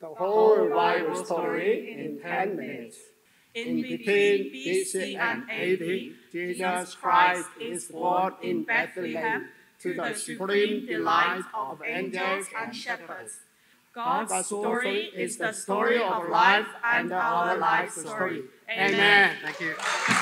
the whole Bible story in 10 minutes. In between BC and AD, Jesus Christ is born in Bethlehem to the supreme delight of angels and shepherds. God's story is the story of life and our life story. Amen. Thank you.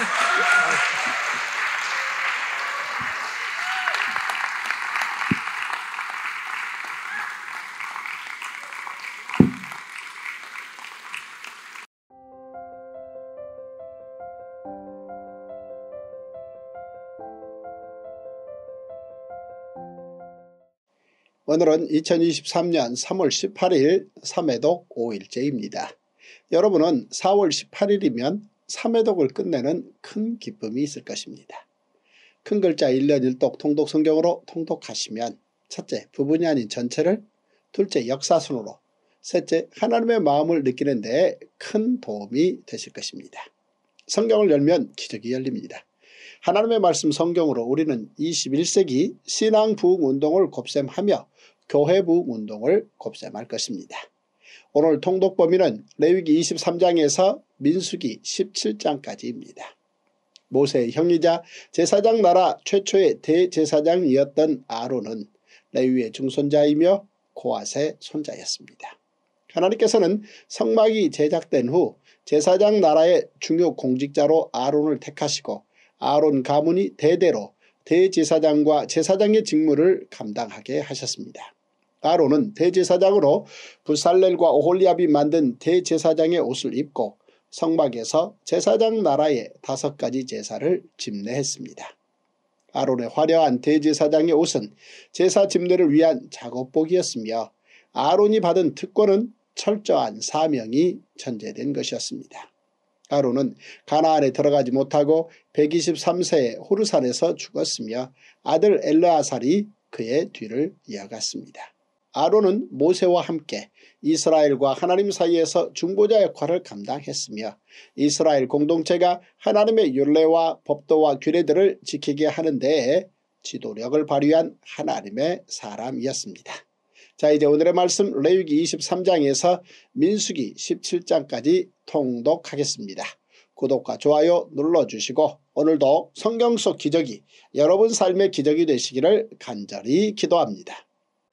오늘은 2023년 3월 18일 3회독 5일째입니다. 여러분은 4월 18일이면 3회독을 끝내는 큰 기쁨이 있을 것입니다. 큰 글자 1년 1독 통독 성경으로 통독하시면 첫째, 부분이 아닌 전체를, 둘째, 역사순으로, 셋째, 하나님의 마음을 느끼는 데 큰 도움이 되실 것입니다. 성경을 열면 기적이 열립니다. 하나님의 말씀 성경으로 우리는 21세기 신앙 부흥 운동을 곱셈하며 교회 부흥 운동을 곱셈할 것입니다. 오늘 통독 범위는 레위기 23장에서 민수기 17장까지입니다. 모세의 형이자 제사장 나라 최초의 대제사장이었던 아론은 레위의 중손자이며 고앗의 손자였습니다. 하나님께서는 성막이 제작된 후 제사장 나라의 중요 공직자로 아론을 택하시고 아론 가문이 대대로 대제사장과 제사장의 직무를 감당하게 하셨습니다. 아론은 대제사장으로 부살렐과 오홀리압이 만든 대제사장의 옷을 입고 성막에서 제사장 나라의 5가지 제사를 집례했습니다. 아론의 화려한 대제사장의 옷은 제사 집례를 위한 작업복이었으며 아론이 받은 특권은 철저한 사명이 전제된 것이었습니다. 아론은 가나안에 들어가지 못하고 123세에 호르산에서 죽었으며 아들 엘르아살이 그의 뒤를 이어갔습니다. 아론은 모세와 함께 이스라엘과 하나님 사이에서 중보자 역할을 감당했으며 이스라엘 공동체가 하나님의 율례와 법도와 규례들을 지키게 하는 데에 지도력을 발휘한 하나님의 사람이었습니다. 자, 이제 오늘의 말씀 레위기 23장에서 민수기 17장까지 통독하겠습니다. 구독과 좋아요 눌러주시고 오늘도 성경 속 기적이 여러분 삶의 기적이 되시기를 간절히 기도합니다.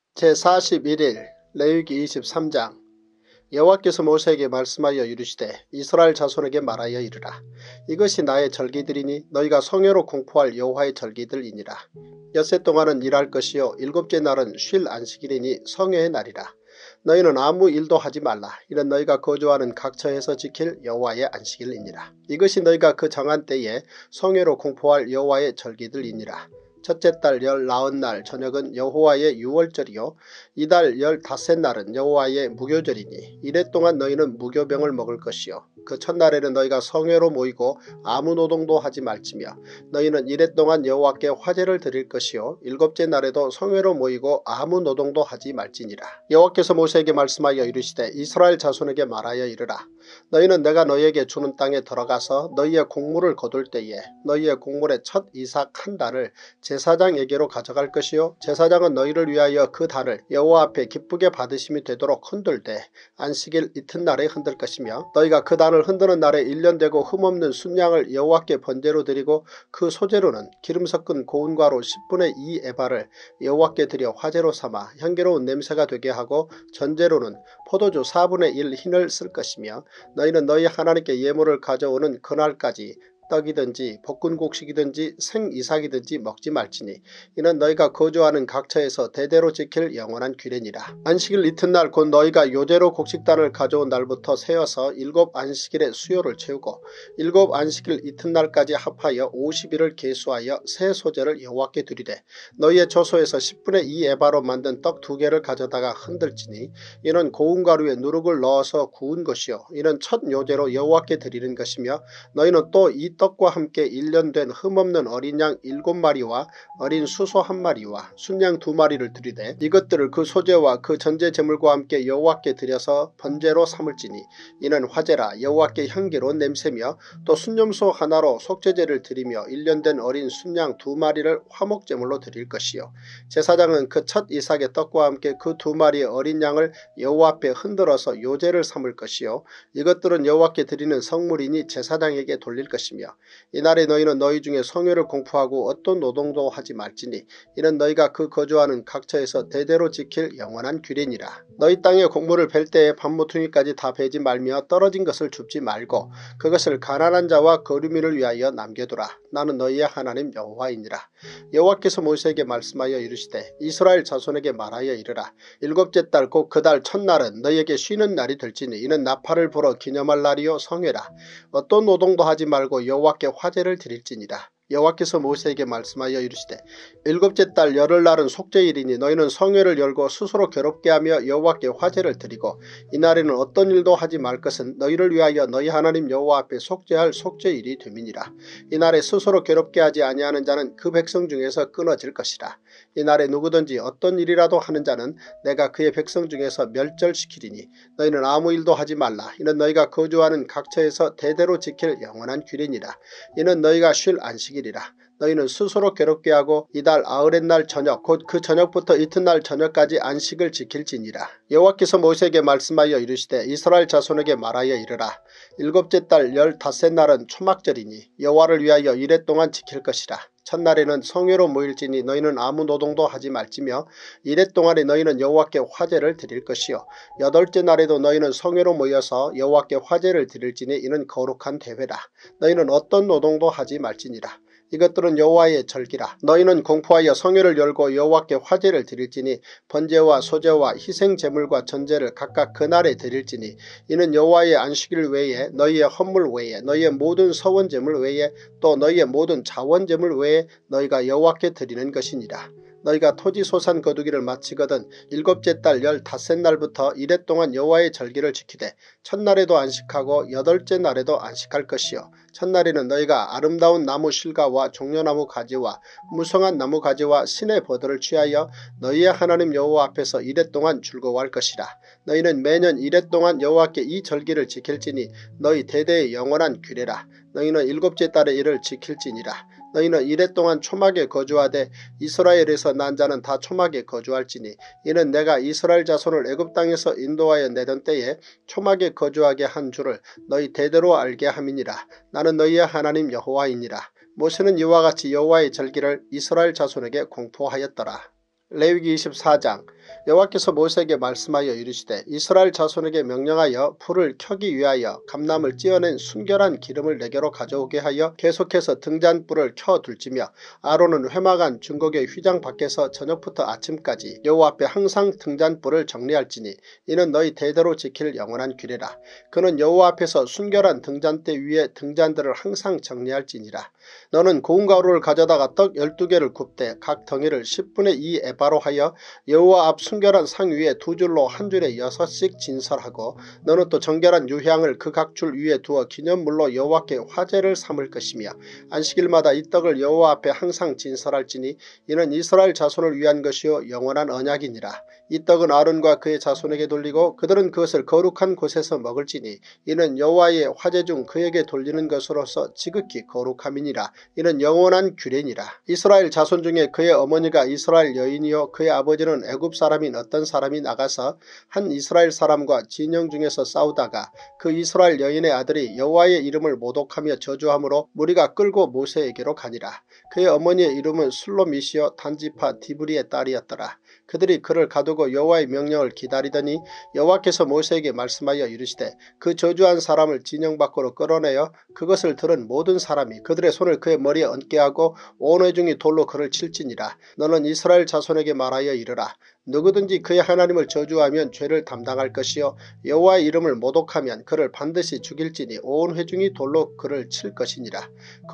제41일 레위기 23장. 여호와께서 모세에게 말씀하여 이르시되 이스라엘 자손에게 말하여 이르라. 이것이 나의 절기들이니 너희가 성회로 공포할 여호와의 절기들이니라. 엿새 동안은 일할 것이요 일곱째 날은 쉴 안식일이니 성회의 날이라. 너희는 아무 일도 하지 말라. 이는 너희가 거주하는 각처에서 지킬 여호와의 안식일이니라. 이것이 너희가 그 정한 때에 성회로 공포할 여호와의 절기들이니라. 첫째 달 19날 저녁은 여호와의 유월절이요 이달 15날은 여호와의 무교절이니 이래 동안 너희는 무교병을 먹을 것이요 그 첫날에는 너희가 성회로 모이고 아무 노동도 하지 말지며 너희는 이래 동안 여호와께 화제를 드릴 것이요 일곱째 날에도 성회로 모이고 아무 노동도 하지 말지니라. 여호와께서 모세에게 말씀하여 이르시되 이스라엘 자손에게 말하여 이르라. 너희는 내가 너희에게 주는 땅에 들어가서 너희의 곡물을 거둘 때에 너희의 곡물의 첫 이삭 한 단을 제사장에게로 가져갈 것이요 제사장은 너희를 위하여 그 단을 여호와 앞에 기쁘게 받으심이 되도록 흔들되 안식일 이튿날에 흔들 것이며 너희가 그 단을 흔드는 날에 1년 되고 흠없는 순양을 여호와께 번제로 드리고 그 소제로는 기름 섞은 고운 가루 10분의 2 에바를 여호와께 드려 화제로 삼아 향기로운 냄새가 되게 하고 전제로는 포도주 4분의 1 흰을 쓸 것이며 너희는 너희 하나님께 예물을 가져오는 그날까지 떡이든지 볶은 곡식이든지 생이삭이든지 먹지 말지니 이는 너희가 거주하는 각처에서 대대로 지킬 영원한 규례니라. 안식일 이튿날 곧 너희가 요제로 곡식단을 가져온 날부터 세어서 7 안식일의 수요를 채우고 7 안식일 이튿날까지 합하여 50일을 계수하여 새 소제를 여호와께 드리되 너희의 조소에서 10분의 2 에바로 만든 떡 2개를 가져다가 흔들지니 이는 고운 가루에 누룩을 넣어서 구운 것이요 이는 첫 요제로 여호와께 드리는 것이며 너희는 또 이 떡과 함께 1년 된 흠없는 어린 양 7마리와 어린 수소 1마리와 순양 2마리를 드리되 이것들을 그 소제와 그 전제 제물과 함께 여호와께 드려서 번제로 삼을지니 이는 화제라 여호와께 향기로운 냄새며 또 순염소 하나로 속죄제를 드리며 1년 된 어린 순양 2마리를 화목제물로 드릴 것이요 제사장은 그 첫 이삭의 떡과 함께 그 2마리의 어린 양을 여호와 앞에 흔들어서 요제를 삼을 것이요 이것들은 여호와께 드리는 성물이니 제사장에게 돌릴 것이며 이날에 너희는 너희 중에 성회를 공포하고 어떤 노동도 하지 말지니 이는 너희가 그 거주하는 각처에서 대대로 지킬 영원한 규례니라. 너희 땅에 곡물을 벨 때에 반모퉁이까지 다 베지 말며 떨어진 것을 줍지 말고 그것을 가난한 자와 거류민을 위하여 남겨두라. 나는 너희의 하나님 여호와이니라. 여호와께서 모세에게 말씀하여 이르시되 이스라엘 자손에게 말하여 이르라. 7째 달 곧 그 달 첫날은 너희에게 쉬는 날이 될지니 이는 나팔을 불어 기념할 날이요 성회라. 어떤 노동도 하지 말고 여호와께 화제를 드릴지니라. 여호와께서 모세에게 말씀하여 이르시되 7째 달 열흘날은 속죄일이니 너희는 성회를 열고 스스로 괴롭게 하며 여호와께 화제를 드리고 이날에는 어떤 일도 하지 말 것은 너희를 위하여 너희 하나님 여호와 앞에 속죄할 속죄일이 됨이니라. 이날에 스스로 괴롭게 하지 아니하는 자는 그 백성 중에서 끊어질 것이라. 이날에 누구든지 어떤 일이라도 하는 자는 내가 그의 백성 중에서 멸절시키리니 너희는 아무 일도 하지 말라. 이는 너희가 거주하는 각처에서 대대로 지킬 영원한 규례니라. 이는 너희가 쉴 안식이니라. 너희는 스스로 괴롭게 하고 이달 아흐렛날 저녁 곧 그 저녁부터 이튿날 저녁까지 안식을 지킬지니라. 여호와께서 모세에게 말씀하여 이르시되 이스라엘 자손에게 말하여 이르라. 7째 달 15날은 초막절이니 여호와를 위하여 이레 동안 지킬 것이라. 첫날에는 성회로 모일지니 너희는 아무 노동도 하지 말지며 이레 동안에 너희는 여호와께 화제를 드릴 것이요 8째 날에도 너희는 성회로 모여서 여호와께 화제를 드릴지니 이는 거룩한 대회라. 너희는 어떤 노동도 하지 말지니라. 이것들은 여호와의 절기라. 너희는 공포하여 성회를 열고 여호와께 화제를 드릴지니 번제와 소제와 희생제물과 전제를 각각 그날에 드릴지니 이는 여호와의 안식일 외에 너희의 헌물 외에 너희의 모든 서원제물 외에 또 너희의 모든 자원제물 외에 너희가 여호와께 드리는 것이니라. 너희가 토지 소산 거두기를 마치거든 7째 달 15날부터 이레 동안 여호와의 절기를 지키되 첫날에도 안식하고 8째 날에도 안식할 것이요 첫날에는 너희가 아름다운 나무 실과와 종려나무 가지와 무성한 나무 가지와 신의 버들을 취하여 너희의 하나님 여호와 앞에서 이레 동안 즐거워할 것이라. 너희는 매년 이레 동안 여호와께 이 절기를 지킬지니 너희 대대의 영원한 규례라. 너희는 7째 달에 이를 지킬지니라. 너희는 이레 동안 초막에 거주하되 이스라엘에서 난 자는 다 초막에 거주할지니 이는 내가 이스라엘 자손을 애굽 땅에서 인도하여 내던 때에 초막에 거주하게 한 줄을 너희 대대로 알게 함이니라. 나는 너희의 하나님 여호와이니라. 모세는 이와 같이 여호와의 절기를 이스라엘 자손에게 공포하였더라. 레위기 24장. 여호와께서 모세에게 말씀하여 이르시되 이스라엘 자손에게 명령하여 불을 켜기 위하여 감람을 찌어낸 순결한 기름을 내게로 가져오게 하여 계속해서 등잔불을 켜둘지며 아론은 회막안 중곡의 휘장 밖에서 저녁부터 아침까지 여호와 앞에 항상 등잔불을 정리할지니 이는 너희 대대로 지킬 영원한 규례라. 그는 여호와 앞에서 순결한 등잔대 위에 등잔들을 항상 정리할지니라. 너는 고운 가루를 가져다가 떡 12개를 굽되 각 덩이를 10분의 2 에바로 하여 여호와 앞 순결한 상 위에 2줄로 한 줄에 6씩 진설하고 너는 또 정결한 유향을 그 각 줄 위에 두어 기념물로 여호와께 화제를 삼을 것이며 안식일마다 이 떡을 여호와 앞에 항상 진설할지니 이는 이스라엘 자손을 위한 것이요 영원한 언약이니라. 이 떡은 아론과 그의 자손에게 돌리고 그들은 그것을 거룩한 곳에서 먹을지니 이는 여호와의 화제 중 그에게 돌리는 것으로서 지극히 거룩함이니라. 이는 영원한 규례니라. 이스라엘 자손 중에 그의 어머니가 이스라엘 여인이요 그의 아버지는 애굽 사람인 어떤 사람이 나가서 한 이스라엘 사람과 진영 중에서 싸우다가 그 이스라엘 여인의 아들이 여호와의 이름을 모독하며 저주함으로 무리가 끌고 모세에게로 가니라. 그의 어머니의 이름은 슬로미시요 단지파 디브리의 딸이었더라. 그들이 그를 가두고 여호와의 명령을 기다리더니 여호와께서 모세에게 말씀하여 이르시되 그 저주한 사람을 진영 밖으로 끌어내어 그것을 들은 모든 사람이 그들의 손을 그의 머리에 얹게 하고 온 회중이 돌로 그를 칠지니라. 너는 이스라엘 자손에게 말하여 이르라. 누구든지 그의 하나님을 저주하면 죄를 담당할 것이요 여호와의 이름을 모독하면 그를 반드시 죽일지니 온 회중이 돌로 그를 칠 것이니라.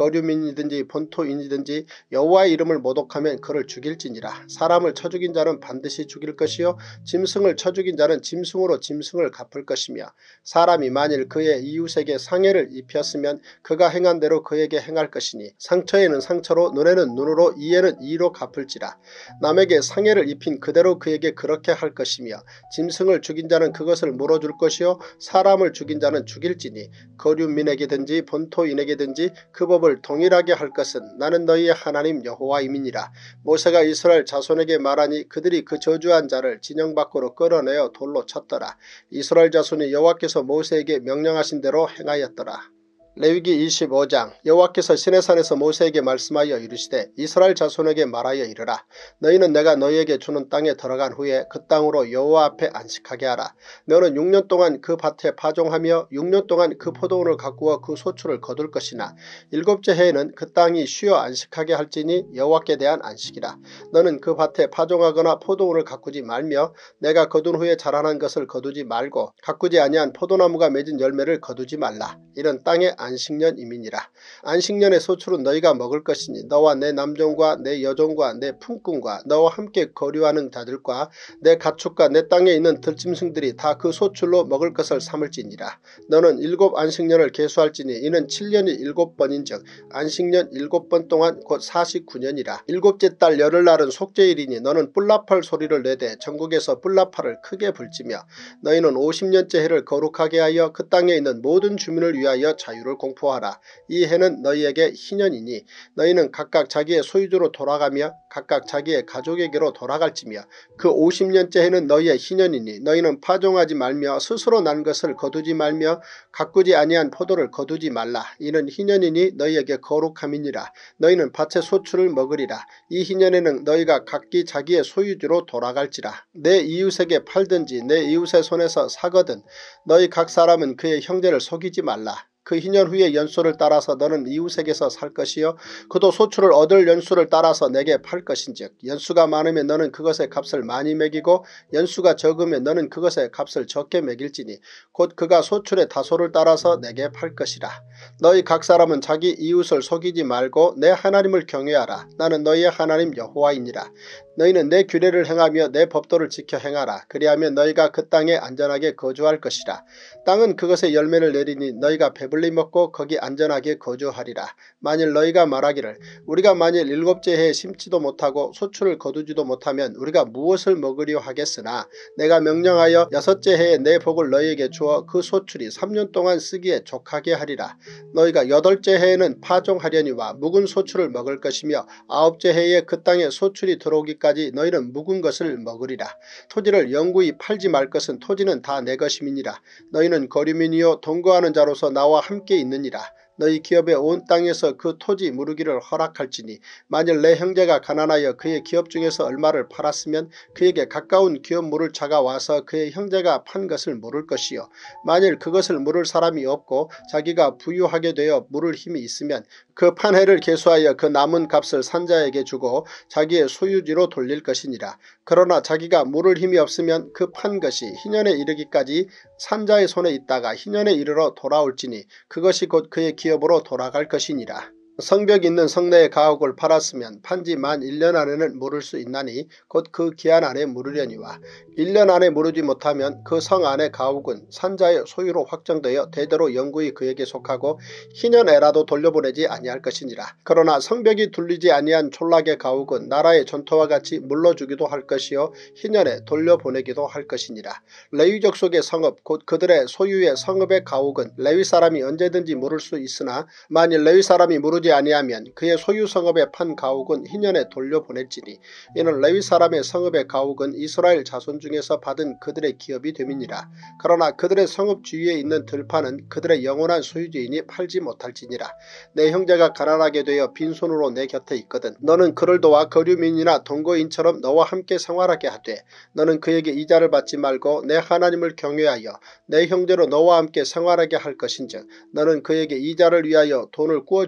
거류민이든지 본토인이든지 여호와의 이름을 모독하면 그를 죽일지니라. 사람을 쳐 죽인 자는 반드시 죽일 것이요 짐승을 쳐 죽인 자는 짐승으로 짐승을 갚을 것이며 사람이 만일 그의 이웃에게 상해를 입혔으면 그가 행한 대로 그에게 행할 것이니 상처에는 상처로 눈에는 눈으로 이에는 이로 갚을지라. 남에게 상해를 입힌 그대로 그에게 그렇게 할 것이며 짐승을 죽인 자는 그것을 물어줄 것이요 사람을 죽인 자는 죽일지니 거류민에게든지 본토인에게든지 그 법을 동일하게 할 것은 나는 너희의 하나님 여호와임이니라. 모세가 이스라엘 자손에게 말하니 그들이 그 저주한 자를 진영 밖으로 끌어내어 돌로 쳤더라. 이스라엘 자손이 여호와께서 모세에게 명령하신 대로 행하였더라. 레위기 25장. 여호와께서 시내산에서 모세에게 말씀하여 이르시되 이스라엘 자손에게 말하여 이르라. 너희는 내가 너희에게 주는 땅에 들어간 후에 그 땅으로 여호와 앞에 안식하게 하라. 너는 6년 동안 그 밭에 파종하며 6년 동안 그 포도원을 가꾸어 그 소출을 거둘 것이나 7째 해에는 그 땅이 쉬어 안식하게 할지니 여호와께 대한 안식이라. 너는 그 밭에 파종하거나 포도원을 가꾸지 말며 내가 거둔 후에 자라난 것을 거두지 말고 가꾸지 아니한 포도나무가 맺은 열매를 거두지 말라. 이는 땅의 안식년임이니라. 안식년의 소출은 너희가 먹을 것이니 너와 내 남종과 내 여종과 내 품꾼과 너와 함께 거류하는 자들과 내 가축과 내 땅에 있는 들짐승들이 다 그 소출로 먹을 것을 삼을지니라. 너는 7 안식년을 계수할지니 이는 7년이 7번인즉 안식년 7번 동안 곧 49년이라. 7째 달 열흘날은 속죄일이니 너는 뿔나팔 소리를 내되 전국에서 뿔나팔을 크게 불지며 너희는 50년째 해를 거룩하게 하여 그 땅에 있는 모든 주민을 위하여 자유를 공포하라. 이 해는 너희에게 희년이니 너희는 각각 자기의 소유주로 돌아가며 각각 자기의 가족에게로 돌아갈지며 그 50년째 해는 너희의 희년이니 너희는 파종하지 말며 스스로 난 것을 거두지 말며 가꾸지 아니한 포도를 거두지 말라. 이는 희년이니 너희에게 거룩함이니라. 너희는 밭의 소출을 먹으리라. 이 희년에는 너희가 각기 자기의 소유주로 돌아갈지라. 내 이웃에게 팔든지 내 이웃의 손에서 사거든 너희 각 사람은 그의 형제를 속이지 말라. 그 희년 후의 연수를 따라서 너는 이웃에게서 살 것이요 그도 소출을 얻을 연수를 따라서 내게 팔 것인즉 연수가 많으면 너는 그것의 값을 많이 매기고 연수가 적으면 너는 그것의 값을 적게 매길지니 곧 그가 소출의 다소를 따라서 내게 팔 것이라. 너희 각 사람은 자기 이웃을 속이지 말고 내 하나님을 경외하라. 나는 너희의 하나님 여호와이니라. 너희는 내 규례를 행하며 내 법도를 지켜 행하라. 그리하면 너희가 그 땅에 안전하게 거주할 것이라. 땅은 그것의 열매를 내리니 너희가 배불리 먹고 거기 안전하게 거주하리라. 만일 너희가 말하기를 우리가 만일 7째 해에 심지도 못하고 소출을 거두지도 못하면 우리가 무엇을 먹으려 하겠으나 내가 명령하여 6째 해에 내 복을 너희에게 주어 그 소출이 3년 동안 쓰기에 족하게 하리라. 너희가 8째 해에는 파종하려니와 묵은 소출을 먹을 것이며 9째 해에 그 땅에 소출이 들어오기까지 너희는 묵은 것을 먹으리라. 토지를 영구히 팔지 말 것은 토지는 다 내 것임이니라. 너희는 거류민이요 동거하는 자로서 나와 함께 있느니라. 너희 기업의 온 땅에서 그 토지 무르기를 허락할지니 만일 내 형제가 가난하여 그의 기업 중에서 얼마를 팔았으면 그에게 가까운 기업 물을 자가 와서 그의 형제가 판 것을 물을 것이요 만일 그것을 물을 사람이 없고 자기가 부유하게 되어 물을 힘이 있으면 그 판 해를 계수하여 그 남은 값을 산자에게 주고 자기의 소유지로 돌릴 것이니라. 그러나 자기가 물을 힘이 없으면 그 판 것이 희년에 이르기까지 산자의 손에 있다가 희년에 이르러 돌아올지니 그것이 곧 그의 기업으로 돌아갈 것이니라. 성벽 있는 성내의 가옥을 팔았으면 판지 만 1년 안에는 물을 수 있나니 곧 그 기한 안에 물으려니와 1년 안에 물으지 못하면 그 성 안의 가옥은 산자의 소유로 확정되어 대대로 영구히 그에게 속하고 희년에라도 돌려보내지 아니할 것이니라. 그러나 성벽이 둘리지 아니한 촌락의 가옥은 나라의 전토와 같이 물러주기도 할 것이요 희년에 돌려보내기도 할 것이니라. 레위족 속의 성읍 곧 그들의 소유의 성읍의 가옥은 레위 사람이 언제든지 물을 수 있으나 만일 레위 사람이 물으지 아니하면 그의 소유 성읍에 판 가옥은 희년에 돌려보낼지니 이는 레위 사람의 성읍의 가옥은 이스라엘 자손 중에서 받은 그들의 기업이 됨이니라. 그러나 그들의 성읍 주위에 있는 들판은 그들의 영원한 소유지이니 팔지 못할지니라. 내 형제가 가난하게 되어 빈손으로 내 곁에 있거든 너는 그를 도와 거류민이나 동거인처럼 너와 함께 생활하게 하되 너는 그에게 이자를 받지 말고 내 하나님을 경외하여 내 형제로 너와 함께 생활하게 할 것인즉 너는 그에게 이자를 위하여 돈을 구워주지 말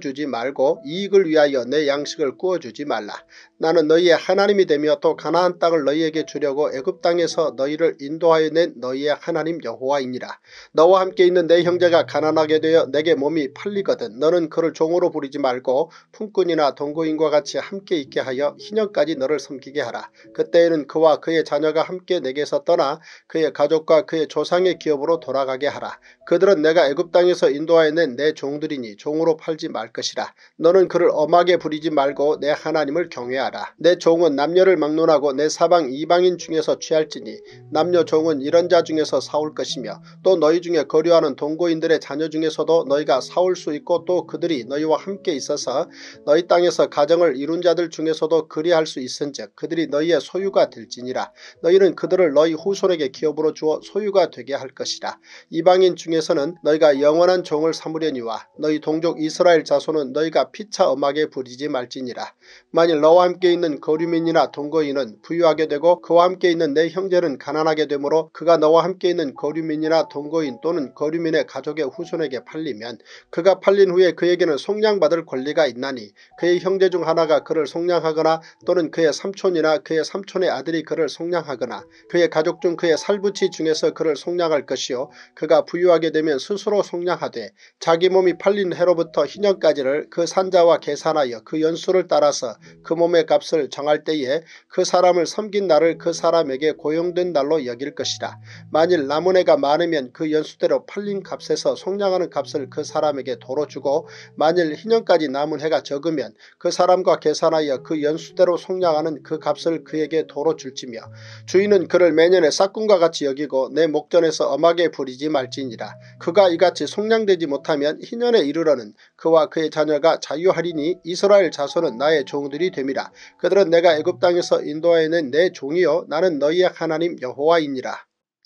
말고 이익을 위하여 내 양식을 구워주지 말라. 나는 너희의 하나님이 되며 또 가나안 땅을 너희에게 주려고 애굽 땅에서 너희를 인도하여 낸 너희의 하나님 여호와이니라. 너와 함께 있는 내 형제가 가난하게 되어 내게 몸이 팔리거든 너는 그를 종으로 부리지 말고 품꾼이나 동거인과 같이 함께 있게 하여 희년까지 너를 섬기게 하라. 그때에는 그와 그의 자녀가 함께 내게서 떠나 그의 가족과 그의 조상의 기업으로 돌아가게 하라. 그들은 내가 애굽 땅에서 인도하여 낸 내 종들이니 종으로 팔지 말 것이라. 너는 그를 엄하게 부리지 말고 내 하나님을 경외하라. 내 종은 남녀를 막론하고 내 사방 이방인 중에서 취할지니 남녀 종은 이런 자 중에서 사올 것이며 또 너희 중에 거류하는 동거인들의 자녀 중에서도 너희가 사올 수 있고 또 그들이 너희와 함께 있어서 너희 땅에서 가정을 이룬 자들 중에서도 그리할 수 있은즉 그들이 너희의 소유가 될지니라. 너희는 그들을 너희 후손에게 기업으로 주어 소유가 되게 할 것이라. 이방인 중에서는 너희가 영원한 종을 삼으려니와 너희 동족 이스라엘 자손은 너희가 피차 엄하게 부리지 말지니라. 만일 너와 함께 있는 거류민이나 동거인은 부유하게 되고 그와 함께 있는 내 형제는 가난하게 되므로 그가 너와 함께 있는 거류민이나 동거인 또는 거류민의 가족의 후손에게 팔리면 그가 팔린 후에 그에게는 속량받을 권리가 있나니 그의 형제 중 하나가 그를 속량하거나 또는 그의 삼촌이나 그의 삼촌의 아들이 그를 속량하거나 그의 가족 중 그의 살부치 중에서 그를 속량할 것이요 그가 부유하게 되면 스스로 속량하되 자기 몸이 팔린 해로부터 희년까지를 그 산자와 계산하여 그 연수를 따라서 그 몸의 값을 정할 때에 그 사람을 섬긴 날을 그 사람에게 고용된 날로 여길 것이라. 만일 남은 해가 많으면 그 연수대로 팔린 값에서 속량하는 값을 그 사람에게 도로 주고 만일 희년까지 남은 해가 적으면 그 사람과 계산하여 그 연수대로 속량하는 그 값을 그에게 도로 줄지며 주인은 그를 매년의 싹군과 같이 여기고 내 목전에서 엄하게 부리지 말지니라. 그가 이같이 속량되지 못하면 희년에 이르러는 그와 그의 자녀가 자유하리니 이스라엘 자손은 나의 종들이 됨이라. 그들은 내가 애굽 땅에서 인도하여 낸 내 종이요 나는 너희의 하나님 여호와이니라.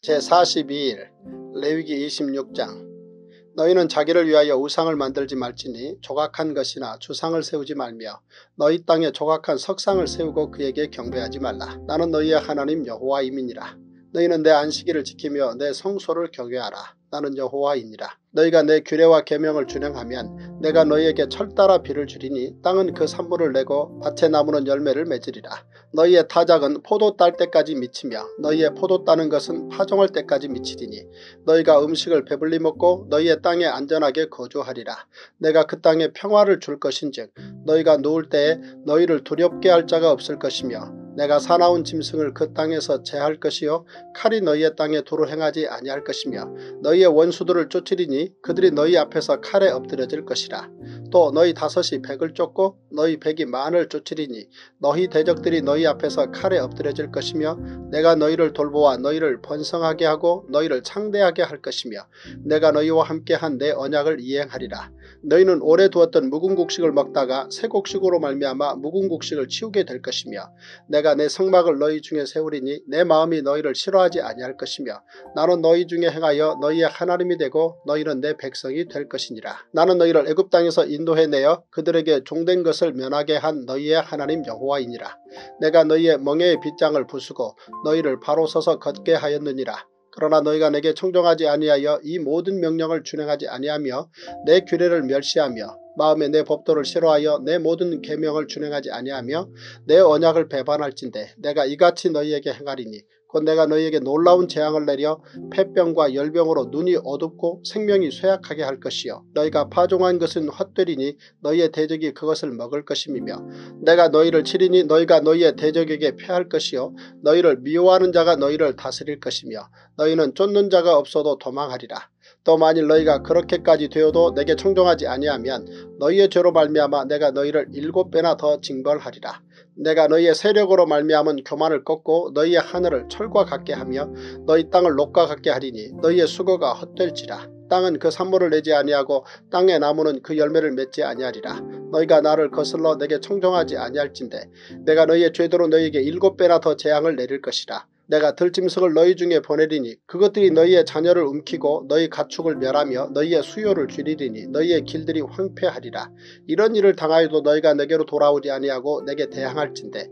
제42일 레위기 26장. 너희는 자기를 위하여 우상을 만들지 말지니 조각한 것이나 주상을 세우지 말며 너희 땅에 조각한 석상을 세우고 그에게 경배하지 말라. 나는 너희의 하나님 여호와임이니라. 너희는 내 안식일을 지키며 내 성소를 경외하라. 나는 여호와이니라. 너희가 내 규례와 계명을 준행하면 내가 너희에게 철따라 비를 주리니 땅은 그 산물을 내고 밭의 나무는 열매를 맺으리라. 너희의 타작은 포도 딸 때까지 미치며 너희의 포도 따는 것은 파종할 때까지 미치리니 너희가 음식을 배불리 먹고 너희의 땅에 안전하게 거주하리라. 내가 그 땅에 평화를 줄 것인즉 너희가 누울 때에 너희를 두렵게 할 자가 없을 것이며 내가 사나운 짐승을 그 땅에서 제할 것이요 칼이 너희의 땅에 도로 행하지 아니할 것이며 너희의 원수들을 쫓으리니 그들이 너희 앞에서 칼에 엎드려질 것이라. 또 너희 다섯이 백을 쫓고 너희 백이 만을 쫓으리니 너희 대적들이 너희 앞에서 칼에 엎드려질 것이며 내가 너희를 돌보아 너희를 번성하게 하고 너희를 창대하게 할 것이며 내가 너희와 함께한 내 언약을 이행하리라. 너희는 오래 두었던 묵은 곡식을 먹다가 새 곡식으로 말미암아 묵은 곡식을 치우게 될 것이며 내가 내 성막을 너희 중에 세우리니 내 마음이 너희를 싫어하지 아니할 것이며 나는 너희 중에 행하여 너희의 하나님이 되고 너희는 내 백성이 될 것이니라. 나는 너희를 애굽 땅에서 인도해내어 그들에게 종된 것을 면하게 한 너희의 하나님 여호와이니라. 내가 너희의 멍에의 빗장을 부수고 너희를 바로 서서 걷게 하였느니라. 그러나 너희가 내게 청종하지 아니하여 이 모든 명령을 준행하지 아니하며 내 규례를 멸시하며 마음에 내 법도를 싫어하여 내 모든 계명을 준행하지 아니하며 내 언약을 배반할진대 내가 이같이 너희에게 행하리니 곧 내가 너희에게 놀라운 재앙을 내려 폐병과 열병으로 눈이 어둡고 생명이 쇠약하게 할 것이요 너희가 파종한 것은 헛되리니 너희의 대적이 그것을 먹을 것임이며 내가 너희를 치리니 너희가 너희의 대적에게 패할 것이요 너희를 미워하는 자가 너희를 다스릴 것이며 너희는 쫓는 자가 없어도 도망하리라. 또 만일 너희가 그렇게까지 되어도 내게 청종하지 아니하면 너희의 죄로 말미암아 내가 너희를 7배나 더 징벌하리라. 내가 너희의 세력으로 말미암은 교만을 꺾고 너희의 하늘을 철과 같게 하며 너희 땅을 녹과 같게 하리니 너희의 수고가 헛될지라. 땅은 그 산물을 내지 아니하고 땅의 나무는 그 열매를 맺지 아니하리라. 너희가 나를 거슬러 내게 청종하지 아니할진대 내가 너희의 죄대로 너희에게 7배나 더 재앙을 내릴 것이라. 내가 들짐승을 너희 중에 보내리니 그것들이 너희의 자녀를 움키고 너희 가축을 멸하며 너희의 수요를 줄이리니 너희의 길들이 황폐하리라. 이런 일을 당하여도 너희가 내게로 돌아오지 아니하고 내게 대항할진대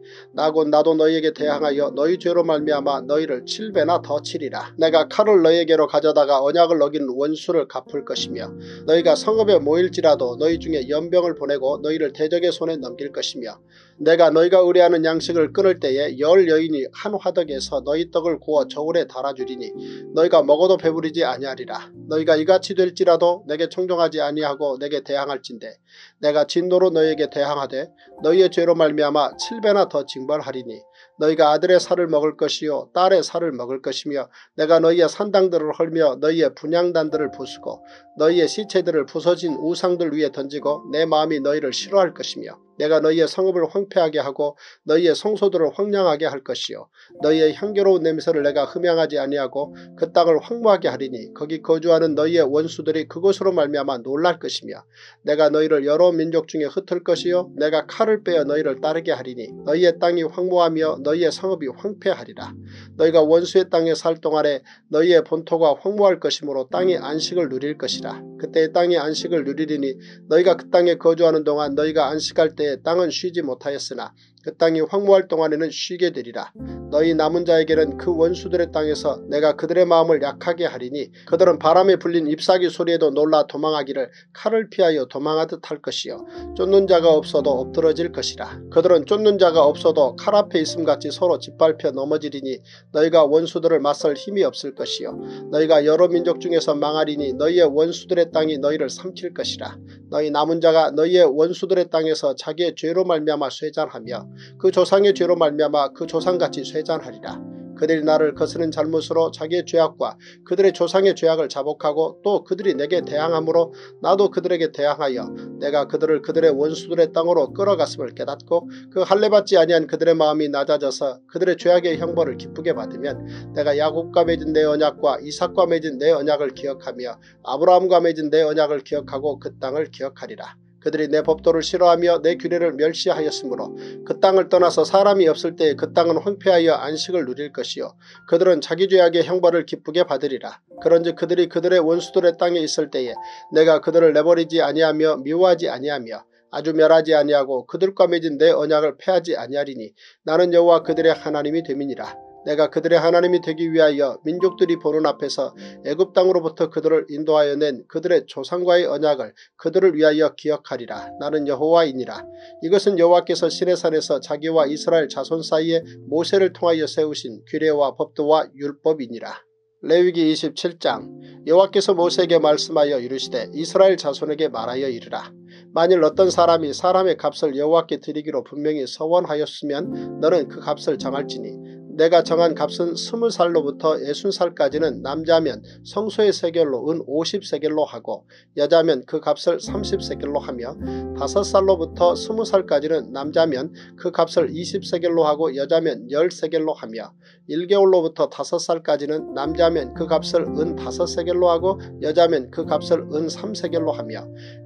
나도 너희에게 대항하여 너희 죄로 말미암아 너희를 7배나 더 치리라. 내가 칼을 너희에게로 가져다가 언약을 어긴 원수를 갚을 것이며 너희가 성읍에 모일지라도 너희 중에 연병을 보내고 너희를 대적의 손에 넘길 것이며 내가 너희가 의뢰하는 양식을 끊을 때에 10 여인이 한 화덕에서 너희 떡을 구워 저울에 달아주리니 너희가 먹어도 배부르지 아니하리라. 너희가 이같이 될지라도 내게 청종하지 아니하고 내게 대항할진대 내가 진노로 너희에게 대항하되 너희의 죄로 말미암아 7배나 더 징벌하리니 너희가 아들의 살을 먹을 것이요 딸의 살을 먹을 것이며 내가 너희의 산당들을 헐며 너희의 분향단들을 부수고 너희의 시체들을 부서진 우상들 위에 던지고 내 마음이 너희를 싫어할 것이며 내가 너희의 성읍을 황폐하게 하고 너희의 성소들을 황량하게 할 것이요 너희의 향기로운 냄새를 내가 흠양하지 아니하고 그 땅을 황무하게 하리니 거기 거주하는 너희의 원수들이 그곳으로 말미암아 놀랄 것이며 내가 너희를 여러 민족 중에 흩을 것이요 내가 칼을 빼어 너희를 따르게 하리니 너희의 땅이 황무하며 너희의 성읍이 황폐하리라. 너희가 원수의 땅에 살 동안에 너희의 본토가 황무할 것이므로 땅이 안식을 누릴 것이라. 그때 땅이 안식을 누리리니 너희가 그 땅에 거주하는 동안 너희가 안식할 때에 땅은 쉬지 못하였으나 그 땅이 황무할 동안에는 쉬게 되리라. 너희 남은 자에게는 그 원수들의 땅에서 내가 그들의 마음을 약하게 하리니 그들은 바람에 불린 잎사귀 소리에도 놀라 도망하기를 칼을 피하여 도망하듯 할 것이요 쫓는 자가 없어도 엎드러질 것이라. 그들은 쫓는 자가 없어도 칼 앞에 있음같이 서로 짓밟혀 넘어지리니 너희가 원수들을 맞설 힘이 없을 것이요 너희가 여러 민족 중에서 망하리니 너희의 원수들의 땅이 너희를 삼킬 것이라. 너희 남은 자가 너희의 원수들의 땅에서 자기의 죄로 말미암아 쇠잔하며 그 조상의 죄로 말미암아 그 조상같이 쇠잔하리라. 그들이 나를 거스른 잘못으로 자기의 죄악과 그들의 조상의 죄악을 자복하고 또 그들이 내게 대항함으로 나도 그들에게 대항하여 내가 그들을 그들의 원수들의 땅으로 끌어갔음을 깨닫고 그 할례받지 아니한 그들의 마음이 낮아져서 그들의 죄악의 형벌을 기쁘게 받으면 내가 야곱과 맺은 내 언약과 이삭과 맺은 내 언약을 기억하며 아브라함과 맺은 내 언약을 기억하고 그 땅을 기억하리라. 그들이 내 법도를 싫어하며 내 규례를 멸시하였으므로 그 땅을 떠나서 사람이 없을 때에 그 땅은 황폐하여 안식을 누릴 것이요 그들은 자기 죄악의 형벌을 기쁘게 받으리라. 그런즉 그들이 그들의 원수들의 땅에 있을 때에 내가 그들을 내버리지 아니하며 미워하지 아니하며 아주 멸하지 아니하고 그들과 맺은 내 언약을 폐하지 아니하리니 나는 여호와 그들의 하나님이 됨이니라. 내가 그들의 하나님이 되기 위하여 민족들이 보는 앞에서 애굽 땅으로부터 그들을 인도하여 낸 그들의 조상과의 언약을 그들을 위하여 기억하리라. 나는 여호와이니라. 이것은 여호와께서 시내산에서 자기와 이스라엘 자손 사이에 모세를 통하여 세우신 규례와 법도와 율법이니라. 레위기 27장 여호와께서 모세에게 말씀하여 이르시되 이스라엘 자손에게 말하여 이르라. 만일 어떤 사람이 사람의 값을 여호와께 드리기로 분명히 서원하였으면 너는 그 값을 정할지니 내가 정한 값은 20살로부터 60살까지는 남자면 성소의 세겔로 은 50세겔로 하고 여자면 그 값을 30세겔로 하며 5살로부터 20살까지는 남자면 그 값을 20세겔로 하고 여자면 10세겔로 하며 1개월로부터 5살까지는 남자면 그 값을 은 5세겔로 하고 여자면 그 값을 은 3세겔로 하며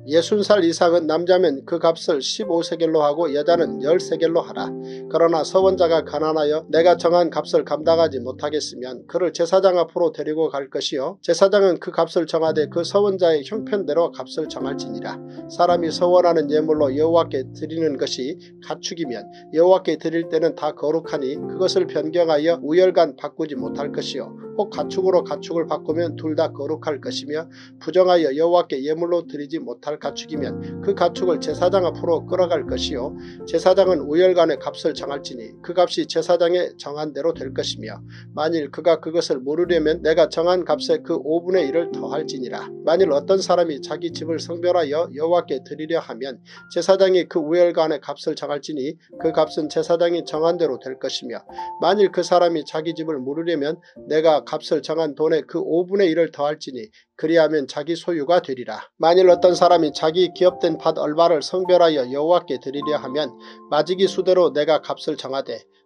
60살 이상은 남자면 그 값을 15세겔로 하고 여자는 10세겔로 하라. 그러나 서원자가 가난하여 내가 정한 값을 감당하지 못하겠으면 그를 제사장 앞으로 데리고 갈 것이요 제사장은 그 값을 정하되 그 서원자의 형편대로 값을 정할지니라. 사람이 서원하는 예물로 여호와께 드리는 것이 가축이면 여호와께 드릴 때는 다 거룩하니 그것을 변경하여 우열간 바꾸지 못할 것이요 혹 가축으로 가축을 바꾸면 둘 다 거룩할 것이며 부정하여 여호와께 예물로 드리지 못할 가축이면 그 가축을 제사장 앞으로 끌어갈 것이요 제사장은 우열간의 값을 정할지니 그 값이 제사장의 정한 대로 될 것이며 만일 그가 그것을 모르려면 내가 정한 값에 그 5분의 1을 더할지니라. 만일 어떤 사람이 자기 집을 성별하여 여호와께 드리려 하면 제사장이 그 우열간의 값을 정할지니 그 값은 제사장이 정한 대로 될 것이며 만일 그 사람이 자기 집을 모르려면 내가 값을 정한 돈의 그 5분의 1을 더할지니 그리하면 자기 소유가 되리라. 만일 어떤 사람이 자기 기업된 밭 얼마를 성별하여 여호와께 드리려 하면 마지기 수대로 내가 값을 정하되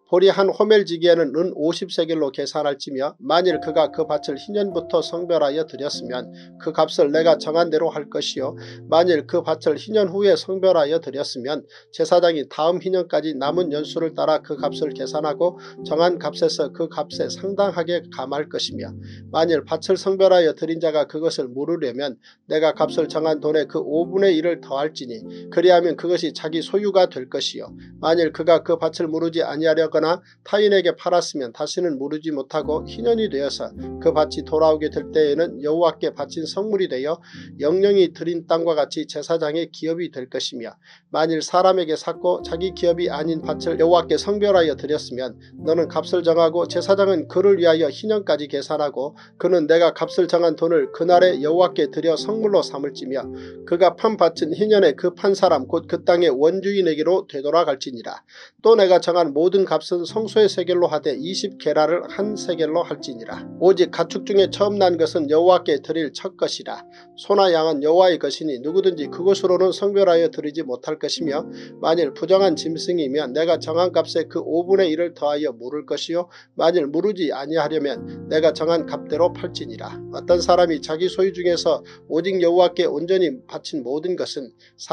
보리 한 호멜지기에는 은 50세겔로 계산할지며 만일 그가 그 밭을 희년부터 성별하여 드렸으면 그 값을 내가 정한 대로 할 것이요 만일 그 밭을 희년 후에 성별하여 드렸으면 제사장이 다음 희년까지 남은 연수를 따라 그 값을 계산하고 정한 값에서 그 값에 상당하게 감할 것이며 만일 밭을 성별하여 드린 자가 그것을 물으려면 내가 값을 정한 돈의 그 5분의 1을 더할지니 그리하면 그것이 자기 소유가 될 것이요 만일 그가 그 밭을 무르지 아니하려거나 타인에게 팔았으면 다시는 무르지 못하고 희년이 되어서 그 밭이 돌아오게 될 때에는 여호와께 바친 성물이 되어 영령이 드린 땅과 같이 제사장의 기업이 될 것이며 만일 사람에게 샀고 자기 기업이 아닌 밭을 여호와께 성별하여 드렸으면 너는 값을 정하고 제사장은 그를 위하여 희년까지 계산하고 그는 내가 값을 정한 돈을 그날에 여호와께 드려 성물로 삼을지며 그가 판 밭은 희년에 그 판 사람 곧 그 땅의 원주인에게로 되돌아갈지니라. 또 내가 정한 모든 값은 성소의 세겔로 하되 20게라를 한 세겔로 할지니라. 오직 가축 중에 처음 난 것은 여호와께 드릴 첫 것이라. 소나 양은 여호와의 것이니 누구든지 그것으로는 성별하여 드리지 못할 것이며 만일 부정한 짐승이면 내가 정한 값에 그 5분의 1을 더하여 물을 것이요 만일 무르지 아니하려면 내가 정한 값대로 팔지니라. 어떤 사람이 자기 소유 중에서 오직 여호와께 온전히 바친 모든 것은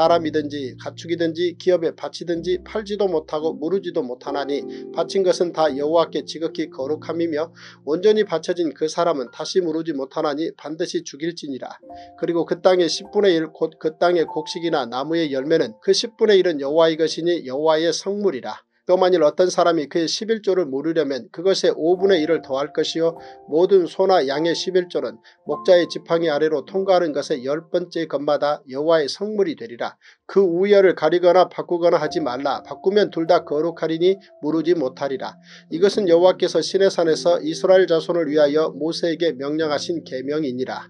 사람이든지 가축이든지 기업에 바치든지 팔지도 못하고 무르지도 못하나니 바친 것은 다 여호와께 지극히 거룩함이며 온전히 바쳐진 그 사람은 다시 무르지 못하나니 반드시 죽일지니라. 그리고 그 땅의 10분의 1 곧 그 땅의 곡식이나 나무의 열매는 그 10분의 1은 여호와의 것이니 여호와의 성물이라. 또 만일 어떤 사람이 그의 11조를 물으려면 그것의 5분의 1을 더할 것이요 모든 소나 양의 11조는 목자의 지팡이 아래로 통과하는 것의 10번째 것마다 여호와의 성물이 되리라. 그 우열을 가리거나 바꾸거나 하지 말라. 바꾸면 둘 다 거룩하리니 무르지 못하리라. 이것은 여호와께서 시내산에서 이스라엘 자손을 위하여 모세에게 명령하신 계명이니라.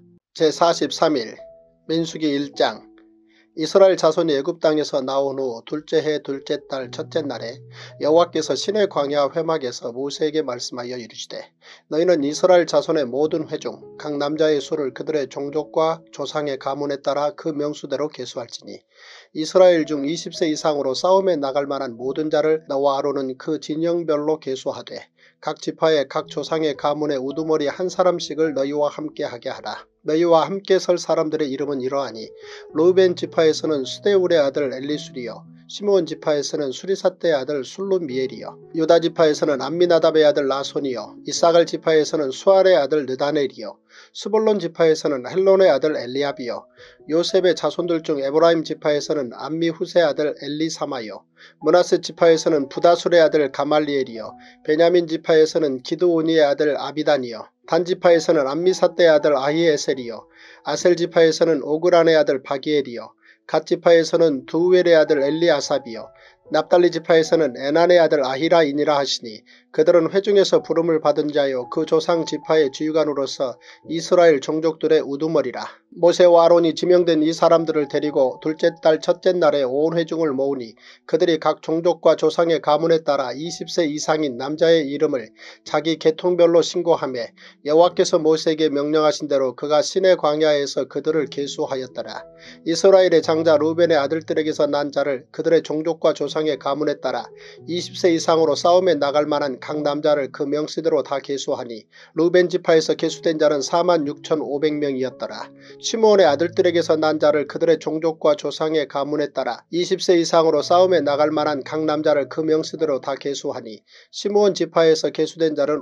제43일 민수기 1장. 이스라엘 자손이 애굽 땅에서 나온 후 둘째 해 둘째 달 첫째 날에 여호와께서 시내 광야 회막에서 모세에게 말씀하여 이르시되 너희는 이스라엘 자손의 모든 회중 각 남자의 수를 그들의 종족과 조상의 가문에 따라 그 명수대로 계수할지니 이스라엘 중 20세 이상으로 싸움에 나갈 만한 모든 자를 너와 아론은 그 진영별로 계수하되 각 지파의 각 조상의 가문의 우두머리 한 사람씩을 너희와 함께 하게 하라. 너희와 함께 설 사람들의 이름은 이러하니 루벤 지파에서는 수데울의 아들 엘리술이요 시므온 지파에서는 수리삿대의 아들 술루미엘이요 유다 지파에서는 암미나답의 아들 나손이요 이사갈 지파에서는 수알의 아들 느다넬이요 스불론 지파에서는 헬론의 아들 엘리압이요 요셉의 자손들 중 에브라임 지파에서는 암미후스의 아들 엘리사마요 므낫세 지파에서는 부다술의 아들 가말리엘이요 베냐민 지파에서는 기드오니의 아들 아비단이요 단 지파에서는 암미삿대의 아들 아히에셀이요 아셀 지파에서는 오그란의 아들 바기엘이요 갓 지파에서는 두우엘의 아들 엘리아삽이요 납달리 지파에서는 에난의 아들 아히라이니라 하시니 그들은 회중에서 부름을 받은 자요 그 조상 지파의 지휘관으로서 이스라엘 종족들의 우두머리라. 모세와 아론이 지명된 이 사람들을 데리고 둘째 달 첫째 날에 온 회중을 모으니 그들이 각 종족과 조상의 가문에 따라 20세 이상인 남자의 이름을 자기 계통별로 신고하며 여호와께서 모세에게 명령하신 대로 그가 시내 광야에서 그들을 계수하였더라. 이스라엘의 장자 루벤의 아들들에게서 난 자를 그들의 종족과 조상의 가문에 따라 20세 이상으로 싸움에 나갈 만한 각 남자를 그 명시대로 다 계수하니 루벤 지파에서 계수된 자는 46,500명이었더라. 시므온의 아들들에게서 난 자를 그들의 종족과 조상의 가문에 따라 20세 이상으로 싸움에 나갈 만한 각 남자를 그 명시대로 다 계수하니 시므온 지파에서 계수된 자는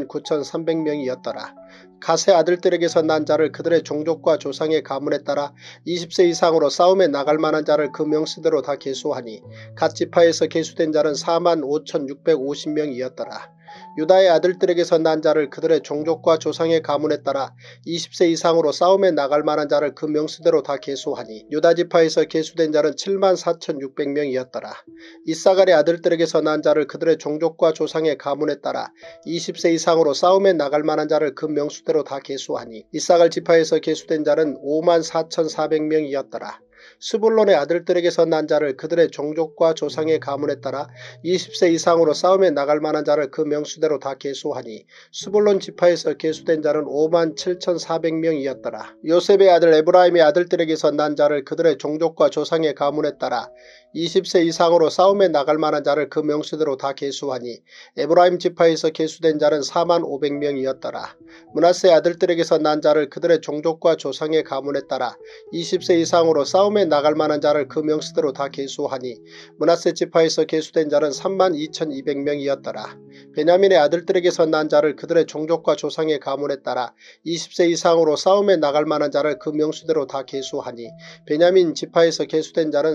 59,300명이었더라. 갓의 아들들에게서 난 자를 그들의 종족과 조상의 가문에 따라 20세 이상으로 싸움에 나갈 만한 자를 그 명시대로 다 계수하니 갓 지파에서 계수된 자는 45,650명이었더라. 유다의 아들들에게서 난 자를 그들의 종족과 조상의 가문에 따라 20세 이상으로 싸움에 나갈 만한 자를 그 명수대로 다 계수하니 유다 지파에서 계수된 자는 74,600명이었더라. 이사갈의 아들들에게서 난 자를 그들의 종족과 조상의 가문에 따라 20세 이상으로 싸움에 나갈 만한 자를 그 명수대로 다 계수하니 이사갈 지파에서 계수된 자는 54,400명이었더라. 스불론의 아들들에게서 난 자를 그들의 종족과 조상의 가문에 따라 20세 이상으로 싸움에 나갈 만한 자를 그 명수대로 다 계수하니 스불론 지파에서 계수된 자는 57,400명이었더라. 요셉의 아들 에브라임의 아들들에게서 난 자를 그들의 종족과 조상의 가문에 따라 20세 이상으로 싸움에 나갈 만한 자를 그 명수대로 다 계수하니 에브라임 지파에서 계수된 자는 45,000명이었더라. 므낫세 아들들에게서 난 자를 그들의 종족과 조상의 가문에 따라 20세 이상으로 싸움에 나갈 만한 자를 그 명수대로 다 계수하니 므낫세 지파에서 계수된 자는 32,200명이었더라. 베냐민의 아들들에게서 난 자를 그들의 종족과 조상의 가문에 따라 20세 이상으로 싸움에 나갈 만한 자를 그 명수대로 다 계수하니 베냐민 지파에서 계수된 자는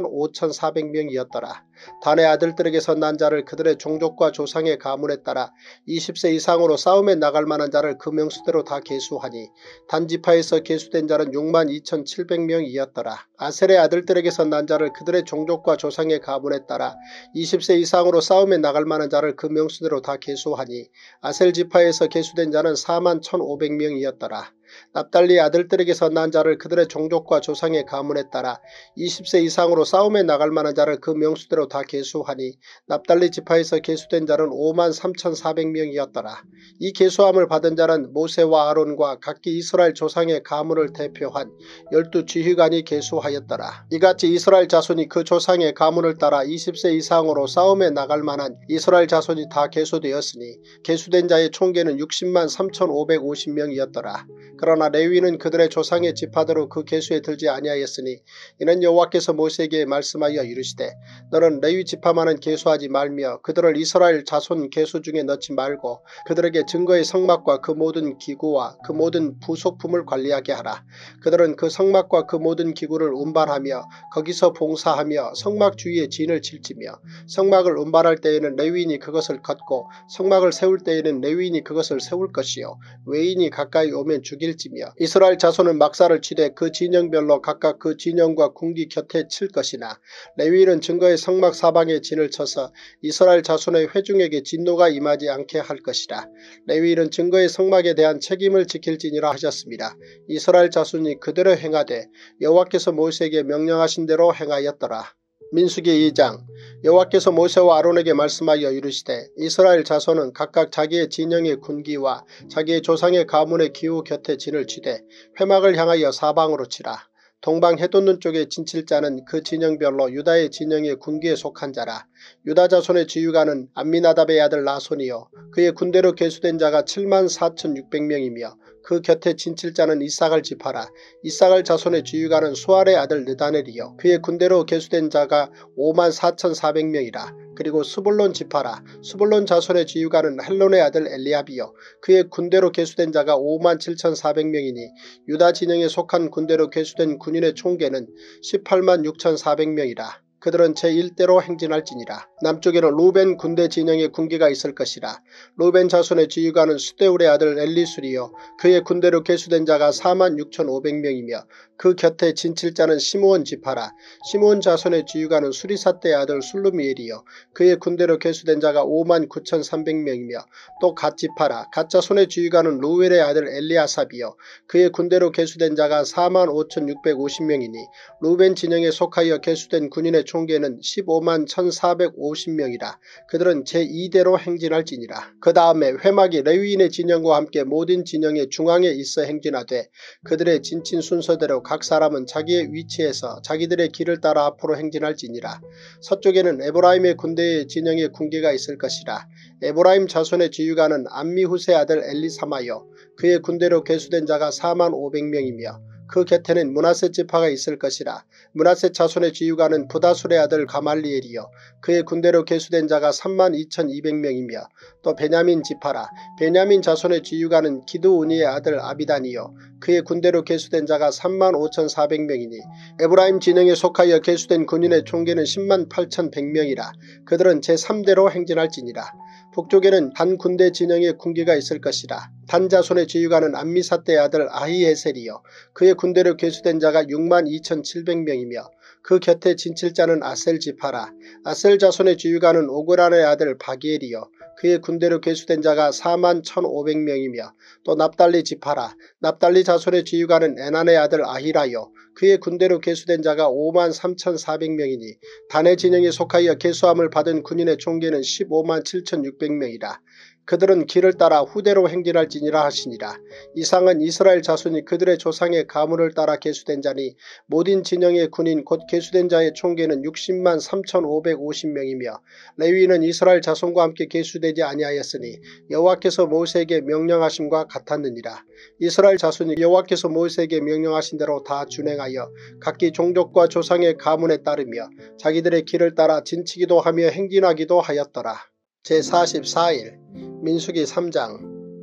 35,400명이었더라. 단의 아들들에게서 난 자를 그들의 종족과 조상의 가문에 따라 20세 이상으로 싸움에 나갈 만한 자를 그 명수대로 다 계수하니 단 지파에서 계수된 자는 62,700명이었더라. 아셀의 아들들에게서 난 자를 그들의 종족과 조상의 가문에 따라 20세 이상으로 싸움에 나갈 만한 자를 그 명수대로 다 계수하니 아셀 지파에서 계수된 자는 41,500명이었더라. 납달리 아들들에게서 난 자를 그들의 종족과 조상의 가문에 따라 20세 이상으로 싸움에 나갈 만한 자를 그 명수대로 다 계수하니 납달리 지파에서 계수된 자는 53,400명이었더라. 이 계수함을 받은 자는 모세와 아론과 각기 이스라엘 조상의 가문을 대표한 12 지휘관이 계수하였더라. 이같이 이스라엘 자손이 그 조상의 가문을 따라 20세 이상으로 싸움에 나갈 만한 이스라엘 자손이 다 계수되었으니 계수된 자의 총계는 603,550명이었더라. 그러나 레위는 그들의 조상의 지파대로 그 계수에 들지 아니하였으니 이는 여호와께서 모세에게 말씀하여 이르시되 너는 레위 지파만은 계수하지 말며 그들을 이스라엘 자손 계수 중에 넣지 말고 그들에게 증거의 성막과 그 모든 기구와 그 모든 부속품을 관리하게 하라. 그들은 그 성막과 그 모든 기구를 운반하며 거기서 봉사하며 성막 주위에 진을 칠지며 성막을 운반할 때에는 레위인이 그것을 걷고 성막을 세울 때에는 레위인이 그것을 세울 것이요 외인이 가까이 오면 죽일지며 이스라엘 자손은 막사를 치되 그 진영별로 각각 그 진영과 궁기 곁에 칠 것이나 레위인은 증거의 성막 사방에 진을 쳐서 이스라엘 자손의 회중에게 진노가 임하지 않게 할 것이라. 레위인은 증거의 성막에 대한 책임을 지킬지니라 하셨습니다. 이스라엘 자손이 그대로 행하되 여호와께서 모세에게 명령하신 대로 행하였더라. 민수기 2장. 여호와께서 모세와 아론에게 말씀하여 이르시되 이스라엘 자손은 각각 자기의 진영의 군기와 자기의 조상의 가문의 기후 곁에 진을 치되 회막을 향하여 사방으로 치라. 동방 해돋는 쪽에 진칠 자는 그 진영별로 유다의 진영의 군기에 속한 자라. 유다 자손의 지휘관은 암미나답의 아들 나손이요 그의 군대로 계수된 자가 74,600명이며 그 곁에 진칠 자는 이사갈 지파라. 이사갈 자손의 지휘관은 수알의 아들 느다넬이요 그의 군대로 계수된 자가 54,400명이라. 그리고 스불론 지파라. 스불론 자손의 지휘관은 헬론의 아들 엘리압이요 그의 군대로 계수된 자가 57,400명이니 유다 진영에 속한 군대로 계수된 군인의 총계는 186,400명이라. 그들은 제1대로 행진할지니라. 남쪽에는 루벤 군대 진영의 군기가 있을 것이라. 루벤 자손의 지휘관은 수데울의 아들 엘리술이요 그의 군대로 계수된 자가 46,500명이며 그 곁에 진칠 자는 시므온 지파라. 시므온 자손의 지휘관은 수리사떼의 아들 술루미엘이요 그의 군대로 계수된 자가 59,300명이며 또 갓 지파라. 갓 자손의 지휘관은 루엘의 아들 엘리아삽이요 그의 군대로 계수된 자가 45,650명이니 루벤 진영에 속하여 계수된 군인의 총계는 151,450명이라. 그들은 제2대로 행진할지니라. 그 다음에 회막이 레위인의 진영과 함께 모든 진영의 중앙에 있어 행진하되 그들의 진친 순서대로 각 사람은 자기의 위치에서 자기들의 길을 따라 앞으로 행진할지니라. 서쪽에는 에브라임의 군대의 진영의 군기가 있을 것이라. 에브라임 자손의 지휘관은 암미후스의 아들 엘리사마요 그의 군대로 계수된 자가 45,000명이며 그 곁에는 므낫세 지파가 있을 것이라. 므낫세 자손의 지휘관은 부다술의 아들 가말리엘이요 그의 군대로 계수된 자가 32,200명이며 또 베냐민 지파라. 베냐민 자손의 지휘관은 기드우니의 아들 아비단이요 그의 군대로 계수된 자가 35,400명이니 에브라임 진영에 속하여 계수된 군인의 총계는 108,100명이라. 그들은 제3대로 행진할지니라. 북쪽에는 단 군대 진영의 군기가 있을 것이라. 단 자손의 지휘관은 암미사떼의 아들 아히에셀이요 그의 군대로 계수된 자가 62,700명이며 그 곁에 진칠 자는 아셀 지파라. 아셀 자손의 지휘관은 오그란의 아들 바기엘이요 그의 군대로 계수된 자가 41,500명이며 또 납달리 지파라. 납달리 자손의 지휘관은 에난의 아들 아히라요. 그의 군대로 계수된 자가 53,400명이니 단의 진영에 속하여 계수함을 받은 군인의 총계는 157,600명이라. 그들은 길을 따라 후대로 행진할지니라 하시니라. 이상은 이스라엘 자손이 그들의 조상의 가문을 따라 계수된 자니 모든 진영의 군인 곧 계수된 자의 총계는 60만 3,550명이며 레위인은 이스라엘 자손과 함께 계수되지 아니하였으니 여호와께서 모세에게 명령하심과 같았느니라. 이스라엘 자손이 여호와께서 모세에게 명령하신 대로 다 준행하여 각기 종족과 조상의 가문에 따르며 자기들의 길을 따라 진치기도 하며 행진하기도 하였더라. 제44일 민수기 3장.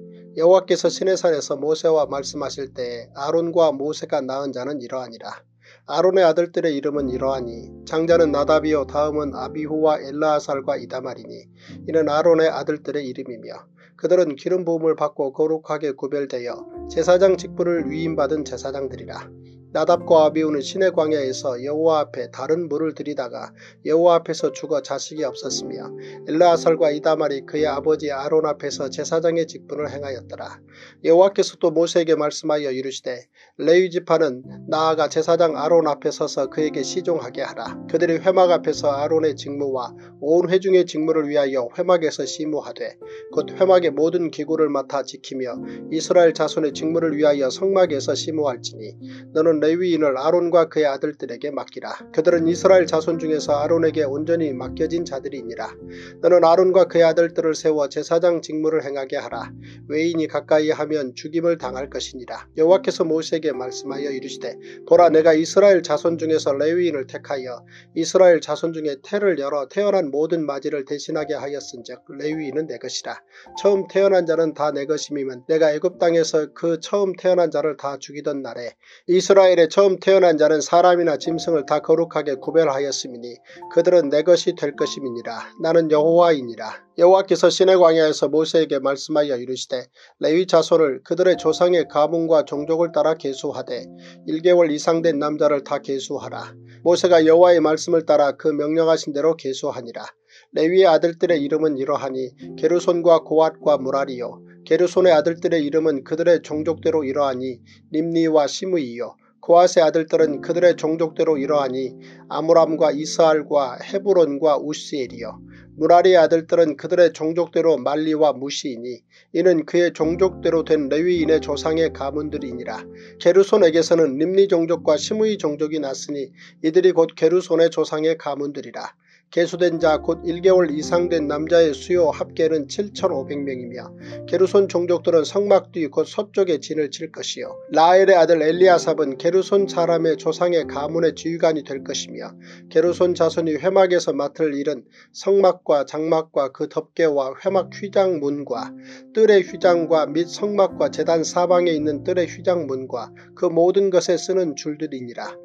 여호와께서 시내산에서 모세와 말씀하실 때에 아론과 모세가 낳은 자는 이러하니라. 아론의 아들들의 이름은 이러하니 장자는 나답이요 다음은 아비후와 엘라아살과 이다말이니 이는 아론의 아들들의 이름이며 그들은 기름 부음을 받고 거룩하게 구별되어 제사장 직분을 위임받은 제사장들이라. 나답과 아비후는 시내 광야에서 여호와 앞에 다른 물을 들이다가 여호와 앞에서 죽어 자식이 없었으며 엘라아살과 이다말이 그의 아버지 아론 앞에서 제사장의 직분을 행하였더라. 여호와께서 또 모세에게 말씀하여 이르시되 레위 지파는 나아가 제사장 아론 앞에 서서 그에게 시종하게 하라. 그들이 회막 앞에서 아론의 직무와 온 회중의 직무를 위하여 회막에서 시무하되 곧 회막의 모든 기구를 맡아 지키며 이스라엘 자손의 직무를 위하여 성막에서 시무할지니 너는 레위인을 아론과 그의 아들들에게 맡기라. 그들은 이스라엘 자손 중에서 아론에게 온전히 맡겨진 자들이니라. 너는 아론과 그의 아들들을 세워 제사장 직무를 행하게 하라. 외인이 가까이 하면 죽임을 당할 것이니라. 여호와께서 모세에게 말씀하여 이르시되 보라 내가 이스라엘 자손 중에서 레위인을 택하여 이스라엘 자손 중에 태를 열어 태어난 모든 마지를 대신하게 하였은즉 레위인은 내 것이라. 처음 태어난 자는 다 내 것임이면 내가 애굽 땅에서 그 처음 태어난 자를 다 죽이던 날에 이스라엘의 처음 태어난 자는 사람이나 짐승을 다 거룩하게 구별하였음이니 그들은 내 것이 될 것임이니라. 나는 여호와이니라. 여호와께서 시내 광야에서 모세에게 말씀하여 이르시되 레위 자손을 그들의 조상의 가문과 종족을 따라 계수하되 1개월 이상 된 남자를 다 계수하라. 모세가 여호와의 말씀을 따라 그 명령하신 대로 계수하니라. 레위의 아들들의 이름은 이러하니 게르손과 고앗과 무라리요. 게르손의 아들들의 이름은 그들의 종족대로 이러하니 림니와 시므이요. 고앗의 아들들은 그들의 종족대로 이러하니 아므람과 이스알과 헤브론과 우시엘이요. 무라리의 아들들은 그들의 종족대로 말리와 무시이니 이는 그의 종족대로 된 레위인의 조상의 가문들이니라. 게르손에게서는 림니 종족과 시므이 종족이 났으니 이들이 곧 게르손의 조상의 가문들이라. 계수된 자 곧 1개월 이상 된 남자의 수요 합계는 7,500명이며 게르손 종족들은 성막 뒤 곧 서쪽에 진을 칠 것이요. 라헬의 아들 엘리아삽은 게르손 사람의 조상의 가문의 지휘관이 될 것이며 게르손 자손이 회막에서 맡을 일은 성막과 장막과 그 덮개와 회막 휘장문과 뜰의 휘장과 및 성막과 제단 사방에 있는 뜰의 휘장문과 그 모든 것에 쓰는 줄들이니라.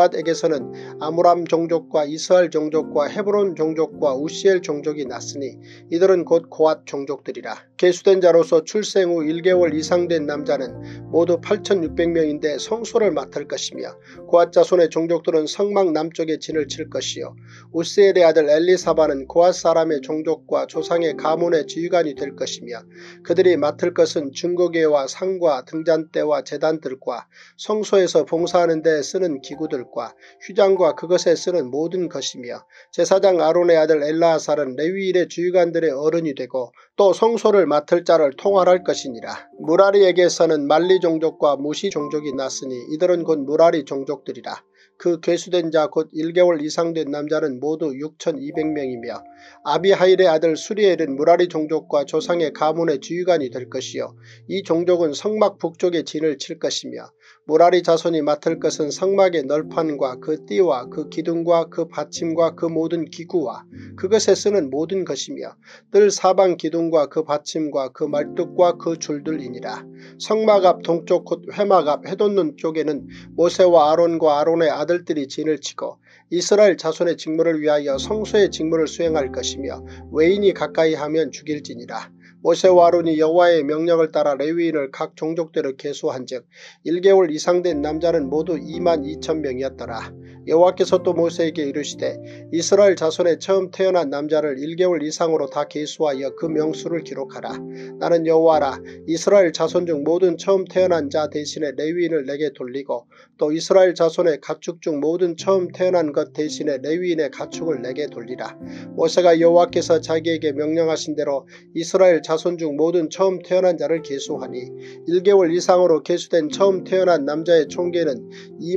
고앗에게서는 아므람 종족과 이스알 종족과 헤브론 종족과 우시엘 종족이 났으니 이들은 곧 고앗 종족들이라. 계수된 자로서 출생 후 1개월 이상 된 남자는 모두 8,600명인데 성소를 맡을 것이며 고앗 자손의 종족들은 성막 남쪽에 진을 칠 것이요. 우시엘의 아들 엘리사바는 고앗 사람의 종족과 조상의 가문의 지휘관이 될 것이며 그들이 맡을 것은 증거궤와 상과 등잔대와 제단들과 성소에서 봉사하는 데 쓰는 기구들 과 휘장과 그것에 쓰는 모든 것이며 제사장 아론의 아들 엘라아살은 레위인의 지휘관들의 어른이 되고 또 성소를 맡을 자를 통할할 것이니라. 무라리에게서는 말리 종족과 무시 종족이 났으니 이들은 곧 무라리 종족들이라. 그 계수된 자 곧 1개월 이상 된 남자는 모두 6,200명이며 아비하일의 아들 수리엘은 무라리 종족과 조상의 가문의 지휘관이 될 것이요. 이 종족은 성막 북쪽에 진을 칠 것이며 무라리 자손이 맡을 것은 성막의 널판과 그 띠와 그 기둥과 그 받침과 그 모든 기구와 그것에 쓰는 모든 것이며 뜰 사방 기둥과 그 받침과 그 말뚝과 그 줄들이니라. 성막 앞 동쪽 곧 회막 앞 해돋는 쪽에는 모세와 아론과 아론의 아들들이 진을 치고 이스라엘 자손의 직무를 위하여 성소의 직무를 수행할 것이며 외인이 가까이 하면 죽일지니라. 모세와 아론이 여호와의 명령을 따라 레위인을 각 종족대로 계수한즉 1개월 이상 된 남자는 모두 22,000명이었더라. 여호와께서 또 모세에게 이르시되 이스라엘 자손에 처음 태어난 남자를 1개월 이상으로 다 계수하여 그 명수를 기록하라. 나는 여호와라. 이스라엘 자손 중 모든 처음 태어난 자 대신에 레위인을 내게 돌리고 또 이스라엘 자손의 가축 중 모든 처음 태어난 것 대신에 레위인의 가축을 내게 돌리라. 모세가 여호와께서 자기에게 명령하신 대로 이스라엘 자손 중 모든 처음 태어난 자를 계수하니 1개월 이상으로 계수된 처음 태어난 남자의 총계는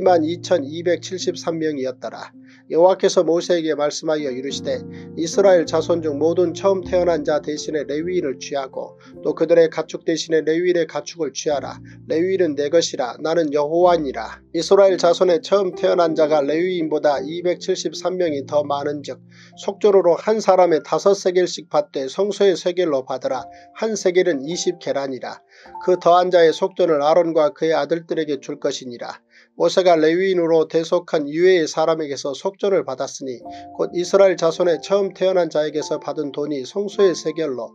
22,273명이었더라. 여호와께서 모세에게 말씀하여 이르시되 이스라엘 자손 중 모든 처음 태어난 자 대신에 레위인을 취하고 또 그들의 가축 대신에 레위인의 가축을 취하라. 레위인은 내 것이라. 나는 여호와니라. 이스라엘 자손의 처음 태어난 자가 레위인보다 273명이 더 많은즉 속죄로로 한 사람의 5세겔씩 받되 성소의 세겔로 받으라. 한 세겔은 20계란이라. 그 더한 자의 속전을 아론과 그의 아들들에게 줄 것이니라. 모세가 레위인으로 대속한 이외의 사람에게서 속전을 받았으니 곧 이스라엘 자손의 처음 태어난 자에게서 받은 돈이 성소의 세겔로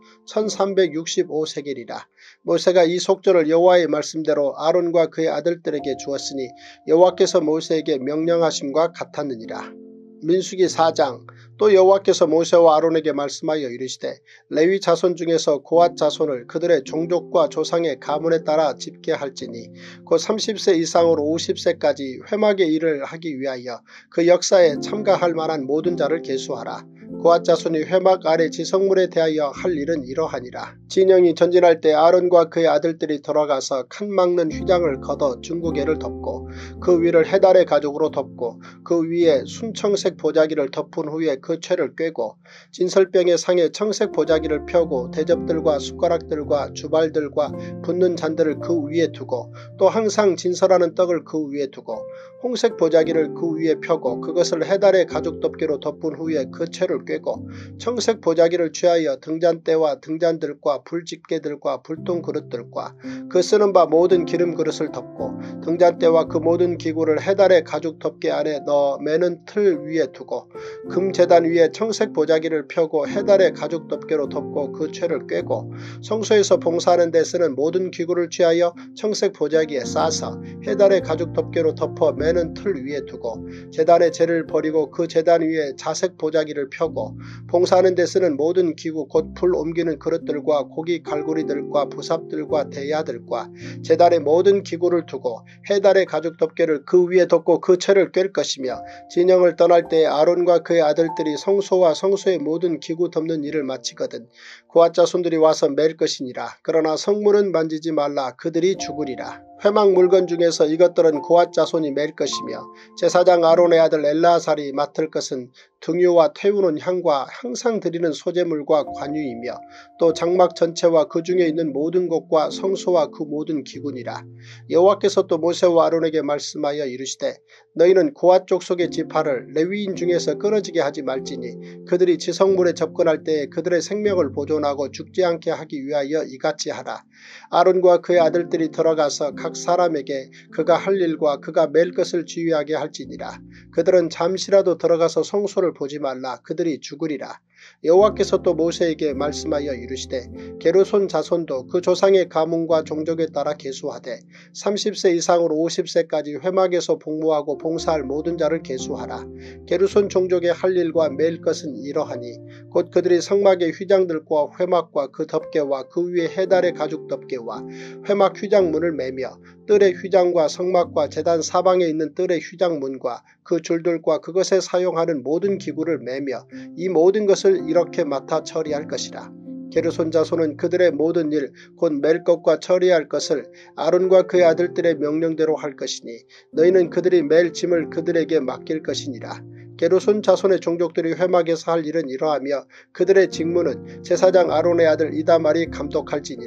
1365세겔이라. 모세가 이 속전을 여호와의 말씀대로 아론과 그의 아들들에게 주었으니 여호와께서 모세에게 명령하심과 같았느니라. 민수기 4장. 또 여호와께서 모세와 아론에게 말씀하여 이르시되 레위 자손 중에서 고앗 자손을 그들의 종족과 조상의 가문에 따라 집계할지니 곧 30세 이상으로 50세까지 회막의 일을 하기 위하여 그 역사에 참가할 만한 모든 자를 계수하라. 고앗 자손이 회막 아래 지성물에 대하여 할 일은 이러하니라. 진영이 전진할 때 아론과 그의 아들들이 들어가서 칸 막는 휘장을 걷어 중구개를 덮고 그 위를 해달의 가죽으로 덮고 그 위에 순청색 보자기를 덮은 후에 그 채를 꿰고 진설병의 상에 청색 보자기를 펴고 대접들과 숟가락들과 주발들과 붓는 잔들을 그 위에 두고 또 항상 진설하는 떡을 그 위에 두고 홍색 보자기를 그 위에 펴고 그것을 해달의 가죽 덮개로 덮은 후에 그 채를 꿰고 청색 보자기를 취하여 등잔대와 등잔들과 불집게들과 불통 그릇들과 그 쓰는 바 모든 기름 그릇을 덮고 등잔대와 그 모든 기구를 해달의 가죽 덮개 안에 넣어 매는 틀 위에 두고 금제단 위에 청색 보자기를 펴고 해달의 가죽 덮개로 덮고 그 채를 꿰고 성소에서 봉사하는 데 쓰는 모든 기구를 취하여 청색 보자기에 싸서 해달의 가죽 덮개로 덮어 매는 틀 위에 두고 제단의 재를 버리고 그 제단 위에 자색 보자기를 펴고 봉사하는 데 쓰는 모든 기구 곧 불 옮기는 그릇들과 고기 갈고리들과 부삽들과 대야들과 제단의 모든 기구를 두고 해달의 가죽 덮개를 그 위에 덮고 그 채를 꿰 것이며 진영을 떠날 때 아론과 그의 아들들이 성소와 성소의 모든 기구 덮는 일을 마치거든 고앗 자손들이 와서 맬 것이니라. 그러나 성문은 만지지 말라. 그들이 죽으리라. 회막 물건 중에서 이것들은 고앗 자손이 맬 것이며 제사장 아론의 아들 엘르아살이 맡을 것은 등유와 태우는 향과 항상 드리는 소제물과 관유이며 또 장막 전체와 그 중에 있는 모든 것과 성소와 그 모든 기구니라. 여호와께서 또 모세와 아론에게 말씀하여 이르시되 너희는 고앗 족속의 지파를 레위인 중에서 끊어지게 하지 말지니 그들이 지성물에 접근할 때에 그들의 생명을 보존하고 죽지 않게 하기 위하여 이같이 하라. 아론과 그의 아들들이 들어가서 각 사람에게 그가 할 일과 그가 맬 것을 지휘하게 할지니라. 그들은 잠시라도 들어가서 성소를 보지 말라. 그들이 죽으리라. 여호와께서 또 모세에게 말씀하여 이르시되 게르손 자손도 그 조상의 가문과 종족에 따라 계수하되 30세 이상으로 50세까지 회막에서 복무하고 봉사할 모든 자를 계수하라. 게르손 종족의 할 일과 맬 것은 이러하니 곧 그들이 성막의 휘장들과 회막과 그 덮개와 그 위에 해달의 가죽 덮개와 회막 휘장문을 매며 뜰의 휘장과 성막과 제단 사방에 있는 뜰의 휘장문과 그 줄들과 그것에 사용하는 모든 기구를 매며 이 모든 것을 이렇게 맡아 처리할 것이라. 게르손 자손은 그들의 모든 일 곧 맬 것과 처리할 것을 아론과 그의 아들들의 명령대로 할 것이니 너희는 그들이 맬 짐을 그들에게 맡길 것이니라. 게르손 자손의 종족들이 회막에서 할 일은 이러하며 그들의 직무는 제사장 아론의 아들 이다말이 감독할지니라.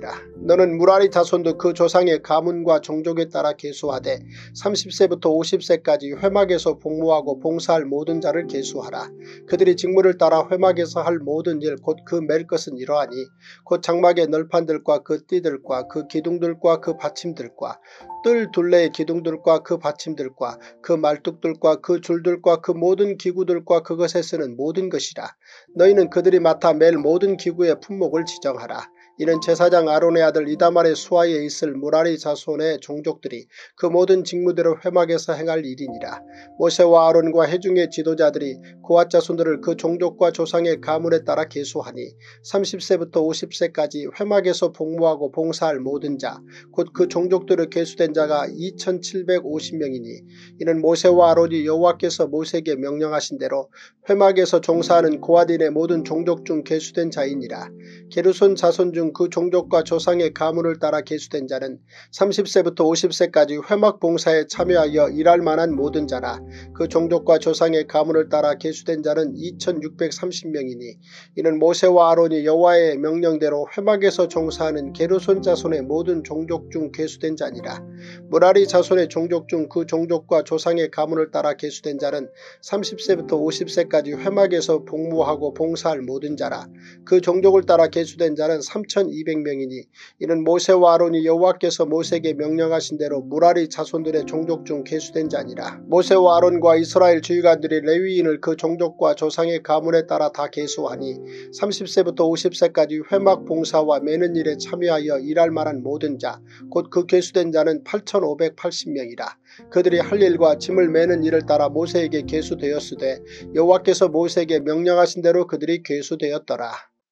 너는 무라리 자손도 그 조상의 가문과 종족에 따라 계수하되 30세부터 50세까지 회막에서 복무하고 봉사할 모든 자를 계수하라. 그들이 직무를 따라 회막에서 할 모든 일 곧 그 맬 것은 이러하니 곧 장막의 널판들과 그 띠들과 그 기둥들과 그 받침들과 뜰 둘레의 기둥들과 그 받침들과 그 말뚝들과 그 줄들과 그 모든 기구들과 그것에 쓰는 모든 것이라. 너희는 그들이 맡아 맬 모든 기구의 품목을 지정하라. 이는 제사장 아론의 아들 이다말의 수하에 있을 무라리 자손의 종족들이 그 모든 직무대로 회막에서 행할 일이니라. 모세와 아론과 회중의 지도자들이 고앗 자손들을 그 종족과 조상의 가문에 따라 계수하니 30세부터 50세까지 회막에서 복무하고 봉사할 모든 자 곧 그 종족들을 계수된 자가 2750명이니 이는 모세와 아론이 여호와께서 모세에게 명령하신 대로 회막에서 종사하는 고앗인의 모든 종족 중 계수된 자이니라. 게르손 자손 중 그 종족과 조상의 가문을 따라 계수된 자는 30세부터 50세까지 회막 봉사에 참여하여 일할 만한 모든 자라. 그 종족과 조상의 가문을 따라 계수된 자는 2630명이니 이는 모세와 아론이 여호와의 명령대로 회막에서 종사하는 게르손 자손의 모든 종족 중 계수된 자니라. 무라리 자손의 종족 중 그 종족과 조상의 가문을 따라 계수된 자는 30세부터 50세까지 회막에서 복무하고 봉사할 모든 자라. 그 종족을 따라 계수된 자는 3200명이니 이는 모세와 아론이 여호와께서 모세에게 명령하신 대로 무라리 자손들의 종족 중 계수된 자니라. 모세와 아론과 이스라엘 주의관들이 레위인을 그 종족과 조상의 가문에 따라 다 계수하니 30세부터 50세까지 회막 봉사와 매는 일에 참여하여 일할 만한 모든 자 곧 그 계수된 자는 8580명이라. 그들이 할 일과 짐을 매는 일을 따라 모세에게 계수되었으되 여호와께서 모세에게 명령하신 대로 그들이 계수되었더라.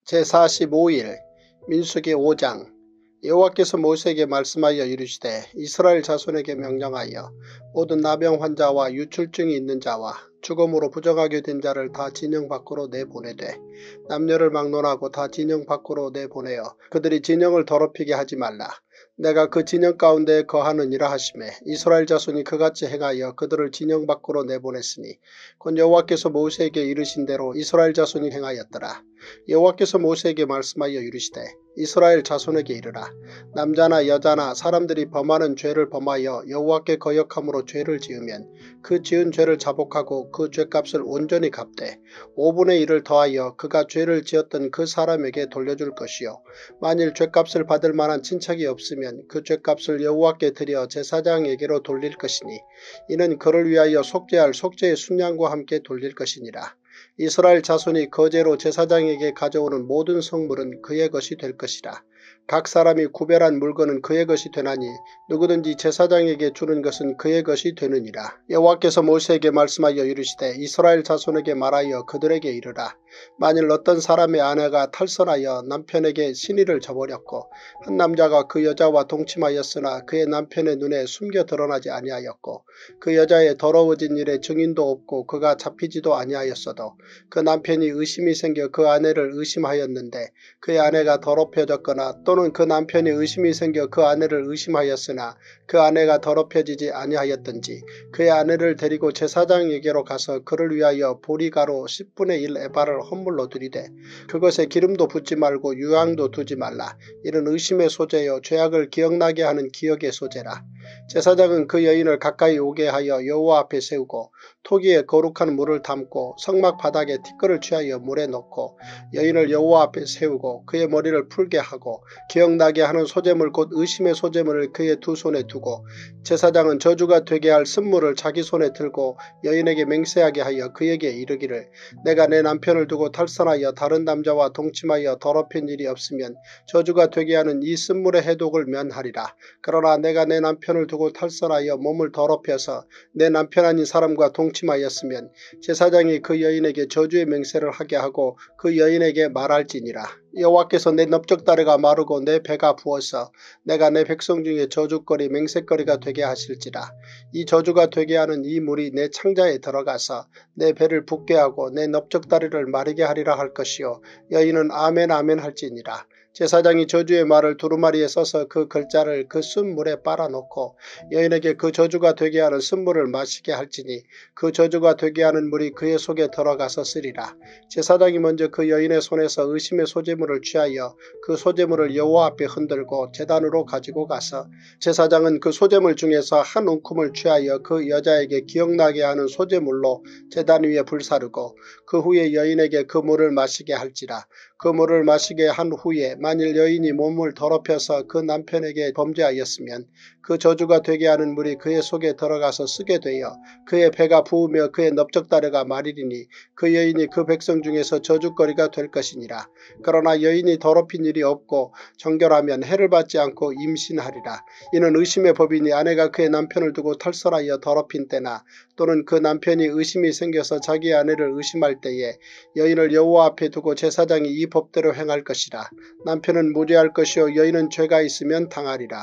제45일 민수기 5장. 여호와께서 모세에게 말씀하여 이르시되 이스라엘 자손에게 명령하여 모든 나병 환자와 유출증이 있는 자와 죽음으로 부정하게 된 자를 다 진영 밖으로 내보내되 남녀를 막론하고 다 진영 밖으로 내보내어 그들이 진영을 더럽히게 하지 말라. 내가 그 진영 가운데 거하느니라 하시매 이스라엘 자손이 그같이 행하여 그들을 진영 밖으로 내보냈으니 곧 여호와께서 모세에게 이르신 대로 이스라엘 자손이 행하였더라. 여호와께서 모세에게 말씀하여 이르시되 이스라엘 자손에게 이르라. 남자나 여자나 사람들이 범하는 죄를 범하여 여호와께 거역함으로 죄를 지으면 그 지은 죄를 자복하고 그 죄값을 온전히 갚되 5분의 1을 더하여 그가 죄를 지었던 그 사람에게 돌려줄 것이요 만일 죄값을 받을 만한 친척이 없으면 그 죄값을 여호와께 드려 제사장에게로 돌릴 것이니 이는 그를 위하여 속죄할 속죄의 순양과 함께 돌릴 것이니라. 이스라엘 자손이 거제로 제사장에게 가져오는 모든 성물은 그의 것이 될 것이라. 각 사람이 구별한 물건은 그의 것이 되나니 누구든지 제사장에게 주는 것은 그의 것이 되느니라. 여호와께서 모세에게 말씀하여 이르시되 이스라엘 자손에게 말하여 그들에게 이르라. 만일 어떤 사람의 아내가 탈선하여 남편에게 신의를 저버렸고 한 남자가 그 여자와 동침하였으나 그의 남편의 눈에 숨겨 드러나지 아니하였고 그 여자의 더러워진 일에 증인도 없고 그가 잡히지도 아니하였어도 그 남편이 의심이 생겨 그 아내를 의심하였는데 그의 아내가 더럽혀졌거나 또는 그 남편이 의심이 생겨 그 아내를 의심하였으나 그 아내가 더럽혀지지 아니하였든지 그의 아내를 데리고 제사장에게로 가서 그를 위하여 보리가루 10분의 1 에바를 헌물로 드리되 그것에 기름도 붓지 말고 유황도 두지 말라. 이는 의심의 소재요 죄악을 기억나게 하는 기억의 소재라. 제사장은 그 여인을 가까이 오게 하여 여호와 앞에 세우고 토기에 거룩한 물을 담고 성막 바닥에 티끌을 취하여 물에 넣고 여인을 여호와 앞에 세우고 그의 머리를 풀게 하고 기억나게 하는 소재물 곧 의심의 소재물을 그의 두 손에 두고 제사장은 저주가 되게 할 쓴물을 자기 손에 들고 여인에게 맹세하게 하여 그에게 이르기를 내가 내 남편을 두고 탈선하여 다른 남자와 동침하여 더럽힌 일이 없으면 저주가 되게 하는 이 쓴물의 해독을 면하리라. 그러나 내가 내 남편을 두고 탈선하여 몸을 더럽혀서 내 남편 아닌 사람과 동침하였으면 제사장이 그 여인에게 저주의 맹세를 하게 하고 그 여인에게 말할지니라. 여호와께서 내 넓적다리가 마르고 내 배가 부어서 내가 내 백성 중에 저주거리 맹세거리가 되게 하실지라. 이 저주가 되게 하는 이 물이 내 창자에 들어가서 내 배를 붓게 하고 내 넓적다리를 마르게 하리라 할 것이요 여인은 아멘 아멘 할지니라. 제사장이 저주의 말을 두루마리에 써서 그 글자를 그 쓴물에 빨아놓고 여인에게 그 저주가 되게 하는 쓴물을 마시게 할지니 그 저주가 되게 하는 물이 그의 속에 들어가서 쓰리라. 제사장이 먼저 그 여인의 손에서 의심의 소재물을 취하여 그 소재물을 여호와 앞에 흔들고 제단으로 가지고 가서 제사장은 그 소재물 중에서 한 움큼을 취하여 그 여자에게 기억나게 하는 소재물로 제단 위에 불사르고 그 후에 여인에게 그 물을 마시게 할지라. 그 물을 마시게 한 후에 만일 여인이 몸을 더럽혀서 그 남편에게 범죄하였으면 그 저주가 되게 하는 물이 그의 속에 들어가서 쓰게 되어 그의 배가 부으며 그의 넓적다리가 마르리니 그 여인이 그 백성 중에서 저주거리가 될 것이니라. 그러나 여인이 더럽힌 일이 없고 정결하면 해를 받지 않고 임신하리라. 이는 의심의 법이니 아내가 그의 남편을 두고 탈선하여 더럽힌 때나 또는 그 남편이 의심이 생겨서 자기 아내를 의심할 때에 여인을 여호와 앞에 두고 제사장이 이 법대로 행할 것이라. 남편은 무죄할 것이요 여인은 죄가 있으면 당하리라.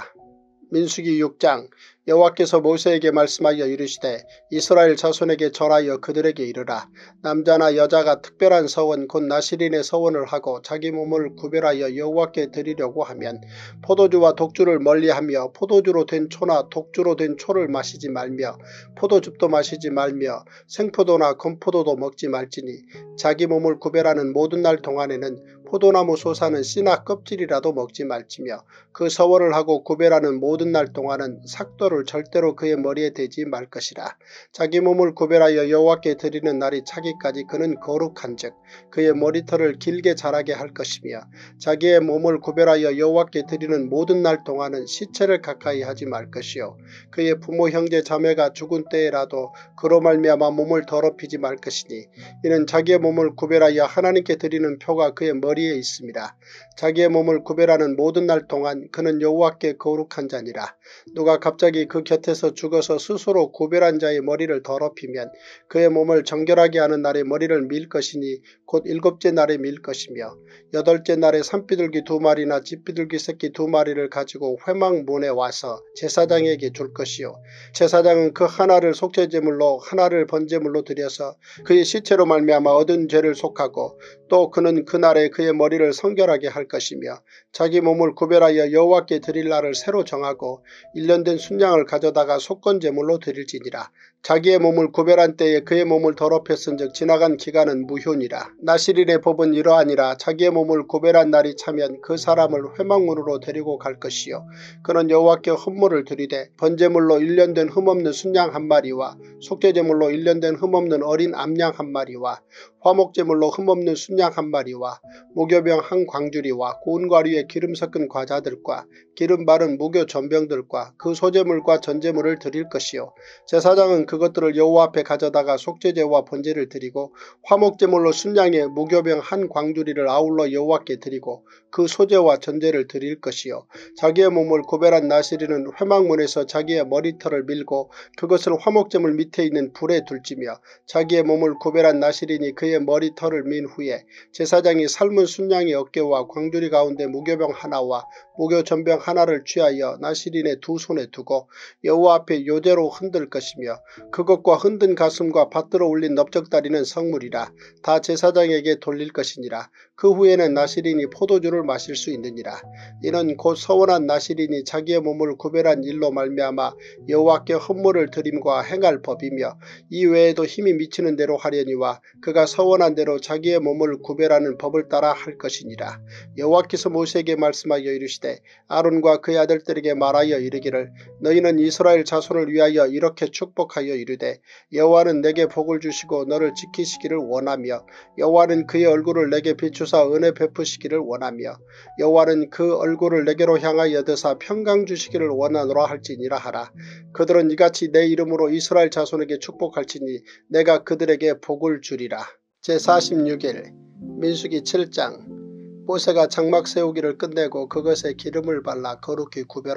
민수기 6장. 여호와께서 모세에게 말씀하여 이르시되 이스라엘 자손에게 절하여 그들에게 이르라. 남자나 여자가 특별한 서원 곧 나실인의 서원을 하고 자기 몸을 구별하여 여호와께 드리려고 하면 포도주와 독주를 멀리하며 포도주로 된 초나 독주로 된 초를 마시지 말며 포도즙도 마시지 말며 생포도나 건포도도 먹지 말지니 자기 몸을 구별하는 모든 날 동안에는 포도나무 솟아는 씨나 껍질이라도 먹지 말지며 그 서원을 하고 구별하는 모든 날 동안은 삭도를 절대로 그의 머리에 대지 말 것이라. 자기 몸을 구별하여 여호와께 드리는 날이 차기까지 그는 거룩한즉 그의 머리털을 길게 자라게 할 것이며 자기의 몸을 구별하여 여호와께 드리는 모든 날 동안은 시체를 가까이 하지 말 것이요 그의 부모 형제 자매가 죽은 때에라도 그로 말미암아 몸을 더럽히지 말 것이니 이는 자기의 몸을 구별하여 하나님께 드리는 표가 그의 머리에 있습니다. 자기의 몸을 구별하는 모든 날 동안 그는 여호와께 거룩한 자니라. 누가 갑자기 그 곁에서 죽어서 스스로 구별한 자의 머리를 더럽히면 그의 몸을 정결하게 하는 날에 머리를 밀 것이니 곧 7째 날에 밀 것이며 8째 날에 산비둘기 2마리나 집비둘기 새끼 2마리를 가지고 회막문에 와서 제사장에게 줄 것이요 제사장은 그 하나를 속죄제물로 하나를 번제물로 드려서 그의 시체로 말미암아 얻은 죄를 속하고 또 그는 그날에 그의 머리를 성결하게 할 것이며 자기 몸을 구별하여 여호와께 드릴 날을 새로 정하고 1년 된 순양을 가져다가 속건제물로 드릴지니라. 자기의 몸을 구별한 때에 그의 몸을 더럽혔은즉 지나간 기간은 무효니라. 나실인의 법은 이러하니라. 자기의 몸을 구별한 날이 차면 그 사람을 회막문으로 데리고 갈 것이요 그는 여호와께 헌물을 드리되 번제물로 1년 된 흠없는 순양 1마리와 속죄제물로 1년 된 흠없는 어린 암양 1마리와 화목제물로 흠없는 순양 1마리와 무교병 1광주리와 고운 과류에 기름 섞은 과자들과 기름 바른 무교 전병들과 그 소제물과 전제물을 드릴 것이요 제사장은 그것들을 여호와 앞에 가져다가 속죄제와 번제를 드리고 화목제물로 순양의 무교병 1광주리를 아울러 여호와께 드리고 그 소제와 전제를 드릴 것이요 자기의 몸을 구별한 나실인은 회막문에서 자기의 머리털을 밀고 그것을 화목제물 밑에 있는 불에 둘지며 자기의 몸을 구별한 나실인이 그의 머리털을 민 후에 제사장이 삶은 순양의 어깨와 광주리 가운데 무교병 하나와 무교 전병 하나를 취하여 나실인의 두 손에 두고 여호와 앞에 요제로 흔들 것이며 그것과 흔든 가슴과 받들어 올린 넓적다리는 성물이라. 다 제사장에게 돌릴 것이니라. 그 후에는 나실인이 포도주를 마실 수 있느니라. 이는 곧 서원한 나실인이 자기의 몸을 구별한 일로 말미암아 여호와께 헌물을 드림과 행할 법이며 이 외에도 힘이 미치는 대로 하려니와 그가 서원한 대로 자기의 몸을 구별하는 법을 따라 할 것이니라. 여호와께서 모세에게 말씀하여 이르시되 아론과 그의 아들들에게 말하여 이르기를 너희는 이스라엘 자손을 위하여 이렇게 축복하여 이르되 여호와는 내게 복을 주시고 너를 지키시기를 원하며 여호와는 그의 얼굴을 내게 비추사 은혜 베푸시기를 원하며 여호와는 그 얼굴을 내게로 향하여 드사 평강 주시기를 원하노라 할지니라 하라. 그들은 이같이 내 이름으로 이스라엘 자손에게 축복할지니 내가 그들에게 복을 주리라. 제46일 민수기 7장. 모세가 장막 세우기를 끝내고 그것에 기름을 발라 거룩히 구별하고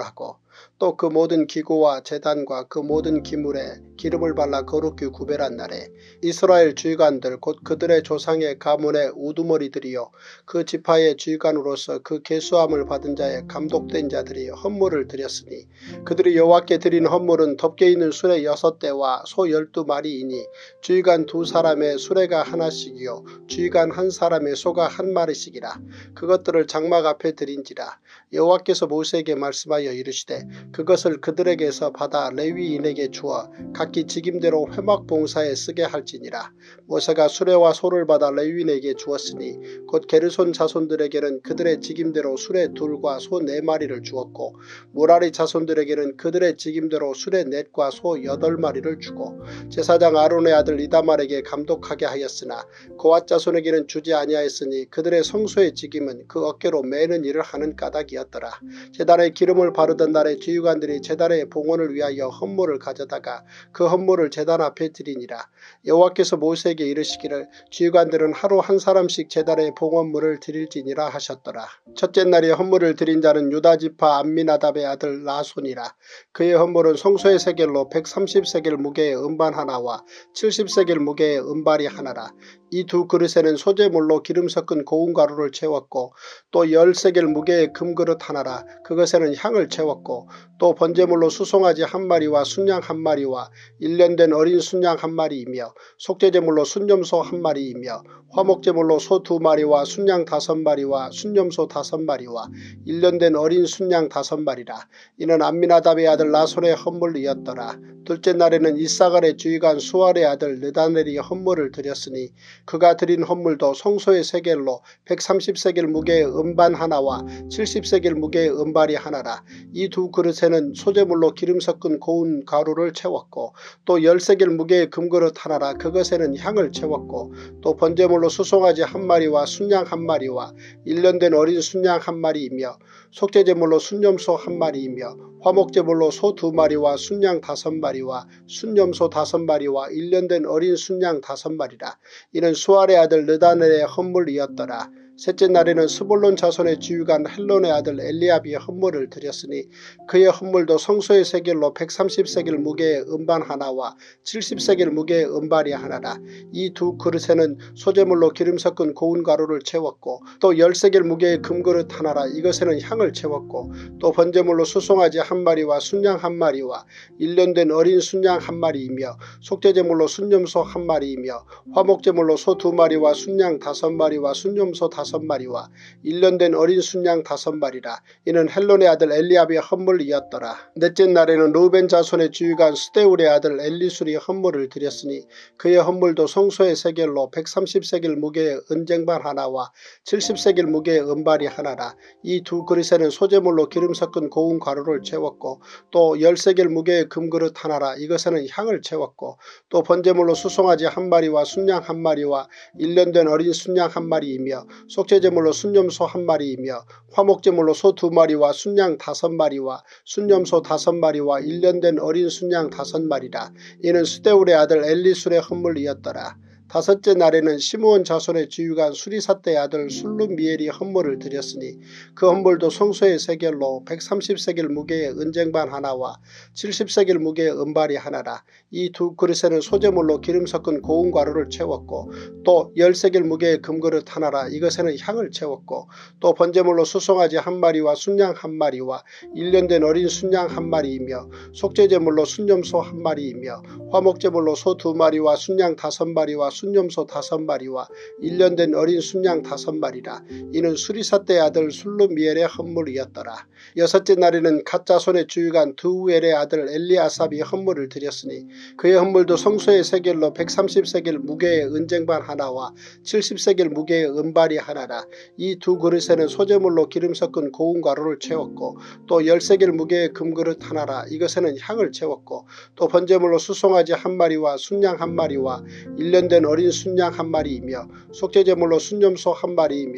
또 그 모든 기구와 제단과 그 모든 기물에 기름을 발라 거룩히 구별한 날에 이스라엘 주의관들 곧 그들의 조상의 가문의 우두머리들이요 그 지파의 주의관으로서 그 계수함을 받은 자의 감독된 자들이 헌물을 드렸으니 그들이 여호와께 드린 헌물은 덮개 있는 수레 6대와 소 12마리이니 주의관 2사람의 수레가 하나씩이요 주의관 1사람의 소가 1마리씩이라. 그것들을 장막 앞에 드린지라. 여호와께서 모세에게 말씀하여 이르시되 그것을 그들에게서 받아 레위인에게 주어 각기 직임대로 회막봉사에 쓰게 할지니라. 모세가 수레와 소를 받아 레위인에게 주었으니 곧 게르손 자손들에게는 그들의 직임대로 수레 2과 소 4마리를 주었고 무라리 자손들에게는 그들의 직임대로 수레 4과 소 8마리를 주고 제사장 아론의 아들 이다말에게 감독하게 하였으나 고앗 자손에게는 주지 아니하였으니 그들의 성소의 직임은 그 어깨로 매는 일을 하는 까닭이었더라. 제단에 기름을 바르던 날에 주의관들이 제단의 봉헌을 위하여 헌물을 가져다가 그 헌물을 제단 앞에 드리니라. 여호와께서 모세에게 이르시기를 주의관들은 하루 1사람씩 제단의 봉헌물을 드릴지니라 하셨더라. 첫째 날에 헌물을 드린 자는 유다지파 암미나답의 아들 나손이라. 그의 헌물은 성소의 세겔로 130세겔 무게의 음반 하나와 70세겔 무게의 음발이 하나라. 이 2 그릇에는 소재물로 기름 섞은 고운 가루를 채웠고 또 10세겔 무게의 금그릇 하나라. 그것에는 향을 채웠고 또 번제물로 수송아지 1마리와 순양 1마리와 1년 된 어린 순양 1마리이며 속죄제물로 순염소 1마리이며 화목제물로 소 2마리와 순양 5마리와 순염소 5마리와 1년 된 어린 순양 5마리라. 이는 암미나답의 아들 나손의 헌물이었더라. 둘째 날에는 이사갈의 주의관 수알의 아들 느다넬이 헌물을 드렸으니 그가 드린 헌물도 성소의 세겔로 130세겔 무게의 음반 하나와 70세겔 무게의 음발이 하나라. 이 2 그릇에는 소재물로 기름 섞은 고운 가루를 채웠고 또 10세겔 무게의 금그릇 하나라. 그것에는 향을 채웠고 또 번제물로 수송아지 1마리와 순양 1마리와 1년 된 어린 순양 1마리이며 속죄제물로 순염소 1마리이며 화목제물로 소 2마리와 순양 5마리와 순염소 5마리와 1년 된 어린 순양 5마리라. 이는 수알의 아들 느다넬의 헌물이었더라. 셋째 날에는 스볼론 자손의 지휘관 헬론의 아들 엘리압이 헌물을 드렸으니 그의 헌물도 성소의 세겔로 130세겔 무게의 음반 하나와 70세겔 무게의 음발이 하나라. 이 2 그릇에는 소재물로 기름 섞은 고운 가루를 채웠고 또 10세겔 무게의 금그릇 하나라. 이것에는 향을 채웠고 또 번제물로 수송아지 1마리와 순양 1마리와 1년 된 어린 순양 1마리이며 속죄제물로 순염소 1마리이며 화목제물로 소 2마리와 순양 5마리와 순염소 5마리와 1년 된 어린 순양 5마리라. 이는 헬론의 아들 엘리압의 헌물이었더라. 넷째 날에는 르우벤 자손의 지휘관 스데울의 아들 엘리술이 헌물을 드렸으니 그의 헌물도 성소의 세겔로 130세겔 무게의 은쟁반 하나와 70세겔 무게의 은발이 하나라. 이 2 그릇에는 소재물로 기름 섞은 고운 가루를 채웠고 또 10세겔 무게의 금그릇 하나라. 이것에는 향을 채웠고 또 번제물로 수송아지 1마리와 순양 1마리와 1년 된 어린 순양 1마리이며 속죄제물로 순염소 1마리이며 화목제물로 소 2마리와 순양 5마리와 순염소 5마리와 1년 된 어린 순양 5마리라. 이는 스데울의 아들 엘리술의 헌물이었더라. 다섯째 날에는 시므온 자손의 지휘관 수리사떼의 아들 술룸미엘이 헌물을 드렸으니 그 헌물도 성소의 세겔로 130세겔 무게의 은쟁반 하나와 70세겔 무게의 은발이 하나라. 이 2 그릇에는 소재물로 기름 섞은 고운 가루를 채웠고 또 10세겔 무게의 금그릇 하나라. 이것에는 향을 채웠고 또 번제물로 수송아지 1마리와 순양 1마리와 1년 된 어린 순양 1마리이며 속죄제물로 순염소 1마리이며 화목제물로 소 2마리와 순양 5마리와 순염소 5마리와 1년 된 어린 순양 5마리라. 이는 수리사떼의 아들 술룸미엘의 헌물이었더라. 여섯째 날에는 갓 자손의 주의관 드우엘의 아들 엘리아삽이 헌물을 드렸으니 그의 헌물도 성소의 세겔로 130세겔 무게의 은쟁반 하나와 70세겔 무게의 은발이 하나라. 이 2 그릇에는 소재물로 기름 섞은 고운 가루를 채웠고 또 10세겔 무게의 금그릇 하나라. 이것에는 향을 채웠고 또 번제물로 수송아지 1마리와 순양 1마리와 1년 된 어린 순양 1마리이며 속죄제물로 순염소 1마리이며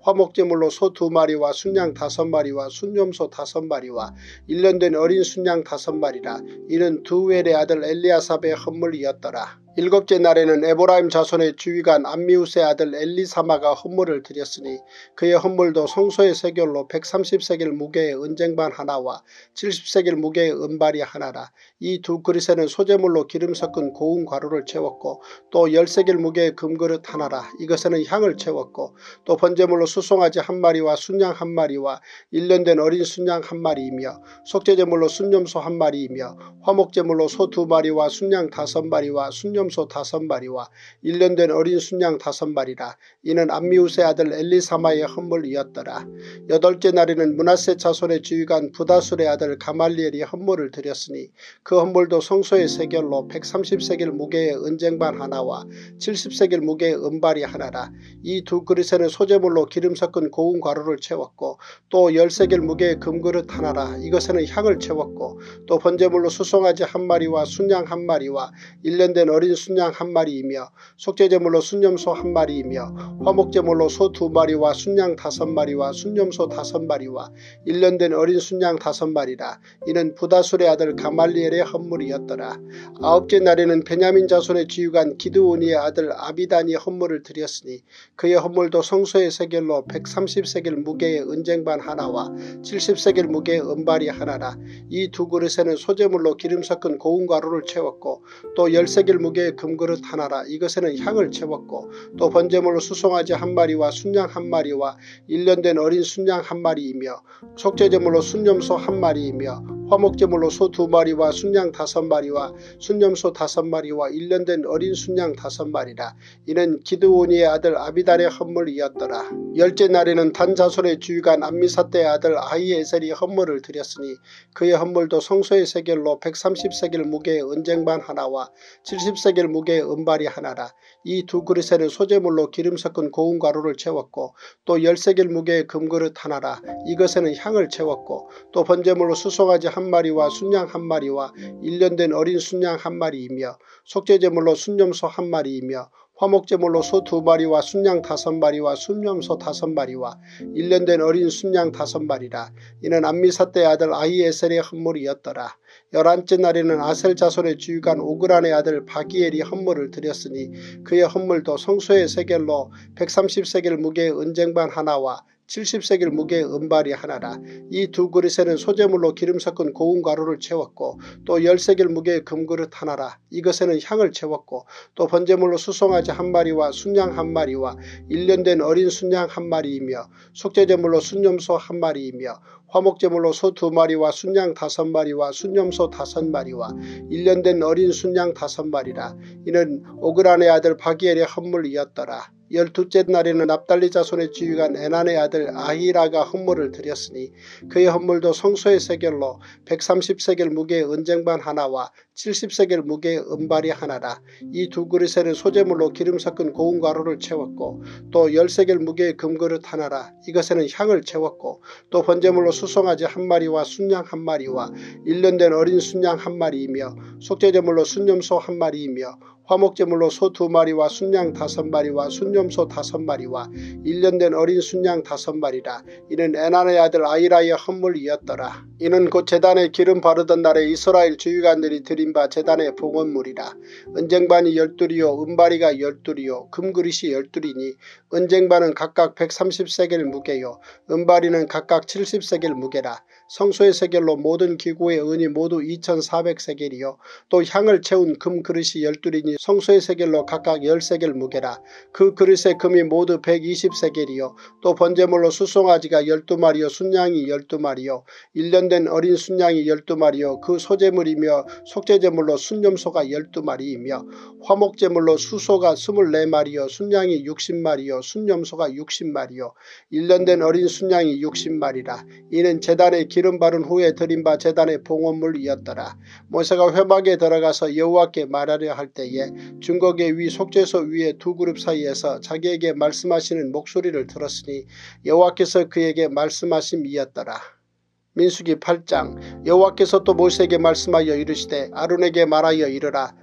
화목제물로 소 2마리와 순양 5마리와 순염소 5마리와 1년 된 어린 순양 5마리라. 이는 두웰의 아들 엘리아삽의 헌물이었더라. 일곱째 날에는 에브라임 자손의 주위관 암미우스의 아들 엘리사마가 헌물을 드렸으니 그의 헌물도 성소의 세겔로 130세겔 무게의 은쟁반 하나와 70세겔 무게의 은발이 하나라. 이 두 그릇에는 소재물로 기름 섞은 고운 가루를 채웠고 또 10세겔 무게의 금그릇 하나라. 이것에는 향을 채웠고 또 번제물로 수송아지 1마리와 순양 1마리와 1년 된 어린 순양 1마리이며 속죄제물로 순염소 1마리이며 화목제물로 소 2마리와 순양 5마리와 순염소 5마리와 1년 된 어린 순양 5마리라. 이는 암미우스의 아들 엘리사마의 헌물이었더라. 여덟째 날에는 므낫세 자손의 지휘관 부다술의 아들 가말리엘이 헌물을 드렸으니 그 헌물도 성소의 세겔로 130세겔 무게의 은쟁반 하나와 70세겔 무게의 은발이 하나라. 이 두 그릇에는 소재물로 기름 섞은 고운 가루를 채웠고 또 10세겔 무게의 금그릇 하나라. 이것에는 향을 채웠고 또 번제물로 수송아지 1마리와 순양 1마리와 1년 된 어린 순양 1마리이며 속죄제물로 순염소 1마리이며 화목제물로 소 2마리와 순양 5마리와 순염소 5마리와 1년 된 어린 순양 5마리라. 이는 부다술의 아들 가말리엘의 헌물이었더라. 아홉째 날에는 베냐민 자손의 지휘관 기드오니의 아들 아비단이 헌물을 드렸으니 그의 헌물도 성소의 세겔로 130세겔 무게의 은쟁반 하나와 70세겔 무게의 은발이 하나라. 이 두 그릇에는 소재물로 기름 섞은 고운 가루를 채웠고 또 10세겔 무게의 금그릇 하나라. 이것에는 향을 채웠고 또 번제물로 수송아지 1마리와 순양 1마리와 1년 된 어린 순양 1마리이며 속죄제물로 순염소 1마리이며 화목제물로 소 2마리와 순양 5마리와 순염소 5마리와 1년 된 어린 순양 5마리라. 이는 기드오니의 아들 아비달의 헌물이었더라. 열째 날에는 단 자손의 주위관 암미사떼의 아들 아히에셀이 헌물을 드렸으니 그의 헌물도 성소의 세겔로 130세겔 무게의 은쟁반 하나와 70세겔 무게의 은발이 하나라. 이 두 그릇에는 소재물로 기름 섞은 고운 가루를 채웠고 또 10세겔 무게의 금그릇 하나라. 이것에는 향을 채웠고 또 번제물로 수송아지 1마리와 순양 1마리와 1년 된 어린 순양 1마리이며 속죄제물로 순염소 1마리이며 화목제물로 소 2마리와 순양 5마리와 순염소 5마리와 1년 된 어린 순양 5마리라. 이는 암미사떼의 아들 아히에셀의 헌물이었더라. 11째 날에는 아셀 자손의 지휘관 오그란의 아들 바기엘이 헌물을 드렸으니 그의 헌물도 성소의 세겔로 130세겔 무게의 은쟁반 하나와 70세겔 무게의 은발이 하나라. 이 두 그릇에는 소재물로 기름 섞은 고운 가루를 채웠고 또 10세겔 무게의 금그릇 하나라. 이것에는 향을 채웠고 또 번제물로 수송아지 1마리와 순양 1마리와 1년 된 어린 순양 1마리이며 속죄제물로 순염소 1마리이며 화목제물로 소 2마리와 순양 5마리와 순염소 5마리와 1년 된 어린 순양 5마리라. 이는 오그란의 아들 바기엘의 헌물이었더라. 12째 날에는 납달리 자손의 지휘관 에난의 아들 아히라가 헌물을 드렸으니 그의 헌물도 성소의 세겔로 130세겔 무게의 은쟁반 하나와 70세겔 무게의 은발이 하나라. 이 두 그릇에는 소재물로 기름 섞은 고운 가루를 채웠고 또 10세겔 무게의 금그릇 하나라. 이것에는 향을 채웠고 또 번제물로 수송아지 1마리와 순양 1마리와 1년 된 어린 순양 1마리이며 속죄제물로 순염소 1마리이며 화목제물로 소 2마리와 순양 5마리와 순염소 5마리와 1년 된 어린 순양 5마리라. 이는 에난의 아들 아히라의 헌물이었더라. 이는 곧 제단에 기름 바르던 날에 이스라엘 주위관들이 드린 바 제단의 봉헌물이라. 은쟁반이 12이요 은바리가 12이요 금그릇이 12이니 은쟁반은 각각 130세겔 무게요 은바리는 각각 70세겔 무게라. 성소의 세겔로 모든 기구의 은이 모두 2400세겔이요 또 향을 채운 금그릇이 12이니 성소의 세겔로 각각 10세겔 무게라. 그 그릇의 금이 모두 120세겔이요 또 번제물로 수송아지가 12마리요 순양이 12마리요 1년 된 어린 순양이 12마리요 그 소재물이며 속죄제물로 순염소가 12마리이며 화목제물로 수소가 24마리요 순양이 60마리요 순염소가 60마리요 1년 된 어린 순양이 60마리라. 이는 제단에 기름 바른 후에 드린 바 제단의 봉헌물이었더라. 모세가 회막에 들어가서 여호와께 말하려 할 때에 증거계 위 속죄소 위에 두 그룹 사이에서 자기에게 말씀하시는 목소리를 들었으니 여호와께서 그에게 말씀하심이었더라. 민수기 8장. 여호와께서 또 모세에게 말씀하여 이르시되 아론에게 말하여 이르라.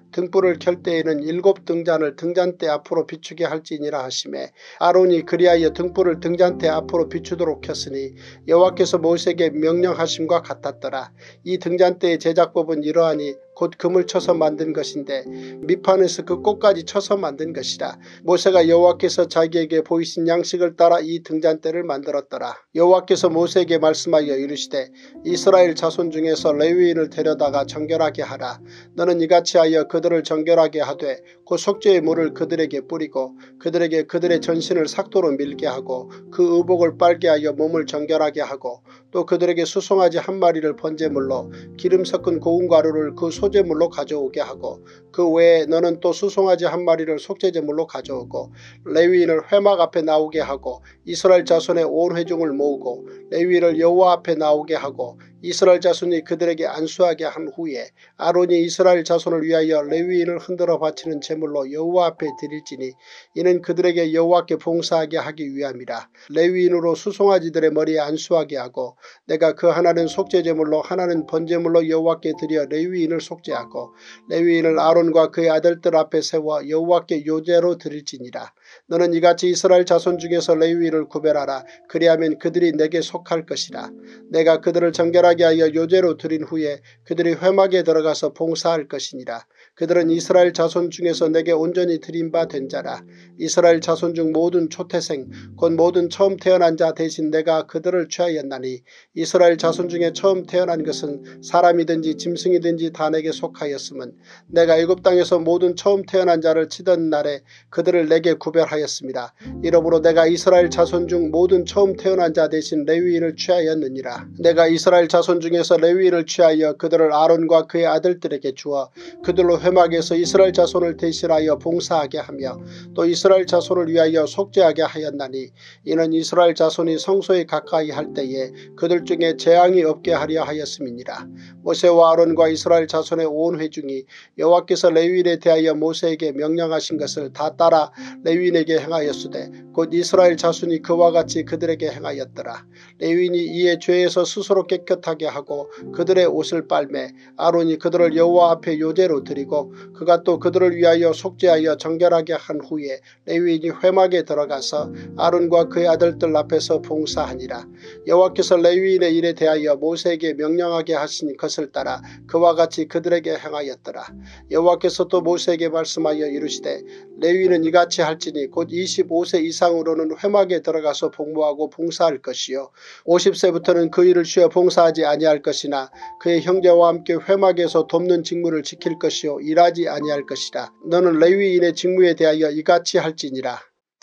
등불을 켤 때에는 7등잔을 등잔대 앞으로 비추게 할지니라 하시매 아론이 그리하여 등불을 등잔대 앞으로 비추도록 켰으니 여호와께서 모세에게 명령하심과 같았더라. 이 등잔대의 제작법은 이러하니 곧 금을 쳐서 만든 것인데 밑판에서 그 꼭까지 쳐서 만든 것이라. 모세가 여호와께서 자기에게 보이신 양식을 따라 이 등잔대를 만들었더라. 여호와께서 모세에게 말씀하여 이르시되 이스라엘 자손 중에서 레위인을 데려다가 정결하게 하라. 너는 이같이 하여 그들을 정결하게 하되 그 속죄의 물을 그들에게 뿌리고 그들에게 그들의 전신을 삭도로 밀게 하고 그 의복을 빨게 하여 몸을 정결하게 하고 또 그들에게 수송아지 한 마리를 번제물로 기름 섞은 고운 가루를 그 소제물로 가져오게 하고 그 외에 너는 또 수송아지 한 마리를 속죄제물로 가져오고 레위인을 회막 앞에 나오게 하고 이스라엘 자손의 온 회중을 모으고 레위인을 여호와 앞에 나오게 하고 이스라엘 자손이 그들에게 안수하게 한 후에 아론이 이스라엘 자손을 위하여 레위인을 흔들어 바치는 제물로 여호와 앞에 드릴지니 이는 그들에게 여호와께 봉사하게 하기 위함이라. 레위인으로 수송아지들의 머리에 안수하게 하고 내가 그 하나는 속죄제물로 하나는 번제물로 여호와께 드려 레위인을 속죄하고 레위인을 아론과 그의 아들들 앞에 세워 여호와께 요제로 드릴지니라. 너는 이같이 이스라엘 자손 중에서 레위인을 구별하라. 그리하면 그들이 내게 속할 것이라. 내가 그들을 정결하게 하여 요제로 드린 후에 그들이 회막에 들어가서 봉사할 것이니라. 그들은 이스라엘 자손 중에서 내게 온전히 드린 바 된 자라. 이스라엘 자손 중 모든 초태생 곧 모든 처음 태어난 자 대신 내가 그들을 취하였나니 이스라엘 자손 중에 처음 태어난 것은 사람이든지 짐승이든지 다 내게 속하였음은 내가 애굽 땅에서 모든 처음 태어난 자를 치던 날에 그들을 내게 구별하였습니다. 이러므로 내가 이스라엘 자손 중 모든 처음 태어난 자 대신 레위인을 취하였느니라. 내가 이스라엘 자손 중에서 레위인을 취하여 그들을 아론과 그의 아들들에게 주어 그들로 회막에서 이스라엘 자손을 대신하여 봉사하게 하며 또 이스라엘 자손을 위하여 속죄하게 하였나니 이는 이스라엘 자손이 성소에 가까이 할 때에 그들 중에 재앙이 없게 하려 하였음이니라. 모세와 아론과 이스라엘 자손의 온 회중이 여호와께서 레위인에 대하여 모세에게 명령하신 것을 다 따라 레위인에게 행하였으되 곧 이스라엘 자손이 그와 같이 그들에게 행하였더라. 레위인이 이에 죄에서 스스로 깨끗하게 하고 그들의 옷을 빨매 아론이 그들을 여호와 앞에 요제로 드리고 그가 또 그들을 위하여 속죄하여 정결하게 한 후에 레위인이 회막에 들어가서 아론과 그의 아들들 앞에서 봉사하니라. 여호와께서 레위인의 일에 대하여 모세에게 명령하게 하신 것을 따라 그와 같이 그들에게 행하였더라. 여호와께서 또 모세에게 말씀하여 이르시되 레위인은 이같이 할지니 곧 25세 이상으로는 회막에 들어가서 복무하고 봉사할 것이요 50세부터는 그 일을 쉬어 봉사하지 아니할 것이나 그의 형제와 함께 회막에서 돕는 직무를 지킬 것이요 일하지 아니할 것이라. 너는 레위인의 직무에 대하여 이같이 할지니라.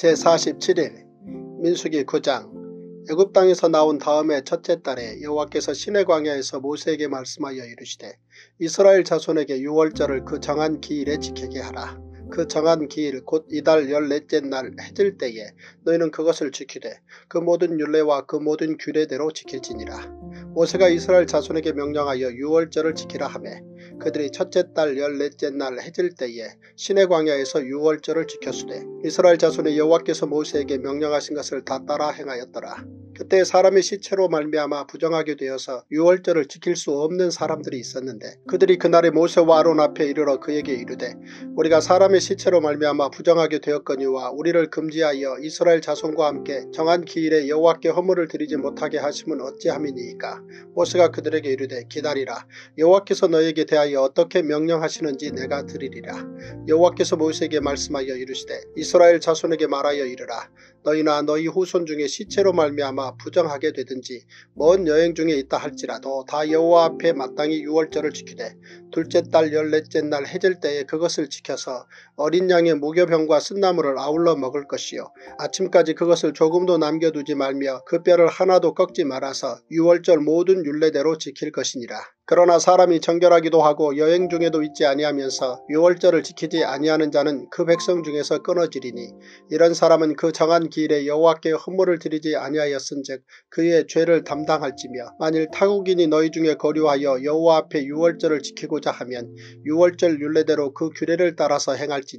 제47일 민수기 9장. 애굽 땅에서 나온 다음에 첫째 달에 여호와께서 시내 광야에서 모세에게 말씀하여 이르시되 이스라엘 자손에게 유월절을 그 정한 기일에 지키게 하라. 그 정한 기일 곧 이달 14째 날 해질 때에 너희는 그것을 지키되 그 모든 율례와 그 모든 규례대로 지킬지니라. 모세가 이스라엘 자손에게 명령하여 유월절을 지키라 하매 그들이 첫째 달 14째 날 해질 때에 시내 광야에서 유월절을 지켰으되 이스라엘 자손의 여호와께서 모세에게 명령하신 것을 다 따라 행하였더라. 그때 사람의 시체로 말미암아 부정하게 되어서 유월절을 지킬 수 없는 사람들이 있었는데 그들이 그날에 모세와 아론 앞에 이르러 그에게 이르되 우리가 사람의 시체로 말미암아 부정하게 되었거니와 우리를 금지하여 이스라엘 자손과 함께 정한 기일에 여호와께 헌물을 드리지 못하게 하심은 어찌함이니이까. 모세가 그들에게 이르되 기다리라. 여호와께서 너에게 대하여 어떻게 명령하시는지 내가 들으리라. 여호와께서 모세에게 말씀하여 이르시되 이스라엘 자손에게 말하여 이르라. 너희나 너희 후손 중에 시체로 말미암아 부정하게 되든지 먼 여행 중에 있다 할지라도 다 여호와 앞에 마땅히 유월절을 지키되 둘째 달 14째 날 해질 때에 그것을 지켜서 어린 양의 무교병과 쓴나물을 아울러 먹을 것이요 아침까지 그것을 조금도 남겨두지 말며 그 뼈를 하나도 꺾지 말아서 유월절 모든 율례대로 지킬 것이니라. 그러나 사람이 정결하기도 하고 여행 중에도 있지 아니하면서 유월절을 지키지 아니하는 자는 그 백성 중에서 끊어지리니 이런 사람은 그 정한 기일에 여호와께 헌물을 드리지 아니하였은즉 그의 죄를 담당할지며 만일 타국인이 너희 중에 거류하여 여호와 앞에 유월절을 지키고자 하면 유월절 율례대로 그 규례를 따라서 행할지니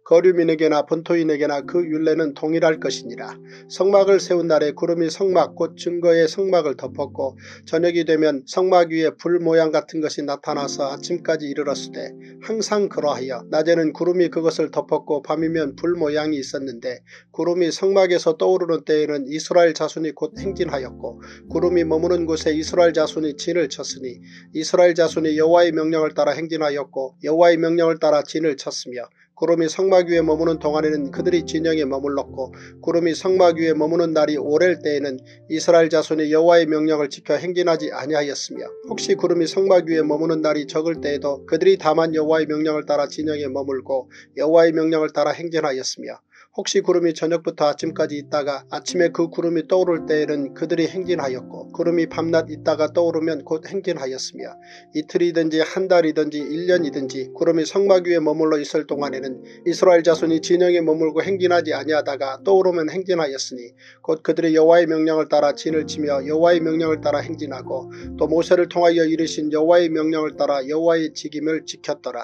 거류민에게나 본토인에게나 그 율례는 동일할 것이니라. 성막을 세운 날에 구름이 성막 곧 증거의 성막을 덮었고 저녁이 되면 성막 위에 불 모양 같은 것이 나타나서 아침까지 이르렀으되 항상 그러하여 낮에는 구름이 그것을 덮었고 밤이면 불 모양이 있었는데 구름이 성막에서 떠오르는 때에는 이스라엘 자손이 곧 행진하였고 구름이 머무는 곳에 이스라엘 자손이 진을 쳤으니 이스라엘 자손이 여호와의 명령을 따라 행진하였고 여호와의 명령을 따라 진을 쳤으며 구름이 성막 위에 머무는 동안에는 그들이 진영에 머물렀고 구름이 성막 위에 머무는 날이 오랠 때에는 이스라엘 자손이 여호와의 명령을 지켜 행진하지 아니하였으며 혹시 구름이 성막 위에 머무는 날이 적을 때에도 그들이 다만 여호와의 명령을 따라 진영에 머물고 여호와의 명령을 따라 행진하였으며 혹시 구름이 저녁부터 아침까지 있다가 아침에 그 구름이 떠오를 때에는 그들이 행진하였고 구름이 밤낮 있다가 떠오르면 곧 행진하였으며 이틀이든지 한 달이든지 1년이든지 구름이 성막 위에 머물러 있을 동안에는 이스라엘 자손이 진영에 머물고 행진하지 아니하다가 떠오르면 행진하였으니 곧 그들이 여호와의 명령을 따라 진을 치며 여호와의 명령을 따라 행진하고 또 모세를 통하여 이르신 여호와의 명령을 따라 여호와의 직임을 지켰더라.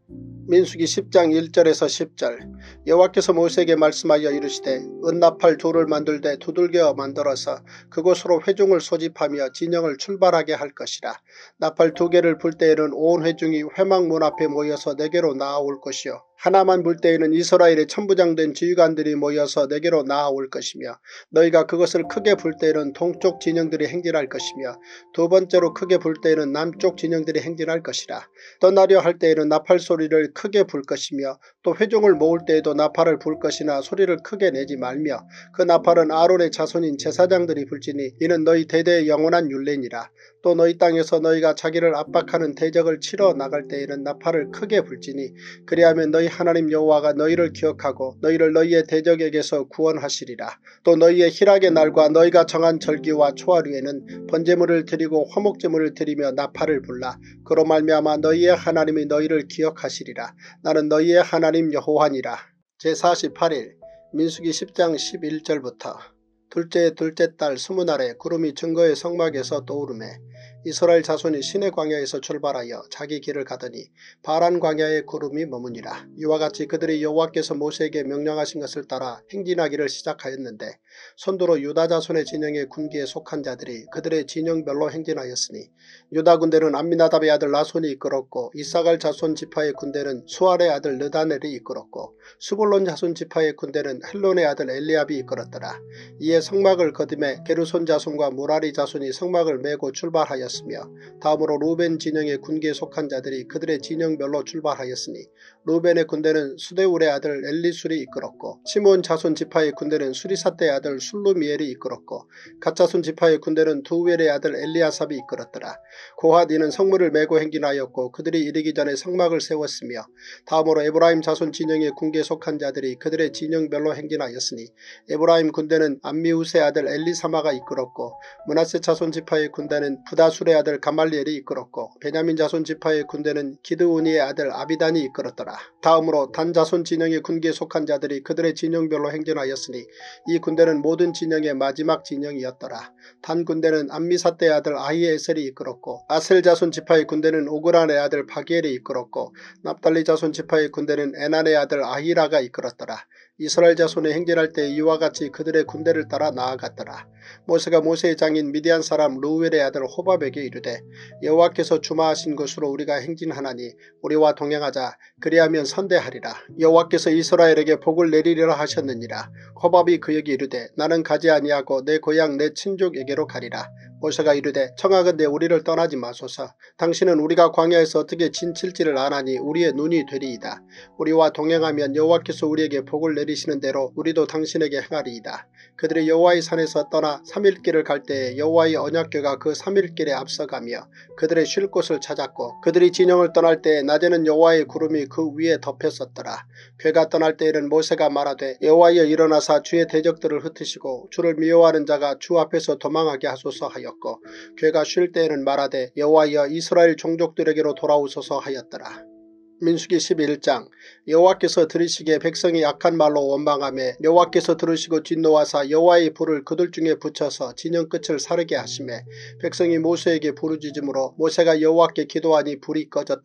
민수기 10장 1절에서 10절. 여호와께서 모세에게 말씀하여 이르시되 은나팔 둘을 만들되 두들겨 만들어서 그곳으로 회중을 소집하며 진영을 출발하게 할 것이라. 나팔 2개를 불 때에는 온 회중이 회막 문 앞에 모여서 내게로 나아올 것이요 하나만 불 때에는 이스라엘의 천부장된 지휘관들이 모여서 내게로 나아올 것이며 너희가 그것을 크게 불 때에는 동쪽 진영들이 행진할 것이며 두 번째로 크게 불 때에는 남쪽 진영들이 행진할 것이라. 떠나려 할 때에는 나팔 소리를 크게 불 것이며 또 회중을 모을 때에도 나팔을 불 것이나 소리를 크게 내지 말며 그 나팔은 아론의 자손인 제사장들이 불지니 이는 너희 대대의 영원한 율례니라. 또 너희 땅에서 너희가 자기를 압박하는 대적을 치러 나갈 때에는 나팔을 크게 불지니 그리하면 너희 하나님 여호와가 너희를 기억하고 너희를 너희의 대적에게서 구원하시리라. 또 너희의 희락의 날과 너희가 정한 절기와 초하루에는 번제물을 드리고 화목제물을 드리며 나팔을 불라. 그로 말미암아 너희의 하나님이 너희를 기억하시리라. 나는 너희의 하나님 여호와니라. 제48일 민수기 10장 11절부터 둘째 달 20날에 구름이 증거의 성막에서 떠오르매 이스라엘 자손이 시내 광야에서 출발하여 자기 길을 가더니 바란 광야에 구름이 머무니라. 이와 같이 그들이 여호와께서 모세에게 명령하신 것을 따라 행진하기를 시작하였는데 손도로 유다 자손의 진영의 군기에 속한 자들이 그들의 진영별로 행진하였으니 유다 군대는 암미나답의 아들 나손이 이끌었고 이사갈 자손 지파의 군대는 수알의 아들 느다넬이 이끌었고 스불론 자손 지파의 군대는 헬론의 아들 엘리압이 이끌었더라. 이에 성막을 거듭해 게르손 자손과 무라리 자손이 성막을 메고 출발하였으며 다음으로 루벤 진영의 군기에 속한 자들이 그들의 진영별로 출발하였으니 루벤의 군대는 수데울의 아들 엘리술이 이끌었고 시몬 자손 지파의 군대는 수리사떼의 아들 술루미엘이 이끌었고 갓 자손 지파의 군대는 두웰의 아들 엘리아삽이 이끌었더라. 고핫 이는 성문을 메고 행진하였고 그들이 이르기 전에 성막을 세웠으며 다음으로 에브라임 자손 진영의 군기에 속한 자들이 그들의 진영별로 행진하였으니 에브라임 군대는 암미우스의 아들 엘리사마가 이끌었고 므낫세 자손 지파의 군대는 부다술의 아들 가말리엘이 이끌었고 베냐민 자손 지파의 군대는 기드우니의 아들 아비단이 이끌었더라. 다음으로 단 자손 진영의 군기에 속한 자들이 그들의 진영별로 행진하였으니 이 군대는 모든 진영의 마지막 진영이었더라. 단 군대는 암미사떼의 아들 아히에셀이 이끌었고 아셀 자손 지파의 군대는 오그란의 아들 바기엘이 이끌었고 납달리 자손 지파의 군대는 에난의 아들 아히라가 이끌었더라. 이스라엘 자손이 행진할 때 이와 같이 그들의 군대를 따라 나아갔더라. 모세가 모세의 장인 미디안 사람 르우엘의 아들 호밥에게 이르되 여호와께서 주마하신 곳으로 우리가 행진하나니 우리와 동행하자. 그리하면 선대하리라. 여호와께서 이스라엘에게 복을 내리리라 하셨느니라. 호밥이 그에게 이르되 나는 가지 아니하고 내 고향 내 친족에게로 가리라. 모세가 이르되 청하건대 우리를 떠나지 마소서. 당신은 우리가 광야에서 어떻게 진칠지를 아나니 우리의 눈이 되리이다. 우리와 동행하면 여호와께서 우리에게 복을 내리시는 대로 우리도 당신에게 행하리이다. 그들이 여호와의 산에서 떠나 3일길을 갈 때에 여호와의 언약궤가 그 3일길에 앞서가며 그들의 쉴 곳을 찾았고 그들이 진영을 떠날 때에 낮에는 여호와의 구름이 그 위에 덮였었더라. 궤가 떠날 때에는 모세가 말하되 여호와여 일어나사 주의 대적들을 흩으시고 주를 미워하는 자가 주 앞에서 도망하게 하소서 하였고 궤가 쉴 때에는 말하되 여호와여 이스라엘 종족들에게로 돌아오소서 하였더라. 민수기 11장. 여호와께서 들으시기에 백성이 악한 말로 원망하며 여호와께서 들으시고 진노하사 여호와의 불을 그들 중에 붙여서 진영 끝을 사르게 하시매 백성이 모세에게 부르짖음으로 모세가 여호와께 기도하니 불이 꺼졌더라.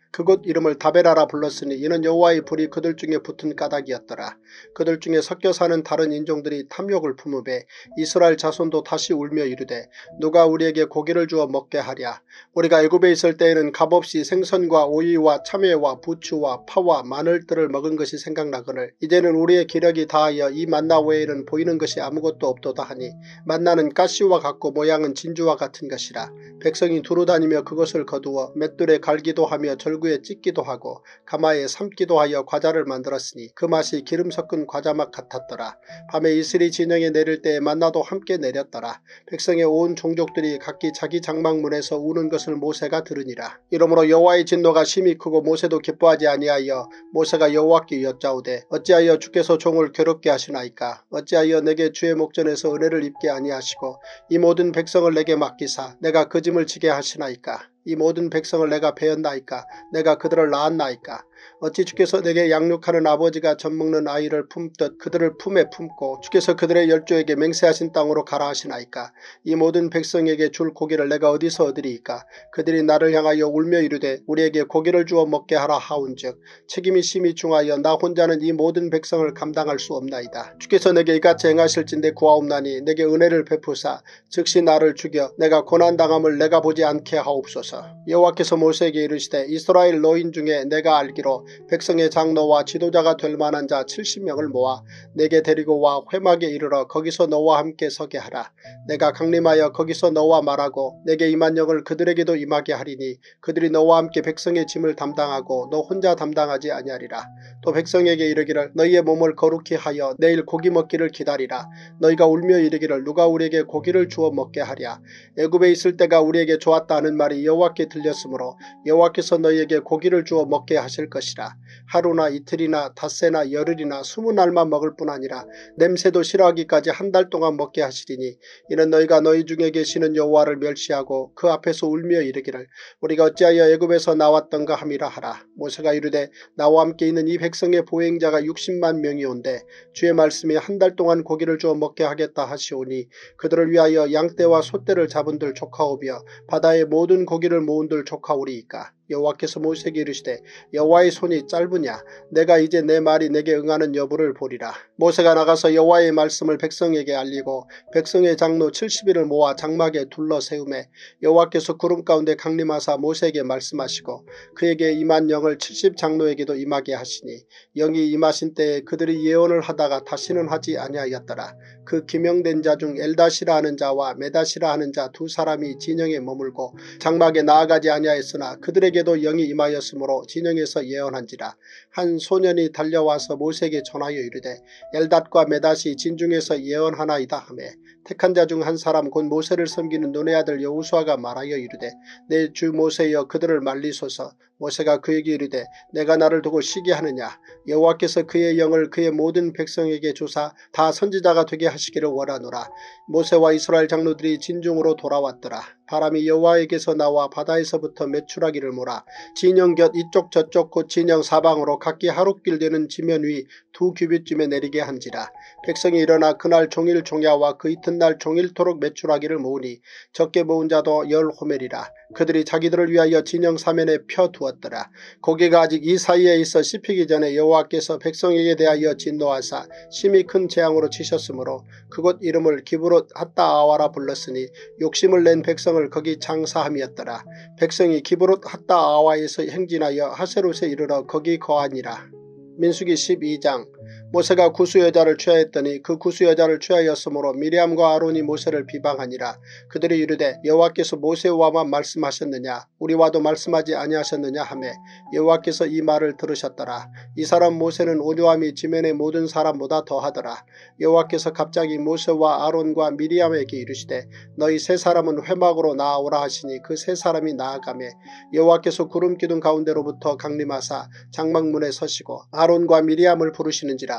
그곳 이름을 다베라라 불렀으니 이는 여호와의 불이 그들 중에 붙은 까닭이었더라. 그들 중에 섞여 사는 다른 인종들이 탐욕을 품으되 이스라엘 자손도 다시 울며 이르되 누가 우리에게 고기를 주어 먹게 하랴. 우리가 애굽에 있을 때에는 값없이 생선과 오이와 참외와 부추와 파와 마늘들을 먹은 것이 생각나거늘 이제는 우리의 기력이 다하여 이 만나 외에는 보이는 것이 아무것도 없도다 하니 만나는 가시와 같고 모양은 진주와 같은 것이라. 백성이 두루다니며 그것을 거두어 맷돌에 갈기도 하며 절구에 찢기도 하고 가마에 삶기도 하여 과자를 만들었으니 그 맛이 기름 섞은 과자맛 같았더라. 밤에 이슬이 진영에 내릴 때에 만나도 함께 내렸더라. 백성의 온 종족들이 각기 자기 장막문에서 우는 것을 모세가 들으니라. 이러므로 여호와의 진노가 심히 크고 모세도 기뻐하지 아니하여 모세가 여호와께 여짜오되 어찌하여 주께서 종을 괴롭게 하시나이까. 어찌하여 내게 주의 목전에서 은혜를 입게 아니하시고 이 모든 백성을 내게 맡기사 내가 그 짐을 지게 하시나이까. 이 모든 백성을 내가 베었나이까. 내가 그들을 낳았나이까. 어찌 주께서 내게 양육하는 아버지가 젖먹는 아이를 품듯 그들을 품에 품고 주께서 그들의 열조에게 맹세하신 땅으로 가라 하시나이까. 이 모든 백성에게 줄 고기를 내가 어디서 얻으리이까. 그들이 나를 향하여 울며 이르되 우리에게 고기를 주어 먹게 하라 하온즉 책임이 심히 중하여 나 혼자는 이 모든 백성을 감당할 수 없나이다. 주께서 내게 이같이 행하실진대 구하옵나니 내게 은혜를 베푸사 즉시 나를 죽여 내가 고난당함을 내가 보지 않게 하옵소서. 여호와께서 모세에게 이르시되 이스라엘 노인 중에 내가 알기로 백성의 장로와 지도자가 될 만한 자 70명을 모아 내게 데리고 와 회막에 이르러 거기서 너와 함께 서게 하라. 내가 강림하여 거기서 너와 말하고 내게 임한 영을 그들에게도 임하게 하리니 그들이 너와 함께 백성의 짐을 담당하고 너 혼자 담당하지 아니하리라. 또 백성에게 이르기를 너희의 몸을 거룩히 하여 내일 고기 먹기를 기다리라. 너희가 울며 이르기를 누가 우리에게 고기를 주어 먹게 하랴. 애굽에 있을 때가 우리에게 좋았다 하는 말이 여호와께 들렸으므로 여호와께서 너희에게 고기를 주어 먹게 하실 것이라. 하루나 이틀이나 닷새나 열흘이나 20날만 먹을 뿐 아니라 냄새도 싫어하기까지 한 달 동안 먹게 하시리니 이는 너희가 너희 중에 계시는 여호와를 멸시하고 그 앞에서 울며 이르기를 우리가 어찌하여 애굽에서 나왔던가 함이라 하라. 모세가 이르되 나와 함께 있는 이 백성의 보행자가 60만 명이 온데 주의 말씀이 한 달 동안 고기를 주어 먹게 하겠다 하시오니 그들을 위하여 양떼와 소떼를 잡은들 조카오며 바다의 모든 고기를 모은들 조카오리이까. 여호와께서 모세에게 이르시되 여호와의 손이 짧으냐. 내가 이제 내 말이 내게 응하는 여부를 보리라. 모세가 나가서 여호와의 말씀을 백성에게 알리고 백성의 장로 70인을 모아 장막에 둘러 세우매 여호와께서 구름 가운데 강림하사 모세에게 말씀하시고 그에게 임한 영을 70장로에게도 임하게 하시니 영이 임하신 때에 그들이 예언을 하다가 다시는 하지 아니하였더라. 그 기명된 자 중 엘다시라 하는 자와 메다시라 하는 자 두 사람이 진영에 머물고 장막에 나아가지 아니하였으나 그들에게도 영이 임하였으므로 진영에서 예언한지라. 한 소년이 달려와서 모세에게 전하여 이르되 엘닷과 메닷이 진중에서 예언하나이다 하매 택한 자 중 한 사람 곧 모세를 섬기는 눈의 아들 여호수아가 말하여 이르되 내 주 모세여 그들을 말리소서. 모세가 그에게 이르되 내가 나를 두고 쉬게 하느냐. 여호와께서 그의 영을 그의 모든 백성에게 주사 다 선지자가 되게 하시기를 원하노라. 모세와 이스라엘 장로들이 진중으로 돌아왔더라. 바람이 여호와에게서 나와 바다에서부터 메추라기를 몰아 진영 곁 이쪽 저쪽 곧 진영 사방으로 각기 하룻길 되는 지면 위 2규빗쯤에 내리게 한지라. 백성이 일어나 그날 종일 종야와 그 이튿날 종일토록 메추라기를 모으니 적게 모은 자도 10호멜이라. 그들이 자기들을 위하여 진영 사면에 펴두었더라. 고기가 아직 이 사이에 있어 씹히기 전에 여호와께서 백성에게 대하여 진노하사 심히 큰 재앙으로 치셨으므로 그곳 이름을 기브롯 핫다아와라 불렀으니 욕심을 낸 백성을 거기 장사함이었더라. 백성이 기브롯 핫다아와에서 행진하여 하세롯에 이르러 거기 거하니라. 민수기 12장. 모세가 구수 여자를 취하였더니 그 구수 여자를 취하였으므로 미리암과 아론이 모세를 비방하니라. 그들이 이르되 여호와께서 모세와만 말씀하셨느냐 우리와도 말씀하지 아니하셨느냐 하매 여호와께서 이 말을 들으셨더라. 이 사람 모세는 온유함이 지면의 모든 사람보다 더하더라. 여호와께서 갑자기 모세와 아론과 미리암에게 이르시되 너희 세 사람은 회막으로 나아오라 하시니 그 세 사람이 나아가매 여호와께서 구름 기둥 가운데로부터 강림하사 장막문에 서시고 아론과 미리암을 부르시는지라.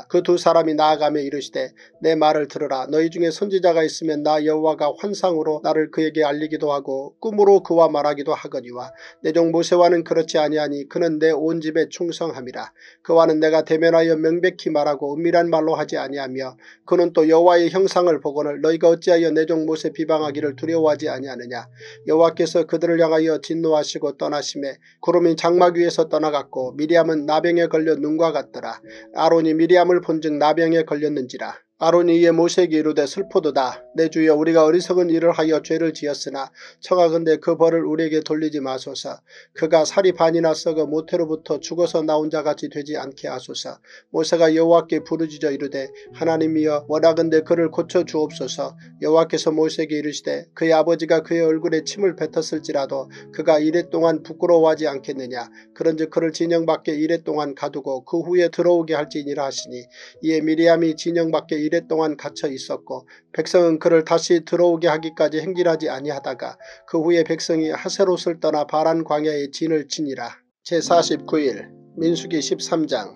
하니라. 그 두 사람이 나아가며 이르시되 내 말을 들으라. 너희 중에 선지자가 있으면 나 여호와가 환상으로 나를 그에게 알리기도 하고 꿈으로 그와 말하기도 하거니와 내 종 모세와는 그렇지 아니하니 그는 내 온 집에 충성함이라. 그와는 내가 대면하여 명백히 말하고 은밀한 말로 하지 아니하며 그는 또 여호와의 형상을 보거늘 너희가 어찌하여 내 종 모세 비방하기를 두려워하지 아니하느냐. 여호와께서 그들을 향하여 진노하시고 떠나심에 구름이 장막 위에서 떠나갔고 미리암은 나병에 걸려 눈과 같더라. 아론이 미리암을 본즉 나병에 걸렸는지라. 아론이 이에 모세에게 이르되 슬프도다. 내 주여 우리가 어리석은 일을 하여 죄를 지었으나 청하건대 그 벌을 우리에게 돌리지 마소서. 그가 살이 반이나 썩어 모태로부터 죽어서 나온 자같이 되지 않게 하소서. 모세가 여호와께 부르짖어 이르되 하나님이여 원하건대 그를 고쳐 주옵소서. 여호와께서 모세에게 이르시되 그의 아버지가 그의 얼굴에 침을 뱉었을지라도 그가 이레 동안 부끄러워하지 않겠느냐. 그런즉 그를 진영 밖에 이레 동안 가두고 그 후에 들어오게 할지니라 하시니 이에 미리암이 진영 밖에 이레 동안 갇혀 있었고 백성은 그를 다시 들어오게 하기까지 행진하지 아니하다가 그 후에 백성이 하세롯을 떠나 바란 광야에 진을 치니라. 제49일 민수기 13장.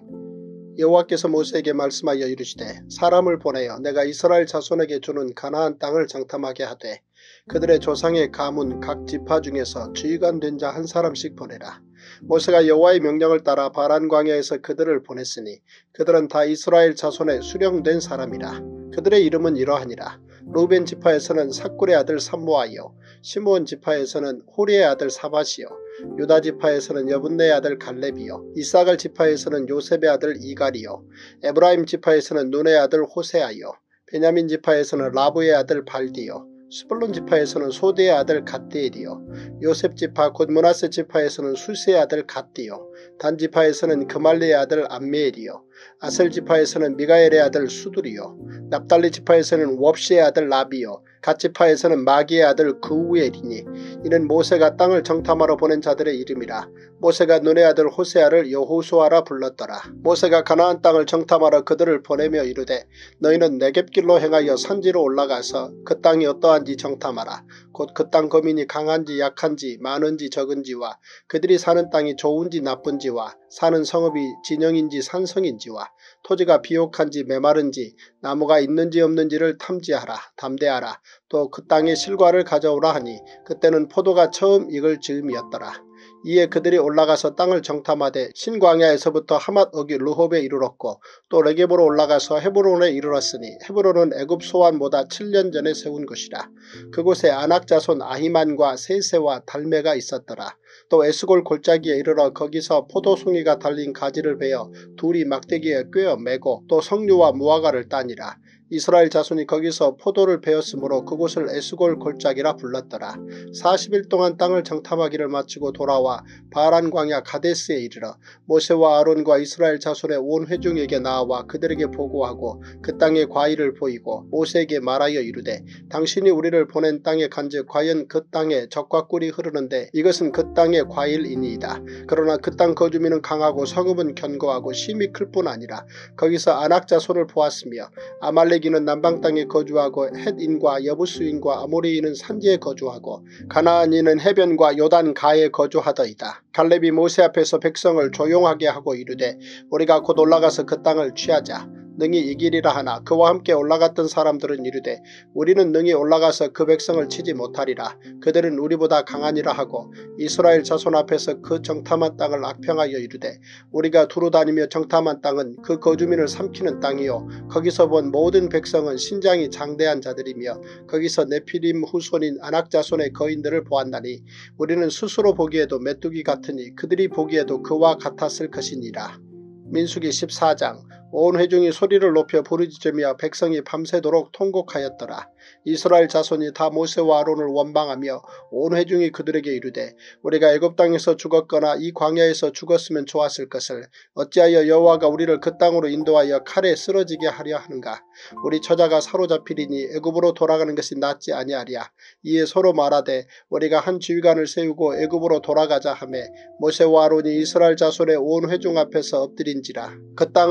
여호와께서 모세에게 말씀하여 이르시되 사람을 보내어 내가 이스라엘 자손에게 주는 가나안 땅을 장탐하게 하되 그들의 조상의 가문 각 지파 중에서 지휘관 된 자 한 사람씩 보내라. 모세가 여호와의 명령을 따라 바란 광야에서 그들을 보냈으니 그들은 다 이스라엘 자손의 수령된 사람이라. 그들의 이름은 이러하니라. 루벤 지파에서는 삭굴의 아들 삼모아요. 시므온 지파에서는 호리의 아들 사밧이요. 유다 지파에서는 여분네의 아들 갈렙이요. 이사갈 지파에서는 요셉의 아들 이갈이요. 에브라임 지파에서는 눈의 아들 호세아요. 베냐민 지파에서는 라브의 아들 발디요. 스불론 지파에서는 소대의 아들 갓디엘이요. 요셉 지파 곧 므낫세 지파에서는 수세의 아들 갓디요. 단 지파에서는 그말리의 아들 암미엘이요. 아셀 지파에서는 미가엘의 아들 수두리요. 납달리 지파에서는 웁시의 아들 라비요. 갓 지파에서는 마기의 아들 그우엘이니 이는 모세가 땅을 정탐하러 보낸 자들의 이름이라. 모세가 눈의 아들 호세아를 여호수아라 불렀더라. 모세가 가나안 땅을 정탐하러 그들을 보내며 이르되 너희는 네겝길로 행하여 산지로 올라가서 그 땅이 어떠한지 정탐하라. 곧 그 땅 거민이 강한지 약한지 많은지 적은지와 그들이 사는 땅이 좋은지 나쁜지와 사는 성읍이 진영인지 산성인지와 토지가 비옥한지 메마른지 나무가 있는지 없는지를 탐지하라. 담대하라. 또 그 땅의 실과를 가져오라 하니 그때는 포도가 처음 익을 즈음이었더라. 이에 그들이 올라가서 땅을 정탐하되 신광야에서부터 하맛 어기 르홉에 이르렀고 또 레겝으로 올라가서 헤브론에 이르렀으니 헤브론은 애굽 소환보다 7년 전에 세운 곳이라. 그곳에 아낙 자손 아히만과 세세와 달메가 있었더라. 또 에스골 골짜기에 이르러 거기서 포도송이가 달린 가지를 베어 둘이 막대기에 꿰어 매고 또 석류와 무화과를 따니라. 이스라엘 자손이 거기서 포도를 베었으므로 그곳을 에스골 골짜기라 불렀더라. 40일 동안 땅을 정탐하기를 마치고 돌아와 바란 광야 가데스에 이르러 모세와 아론과 이스라엘 자손의 온 회중에게 나와 그들에게 보고하고 그 땅의 과일을 보이고 모세에게 말하여 이르되 당신이 우리를 보낸 땅에 간즉 과연 그 땅에 젖과 꿀이 흐르는데 이것은 그 땅의 과일이니이다. 그러나 그 땅 거주민은 강하고 성읍은 견고하고 심이 클 뿐 아니라 거기서 아낙 자손을 보았으며 아말렉인은 남방 땅에 거주하고 헷인과 여부스인과 아모리인은 산지에 거주하고 가나안인은 해변과 요단 가에 거주하더이다. 갈렙이 모세 앞에서 백성을 조용하게 하고 이르되 우리가 곧 올라가서 그 땅을 취하자. 능히 이기리라 하나 그와 함께 올라갔던 사람들은 이르되 우리는 능히 올라가서 그 백성을 치지 못하리라. 그들은 우리보다 강하니라 하고 이스라엘 자손 앞에서 그 정탐한 땅을 악평하여 이르되 우리가 두루다니며 정탐한 땅은 그 거주민을 삼키는 땅이요 거기서 본 모든 백성은 신장이 장대한 자들이며 거기서 네피림 후손인 아낙 자손의 거인들을 보았나니 우리는 스스로 보기에도 메뚜기 같으니 그들이 보기에도 그와 같았을 것이니라. 민수기 14장. 온 회중이 소리를 높여 부르짖으며 백성이 밤새도록 통곡하였더라. 이스라엘 자손이 다 모세와 아론을 원망하며 온 회중이 그들에게 이르되 우리가 애굽 땅에서 죽었거나 이 광야에서 죽었으면 좋았을 것을 어찌하여 여호와가 우리를 그 땅으로 인도하여 칼에 쓰러지게 하려 하는가. 우리 처자가 사로잡히리니 애굽으로 돌아가는 것이 낫지 아니하랴. 이에 서로 말하되 우리가 한 지휘관을 세우고 애굽으로 돌아가자 하매 모세와 아론이 이스라엘 자손의 온 회중 앞에서 엎드린지라. 그 땅을 정탐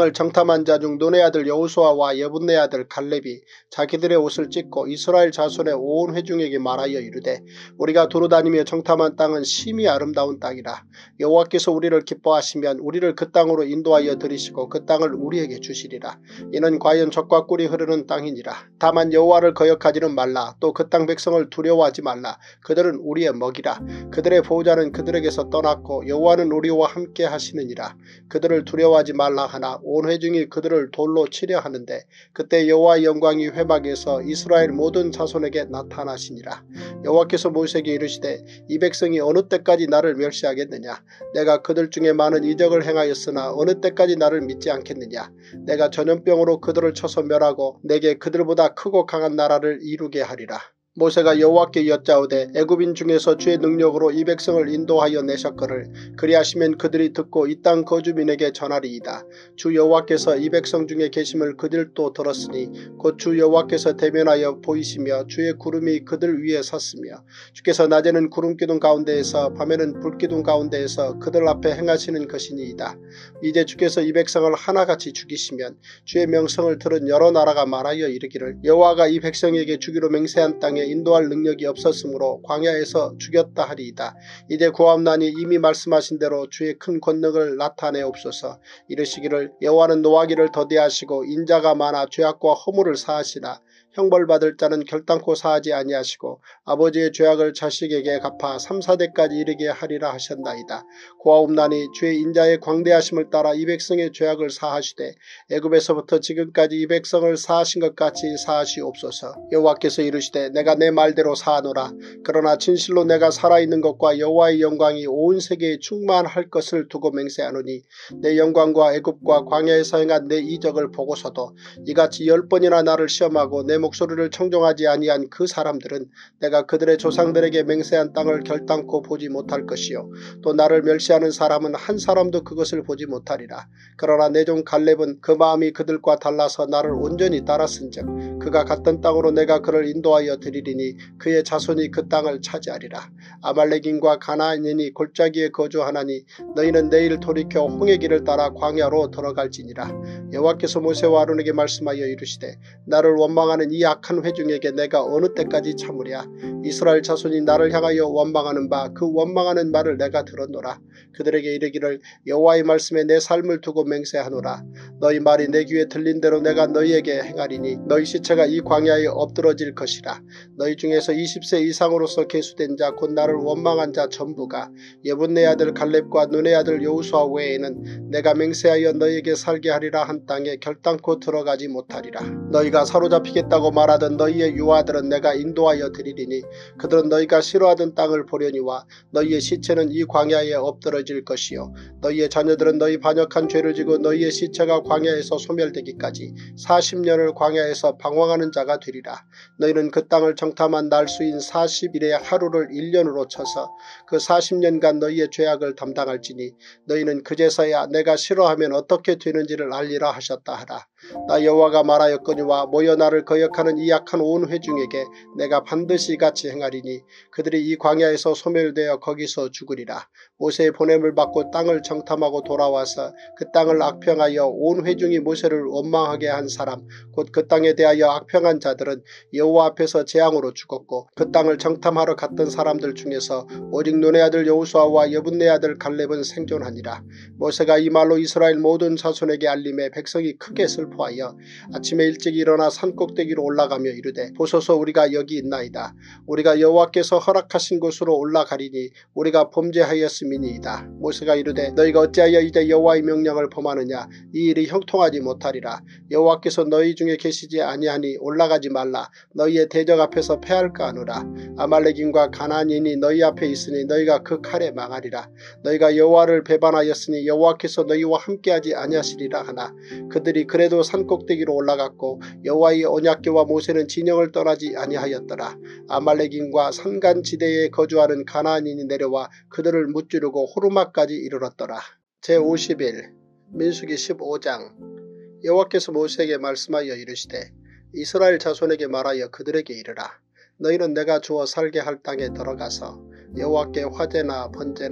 청탐한 자 중 눈의 아들 여호수아와 여분네 아들 갈렙이 자기들의 옷을 찢고 이스라엘 자손의 온 회중에게 말하여 이르되 우리가 두루다니며 청탐한 땅은 심히 아름다운 땅이라. 여호와께서 우리를 기뻐하시면 우리를 그 땅으로 인도하여 들이시고 그 땅을 우리에게 주시리라. 이는 과연 젖과 꿀이 흐르는 땅이니라. 다만 여호와를 거역하지는 말라. 또 그 땅 백성을 두려워하지 말라. 그들은 우리의 먹이라. 그들의 보호자는 그들에게서 떠났고 여호와는 우리와 함께 하시느니라. 그들을 두려워하지 말라 하나 온 회중이 그들을 돌로 치려 하는데 그때 여호와의 영광이 회막에서 이스라엘 모든 자손에게 나타나시니라. 여호와께서 모세에게 이르시되 이 백성이 어느 때까지 나를 멸시하겠느냐. 내가 그들 중에 많은 이적을 행하였으나 어느 때까지 나를 믿지 않겠느냐. 내가 전염병으로 그들을 쳐서 멸하고 내게 그들보다 크고 강한 나라를 이루게 하리라. 모세가 여호와께 여짜오되 애굽인 중에서 주의 능력으로 이 백성을 인도하여 내셨거늘 그리하시면 그들이 듣고 이 땅 거주민에게 전하리이다. 주 여호와께서 이 백성 중에 계심을 그들도 들었으니 곧 주 여호와께서 대면하여 보이시며 주의 구름이 그들 위에 섰으며 주께서 낮에는 구름기둥 가운데에서 밤에는 불기둥 가운데에서 그들 앞에 행하시는 것이니이다. 이제 주께서 이 백성을 하나같이 죽이시면 주의 명성을 들은 여러 나라가 말하여 이르기를 여호와가 이 백성에게 주기로 맹세한 땅에 인도할 능력이 없었으므로 광야에서 죽였다 하리이다. 이제 구하옵나니 이미 말씀하신 대로 주의 큰 권능을 나타내옵소서. 이르시기를 여호와는 노하기를 더디하시고 인자가 많아 죄악과 허물을 사하시나 형벌받을 자는 결단코 사하지 아니하시고 아버지의 죄악을 자식에게 갚아 3, 4대까지 이르게 하리라 하셨나이다. 고하옵나니 주의 인자의 광대하심을 따라 이 백성의 죄악을 사하시되 애굽에서부터 지금까지 이 백성을 사하신 것 같이 사하시옵소서. 여호와께서 이르시되 내가 내 말대로 사하노라. 그러나 진실로 내가 살아있는 것과 여호와의 영광이 온 세계에 충만할 것을 두고 맹세하노니 내 영광과 애굽과 광야에서 행한 내 이적을 보고서도 이같이 10번이나 나를 시험하고 내 목소리를 청종하지 아니한 그 사람들은 내가 그들의 조상들에게 맹세한 땅을 결단코 보지 못할 것이요 또 나를 멸시하는 사람은 한 사람도 그것을 보지 못하리라. 그러나 내 종 갈렙은 그 마음이 그들과 달라서 나를 온전히 따랐은즉 그가 갔던 땅으로 내가 그를 인도하여 드리리니 그의 자손이 그 땅을 차지하리라. 아말렉인과 가나안인이 골짜기에 거주하나니 너희는 내일 돌이켜 홍해 길을 따라 광야로 들어갈지니라. 여호와께서 모세와 아론에게 말씀하여 이르시되 나를 원망하는 이 악한 회중에게 내가 어느 때까지 참으랴. 이스라엘 자손이 나를 향하여 원망하는 바 그 원망하는 말을 내가 들었노라. 그들에게 이르기를 여호와의 말씀에 내 삶을 두고 맹세하노라. 너희 말이 내 귀에 들린 대로 내가 너희에게 행하리니 너희 시체가 이 광야에 엎드러질 것이라. 너희 중에서 20세 이상으로서 계수된 자 곧 나를 원망한 자 전부가 여분네 아들 갈렙과 눈의 아들 여호수아 외에는 내가 맹세하여 너희에게 살게 하리라 한 땅에 결단코 들어가지 못하리라. 너희가 사로잡히겠다고 말하던 너희의 유아들은 내가 인도하여 드리리니 그들은 너희가 싫어하던 땅을 보려니와 너희의 시체는 이 광야에 엎드러질 것이요 너희의 자녀들은 너희 반역한 죄를 지고 너희의 시체가 광야에서 소멸되기까지 40년을 광야에서 방황하는 자가 되리라. 너희는 그 땅을 정탐한 날수인 40일의 하루를 1년으로 쳐서 그 40년간 너희의 죄악을 담당할지니 너희는 그제서야 내가 싫어하면 어떻게 되는지를 알리라 하셨다 하라. 나 여호와가 말하였거니와 모여 나를 거역하는 이 악한 온 회중에게 내가 반드시 같이 행하리니 그들이 이 광야에서 소멸되어 거기서 죽으리라. 모세의 보냄을 받고 땅을 정탐하고 돌아와서 그 땅을 악평하여 온 회중이 모세를 원망하게 한 사람 곧 그 땅에 대하여 악평한 자들은 여호와 앞에서 재앙으로 죽었고 그 땅을 정탐하러 갔던 사람들 중에서 오직 눈의 아들 여호수아와 여분네 아들 갈렙은 생존하니라. 모세가 이 말로 이스라엘 모든 자손에게 알림해 백성이 크게 슬퍼하여 아침에 일찍 일어나 산꼭대기로 올라가며 이르되 보소서 우리가 여기 있나이다. 우리가 여호와께서 허락하신 곳으로 올라가리니 우리가 범죄하였음이니이다. 모세가 이르되 너희가 어찌하여 이제 여호와의 명령을 범하느냐. 이 일이 형통하지 못하리라. 여호와께서 너희 중에 계시지 아니하니 올라가지 말라. 너희의 대적 앞에서 패할까 하노라. 아말렉인과 가나안인이 너희 앞에 있으니 너희가 그 칼에 망하리라. 너희가 여호와를 배반하였으니 여호와께서 너희와 함께하지 아니하시리라 하나 그들이 그래도 산꼭대기로 올라갔고 여호와의 언약궤와 모세는 진영을 떠나지 아니하였더라. 아말렉인과 산간지대에 거주하는 가나안인이 내려와 그들을 무찌르고 호르마까지 이르렀더라. 제50일 민수기 15장. 여호와께서 모세에게 말씀하여 이르시되 이스라엘 자손에게 말하여 그들에게 이르라. 너희는 내가 주어 살게 할 땅에 들어가서 여호와께 화제나 번제나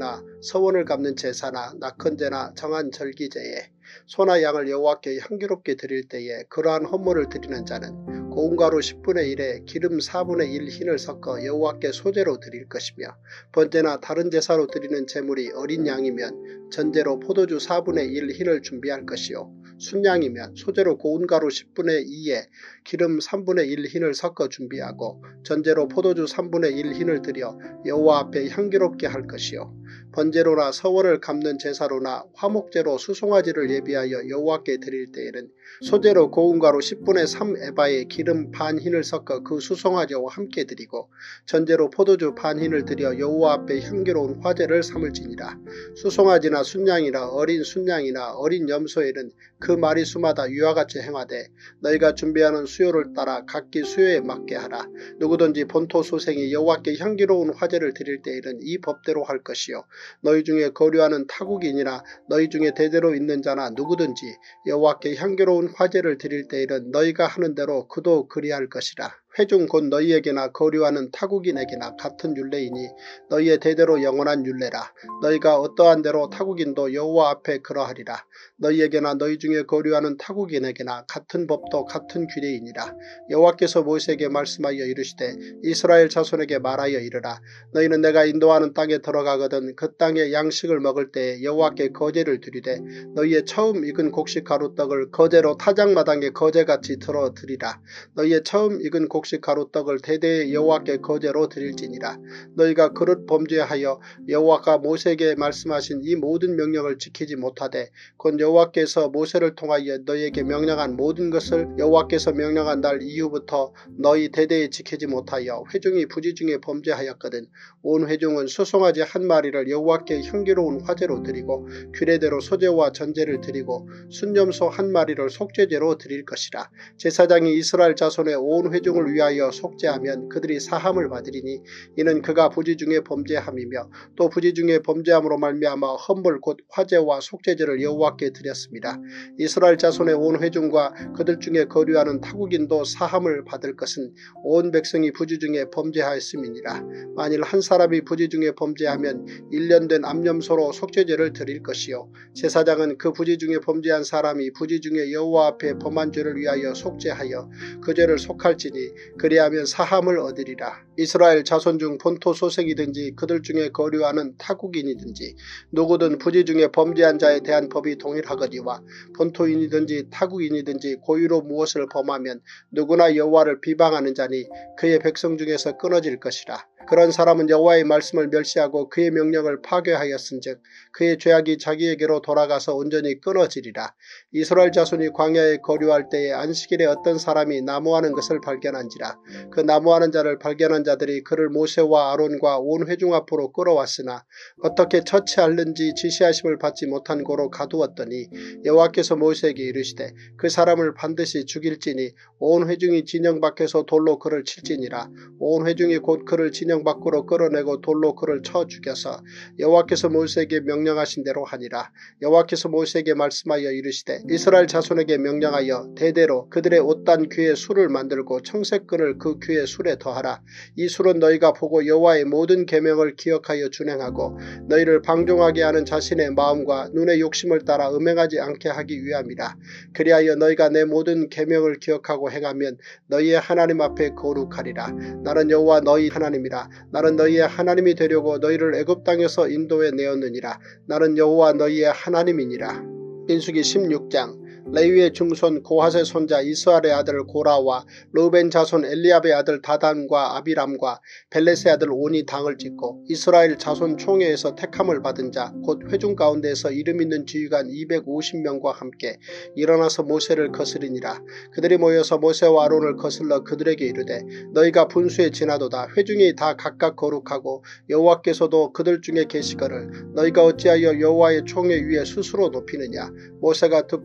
서원을 갚는 제사나 낙헌제나 정한 절기제에 소나 양을 여호와께 향기롭게 드릴 때에 그러한 헌물을 드리는 자는 고운 가루 10분의 1에 기름 4분의 1 흰을 섞어 여호와께 소제로 드릴 것이며 번제나 다른 제사로 드리는 제물이 어린 양이면 전제로 포도주 4분의 1 흰을 준비할 것이요 순양이면 소제로 고운 가루 10분의 2에 기름 3분의 1 흰을 섞어 준비하고 전제로 포도주 3분의 1 흰을 드려 여호와 앞에 향기롭게 할 것이요 번제로나 서원을 갚는 제사로나 화목제로 수송아지를 예비하여 여호와께 드릴 때에는 소제로 고운 가루 10분의 3 에바에 기름 반 흰을 섞어 그 수송아지와 함께 드리고 전제로 포도주 반 흰을 드려 여호와 앞에 향기로운 화제를 삼을지니라. 수송아지나 순양이나 어린 순양이나 어린 염소에는 그 마리수마다 위와 같이 행하되 너희가 준비하는 수요를 따라 각기 수요에 맞게 하라. 누구든지 본토 소생이 여호와께 향기로운 화제를 드릴 때에는 이 법대로 할 것이요 너희 중에 거류하는 타국인이나 너희 중에 대대로 있는 자나 누구든지 여호와께 향기로운 화제를 드릴 때에는 너희가 하는 대로 그도 그리할 것이라. 회중 곧 너희에게나 거류하는 타국인에게나 같은 율례이니 너희의 대대로 영원한 율례라. 너희가 어떠한 대로 타국인도 여호와 앞에 그러하리라. 너희에게나 너희 중에 거류하는 타국인에게나 같은 법도 같은 규례이니라. 여호와께서 모세에게 말씀하여 이르시되 이스라엘 자손에게 말하여 이르라. 너희는 내가 인도하는 땅에 들어가거든 그 땅의 양식을 먹을 때에 여호와께 거제를 드리되 너희의 처음 익은 곡식 가루떡을 거제로 타작마당에 거제같이 들어 드리라. 너희의 처음 익은 곡식 가루떡을 대대에 여호와께 거제로 드릴지니라. 너희가 그릇 범죄하여 여호와가 모세에게 말씀하신 이 모든 명령을 지키지 못하되 곧 여호와께서 모세를 통하여 너희에게 명령한 모든 것을 여호와께서 명령한 날 이후부터 너희 대대에 지키지 못하여 회중이 부지 중에 범죄하였거든 온 회중은 수송아지 한 마리를 여호와께 향기로운 화제로 드리고 규례대로 소제와 전제를 드리고 순염소 한 마리를 속죄제로 드릴 것이라. 제사장이 이스라엘 자손의 온 회중을 위하여 속죄하면 그들이 사함을 받으리니 이는 그가 부지 중에 범죄함이며 또 부지 중에 범죄함으로 말미암아 헌물 곧 화제와 속죄제를 여호와께 드렸습니다. 이스라엘 자손의 온 회중과 그들 중에 거류하는 타국인도 사함을 받을 것은 온 백성이 부지 중에 범죄하였음이니라. 만일 한 사람이 부지 중에 범죄하면 1년 된 암염소로 속죄제를 드릴 것이요 제사장은 그 부지 중에 범죄한 사람이 부지 중에 여호와 앞에 범한 죄를 위하여 속죄하여 그 죄를 속할지니 그리하면 사함을 얻으리라. 이스라엘 자손 중 본토 소생이든지 그들 중에 거류하는 타국인이든지 누구든 부지 중에 범죄한 자에 대한 법이 동일하거니와 본토인이든지 타국인이든지 고의로 무엇을 범하면 누구나 여호와를 비방하는 자니 그의 백성 중에서 끊어질 것이라. 그런 사람은 여호와의 말씀을 멸시하고 그의 명령을 파괴하였은즉 그의 죄악이 자기에게로 돌아가서 온전히 끊어지리라. 이스라엘 자손이 광야에 거류할 때에 안식일에 어떤 사람이 나무하는 것을 발견한지라. 그 나무하는 자를 발견한 자들이 그를 모세와 아론과 온 회중 앞으로 끌어왔으나 어떻게 처치하는지 지시하심을 받지 못한 고로 가두었더니 여호와께서 모세에게 이르시되 그 사람을 반드시 죽일지니 온 회중이 진영 밖에서 돌로 그를 칠지니라. 온 회중이 곧 그를 진영 밖으로 끌어내고 돌로 그를 쳐 죽여서 여호와께서 모세에게 명령하신 대로 하니라. 여호와께서 모세에게 말씀하여 이르시되 이스라엘 자손에게 명령하여 대대로 그들의 옷단 귀에 술을 만들고 청색끈을 그 귀에 술에 더하라. 이 술은 너희가 보고 여호와의 모든 계명을 기억하여 준행하고 너희를 방종하게 하는 자신의 마음과 눈의 욕심을 따라 음행하지 않게 하기 위함이라. 그리하여 너희가 내 모든 계명을 기억하고 행하면 너희의 하나님 앞에 거룩하리라. 나는 여호와 너희 하나님이라. 나는 너희의 하나님이 되려고 너희를 애굽 땅에서 인도해 내었느니라. 나는 여호와 너희의 하나님이니라. 민수기 16장. 레위의 중손 고핫의 손자 이스할의 아들 고라와 르우벤 자손 엘리압의 아들 다단과 아비람과 벨렛의 아들 온이 당을 짓고 이스라엘 자손 총회에서 택함을 받은 자 곧 회중 가운데에서 이름 있는 지휘관 250명과 함께 일어나서 모세를 거스리니라. 그들이 모여서 모세와 아론을 거슬러 그들에게 이르되 너희가 분수에 지나도다. 회중이 다 각각 거룩하고 여호와께서도 그들 중에 계시거늘 너희가 어찌하여 여호와의 총회 위에 스스로 높이느냐. 모세가 듣고 엎드려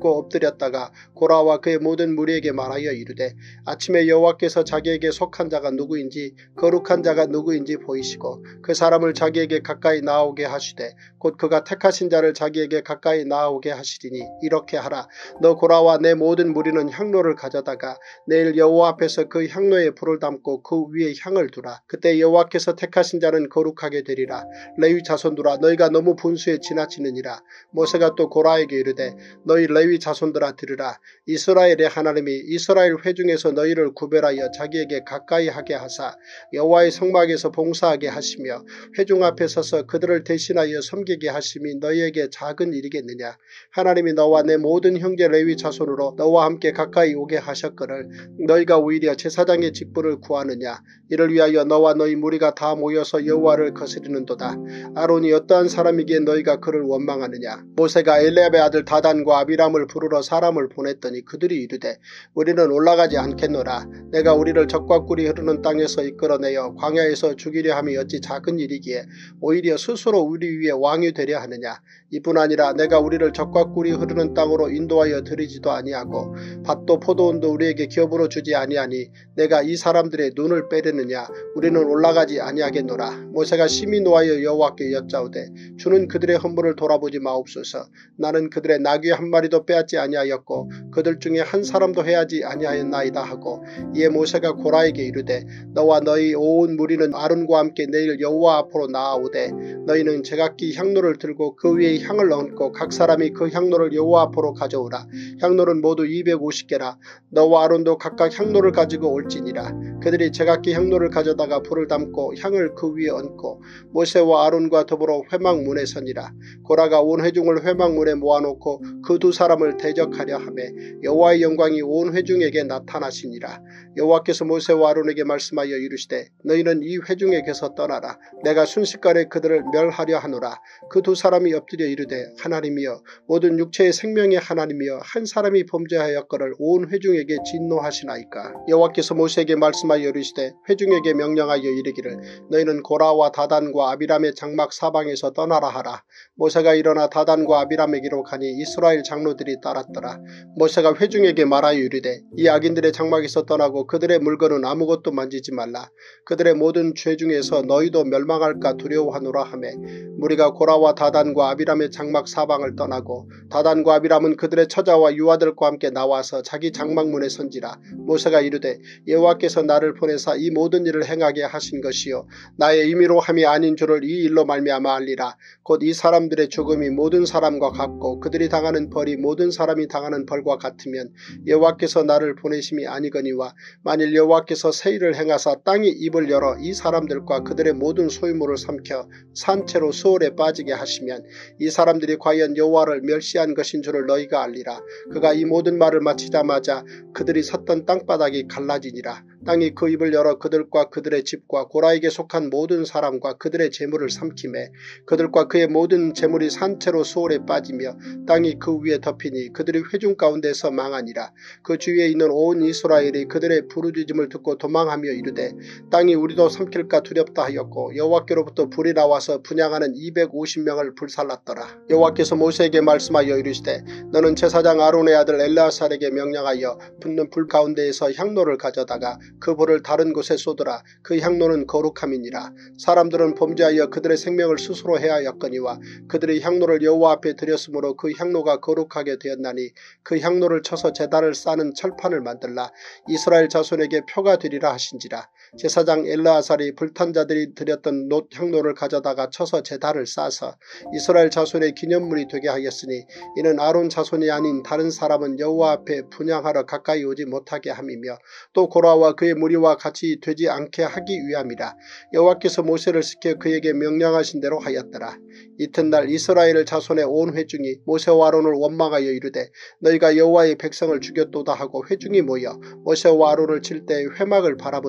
되었다가 고라와 그의 모든 무리에게 말하여 이르되 아침에 여호와께서 자기에게 속한 자가 누구인지 거룩한 자가 누구인지 보이시고 그 사람을 자기에게 가까이 나오게 하시되 곧 그가 택하신 자를 자기에게 가까이 나오게 하시리니 이렇게 하라. 너 고라와 내 모든 무리는 향로를 가져다가 내일 여호와 앞에서 그 향로에 불을 담고 그 위에 향을 두라. 그때 여호와께서 택하신 자는 거룩하게 되리라. 레위 자손들아 너희가 너무 분수에 지나치느니라. 모세가 또 고라에게 이르되 너희 레위 자손들아 들으라. 이스라엘의 하나님이 이스라엘 회중에서 너희를 구별하여 자기에게 가까이 하게 하사 여호와의 성막에서 봉사하게 하시며 회중 앞에 서서 그들을 대신하여 섬기게 하심이 너희에게 작은 일이겠느냐. 하나님이 너와 내 모든 형제 레위 자손으로 너와 함께 가까이 오게 하셨거늘 너희가 오히려 제사장의 직분을 구하느냐. 이를 위하여 너와 너희 무리가 다 모여서 여호와를 거스리는도다. 아론이 어떠한 사람이기에 너희가 그를 원망하느냐. 모세가 엘리압의 아들 다단과 아비람을 부르러 사람을 보냈더니 그들이 이르되 우리는 올라가지 않겠노라. 내가 우리를 적과 꿀이 흐르는 땅에서 이끌어내어 광야에서 죽이려 함이 어찌 작은 일이기에 오히려 스스로 우리 위에 왕이 되려 하느냐. 이뿐 아니라 내가 우리를 적과 꿀이 흐르는 땅으로 인도하여 드리지도 아니하고 밭도 포도원도 우리에게 기업으로 주지 아니하니 내가 이 사람들의 눈을 빼려느냐. 우리는 올라가지 아니하겠노라. 모세가 심히 노하여 여호와께 여짜오되 주는 그들의 헌물을 돌아보지 마옵소서. 나는 그들의 나귀 한 마리도 빼앗지 아니하였고 그들 중에 한 사람도 해하지 아니하였나이다 하고 이에 모세가 고라에게 이르되 너와 너희 온 무리는 아론과 함께 내일 여호와 앞으로 나아오되 너희는 제각기 향로를 들고 그 위에 향을 얹고 각 사람이 그 향로를 여호와 앞으로 가져오라. 향로는 모두 250개라. 너와 아론도 각각 향로를 가지고 올지니라. 그들이 제각기 향로를 가져다가 불을 담고 향을 그 위에 얹고 모세와 아론과 더불어 회막문에 서니라. 고라가 온 회중을 회막문에 모아놓고 그 두 사람을 대적하려 하매 여호와의 영광이 온 회중에게 나타나시니라. 여호와께서 모세와 아론에게 말씀하여 이르시되 너희는 이 회중에게서 떠나라. 내가 순식간에 그들을 멸하려 하노라. 그 두 사람이 엎드려 이르되 하나님이여 모든 육체의 생명의 하나님이여 한 사람이 범죄하였거늘 온 회중에게 진노하시나이까. 여호와께서 모세에게 말씀하여 이르시되 회중에게 명령하여 이르기를 너희는 고라와 다단과 아비람의 장막 사방에서 떠나라 하라. 모세가 일어나 다단과 아비람에게로 가니 이스라엘 장로들이 따랐더라. 모세가 회중에게 말하여 이르되 이 악인들의 장막에서 떠나고 그들의 물건은 아무것도 만지지 말라. 그들의 모든 죄 중에서 너희도 멸망할까 두려워하노라 하매 무리가 고라와 다단과 아비람의 장막 사방을 떠나고 다단과 아비람은 그들의 처자와 유아들과 함께 나와서 자기 장막문에 선지라. 모세가 이르되 여호와께서 나를 보내사 이 모든 일을 행하게 하신 것이요 나의 임의로 함이 아닌 줄을 이 일로 말미암아 알리라. 곧 이 사람들의 죽음이 모든 사람과 같고 그들이 당하는 벌이 모든 사람이 당하는 벌과 같으면 여호와께서 나를 보내심이 아니거니와 만일 여호와께서 새 일을 행하사 땅이 입을 열어 이 사람들과 그들의 모든 소유물을 삼켜 산채로 수월에 빠지게 하시면 이 사람들이 과연 여호와를 멸시한 것인 줄을 너희가 알리라. 그가 이 모든 말을 마치자마자 그들이 섰던 땅바닥이 갈라지니라. 땅이 그 입을 열어 그들과 그들의 집과 고라에게 속한 모든 사람과 그들의 재물을 삼키매 그들과 그의 모든 재물이 산채로 수월에 빠지며 땅이 그 위에 덮이니 그들이 회중 가운데서 망하니라. 그 주위에 있는 온 이스라엘이 그들의 부르짖음을 듣고 도망하며 이르되 땅이 우리도 삼킬까 두렵다 하였고 여호와께로부터 불이 나와서 분향하는 250명을 불살랐더라. 여호와께서 모세에게 말씀하여 이르시되 너는 제사장 아론의 아들 엘르아살에게 명령하여 붙는 불 가운데에서 향로를 가져다가 그 불을 다른 곳에 쏟으라. 그 향로는 거룩함이니라. 사람들은 범죄하여 그들의 생명을 스스로 해하였거니와 그들의 향로를 여호와 앞에 드렸으므로 그 향로가 거룩하게 되었나니 그 향로를 쳐서 제단을 싸는 철판을 만들라. 이스라엘 자손에게 표가 되리라 하신지라. 제사장 엘르아살이 불탄 자들이 드렸던 놋 향로를 가져다가 쳐서 제단을 싸서 이스라엘 자손의 기념물이 되게 하였으니 이는 아론 자손이 아닌 다른 사람은 여호와 앞에 분향하러 가까이 오지 못하게 함이며 또 고라와 그의 무리와 같이 되지 않게 하기 위함이라. 여호와께서 모세를 시켜 그에게 명령하신 대로 하였더라. 이튿날 이스라엘 자손의 온 회중이 모세와 아론을 원망하여 이르되 너희가 여호와의 백성을 죽였도다 하고 회중이 모여 모세와 아론을 칠 때의 회막을 바라본즉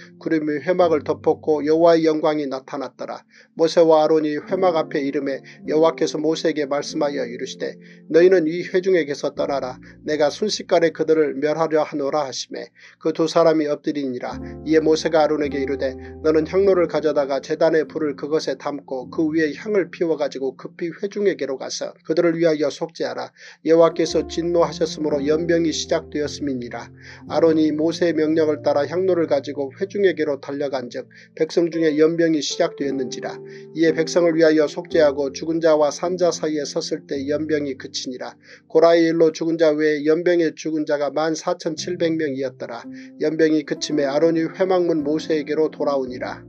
구름이 회막을 덮었고 여호와의 영광이 나타났더라. 모세와 아론이 회막 앞에 이르매 여호와께서 모세에게 말씀하여 이르시되 너희는 이 회중에게서 떠나라. 내가 순식간에 그들을 멸하려 하노라 하시매 그 두 사람이 엎드리니라. 이에 모세가 아론에게 이르되 너는 향로를 가져다가 제단의 불을 그것에 담고 그 위에 향을 피워가지고 급히 회중에게로 가서 그들을 위하여 속죄하라. 여호와께서 진노하셨으므로 연병이 시작되었음이니라. 아론이 모세의 명령을 따라 향로를 가지고 회중에게로 달려간즉 백성 중에 연병이 시작되었는지라. 이에 백성을 위하여 속죄하고 죽은 자와 산 자 사이에 섰을 때 연병이 그치니라. 고라의 일로 죽은 자 외에 연병에 죽은 자가 14,700명이었더라. 연병이 그침에 아론이 회막문 모세에게로 돌아오니라.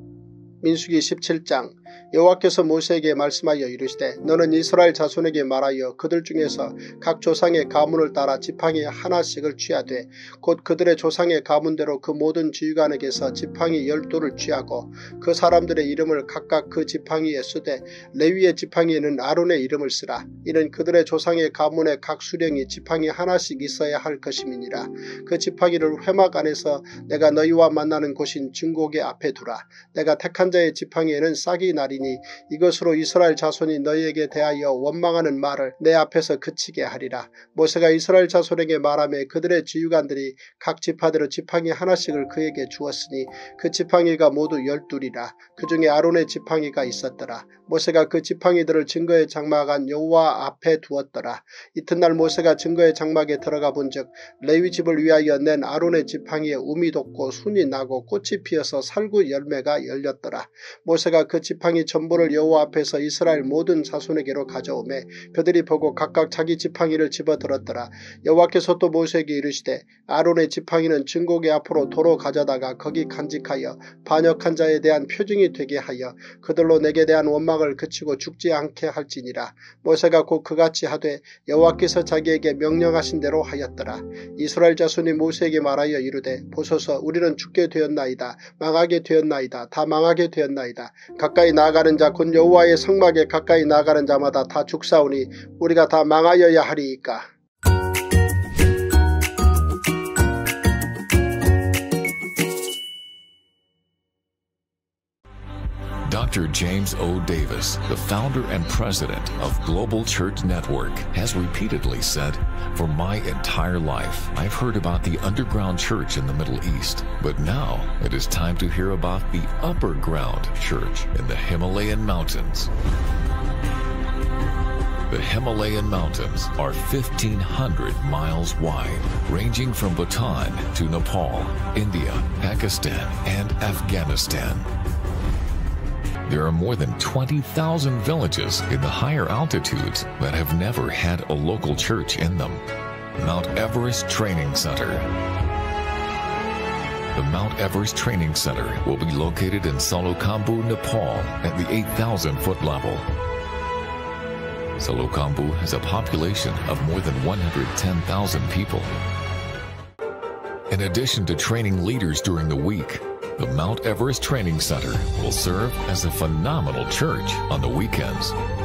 민수기 17장. 여호와께서 모세에게 말씀하여 이르시되 너는 이스라엘 자손에게 말하여 그들 중에서 각 조상의 가문을 따라 지팡이 하나씩을 취하되 곧 그들의 조상의 가문대로 그 모든 지휘관에게서 지팡이 12를 취하고 그 사람들의 이름을 각각 그 지팡이에 쓰되 레위의 지팡이에는 아론의 이름을 쓰라. 이는 그들의 조상의 가문의 각 수령이 지팡이 하나씩 있어야 할 것임이니라. 그 지팡이를 회막 안에서 내가 너희와 만나는 곳인 증거궤 앞에 두라. 내가 택한 자의 지팡이에는 싹이 나리니 이것으로 이스라엘 자손이 너희에게 대하여 원망하는 말을 내 앞에서 그치게 하리라. 모세가 이스라엘 자손에게 말하며 그들의 지휘관들이 각 지파대로 지팡이 하나씩을 그에게 주었으니 그 지팡이가 모두 12이라. 그 중에 아론의 지팡이가 있었더라. 모세가 그 지팡이들을 증거의 장막 안 여호와 앞에 두었더라. 이튿날 모세가 증거의 장막에 들어가 본즉 레위 집을 위하여 낸 아론의 지팡이에 움이 돋고 순이 나고 꽃이 피어서 살구 열매가 열렸더라. 모세가 그 지팡이 전부를 여호와 앞에서 이스라엘 모든 자손에게로 가져오매 그들이 보고 각각 자기 지팡이를 집어들었더라. 여호와께서 또 모세에게 이르시되 아론의 지팡이는 증거궤 앞으로 도로 가져다가 거기 간직하여 반역한 자에 대한 표징이 되게 하여 그들로 내게 대한 원망을 그치고 죽지 않게 할지니라. 모세가 곧 그같이 하되 여호와께서 자기에게 명령하신 대로 하였더라. 이스라엘 자손이 모세에게 말하여 이르되 보소서 우리는 죽게 되었나이다. 망하게 되었나이다. 다 망하게 되었나이다. 가까이 나아가는 자 곧 여호와의 성막에 가까이 나아가는 자마다 다 죽사오니 우리가 다 망하여야 하리이까. Dr. James O. Davis, the founder and president of Global Church Network, has repeatedly said, "For my entire life, I've heard about the underground church in the Middle East, but now it is time to hear about the upper ground church in the Himalayan mountains." The Himalayan mountains are 1,500 miles wide, ranging from Bhutan to Nepal, India, Pakistan, and Afghanistan. There are more than 20,000 villages in the higher altitudes that have never had a local church in them. Mount Everest Training Center. The Mount Everest Training Center will be located in Salokhambu, Nepal at the 8,000-foot level. Salokhambu has a population of more than 110,000 people. In addition to training leaders during the week, the Mount Everest Training Center will serve as a phenomenal church on the weekends.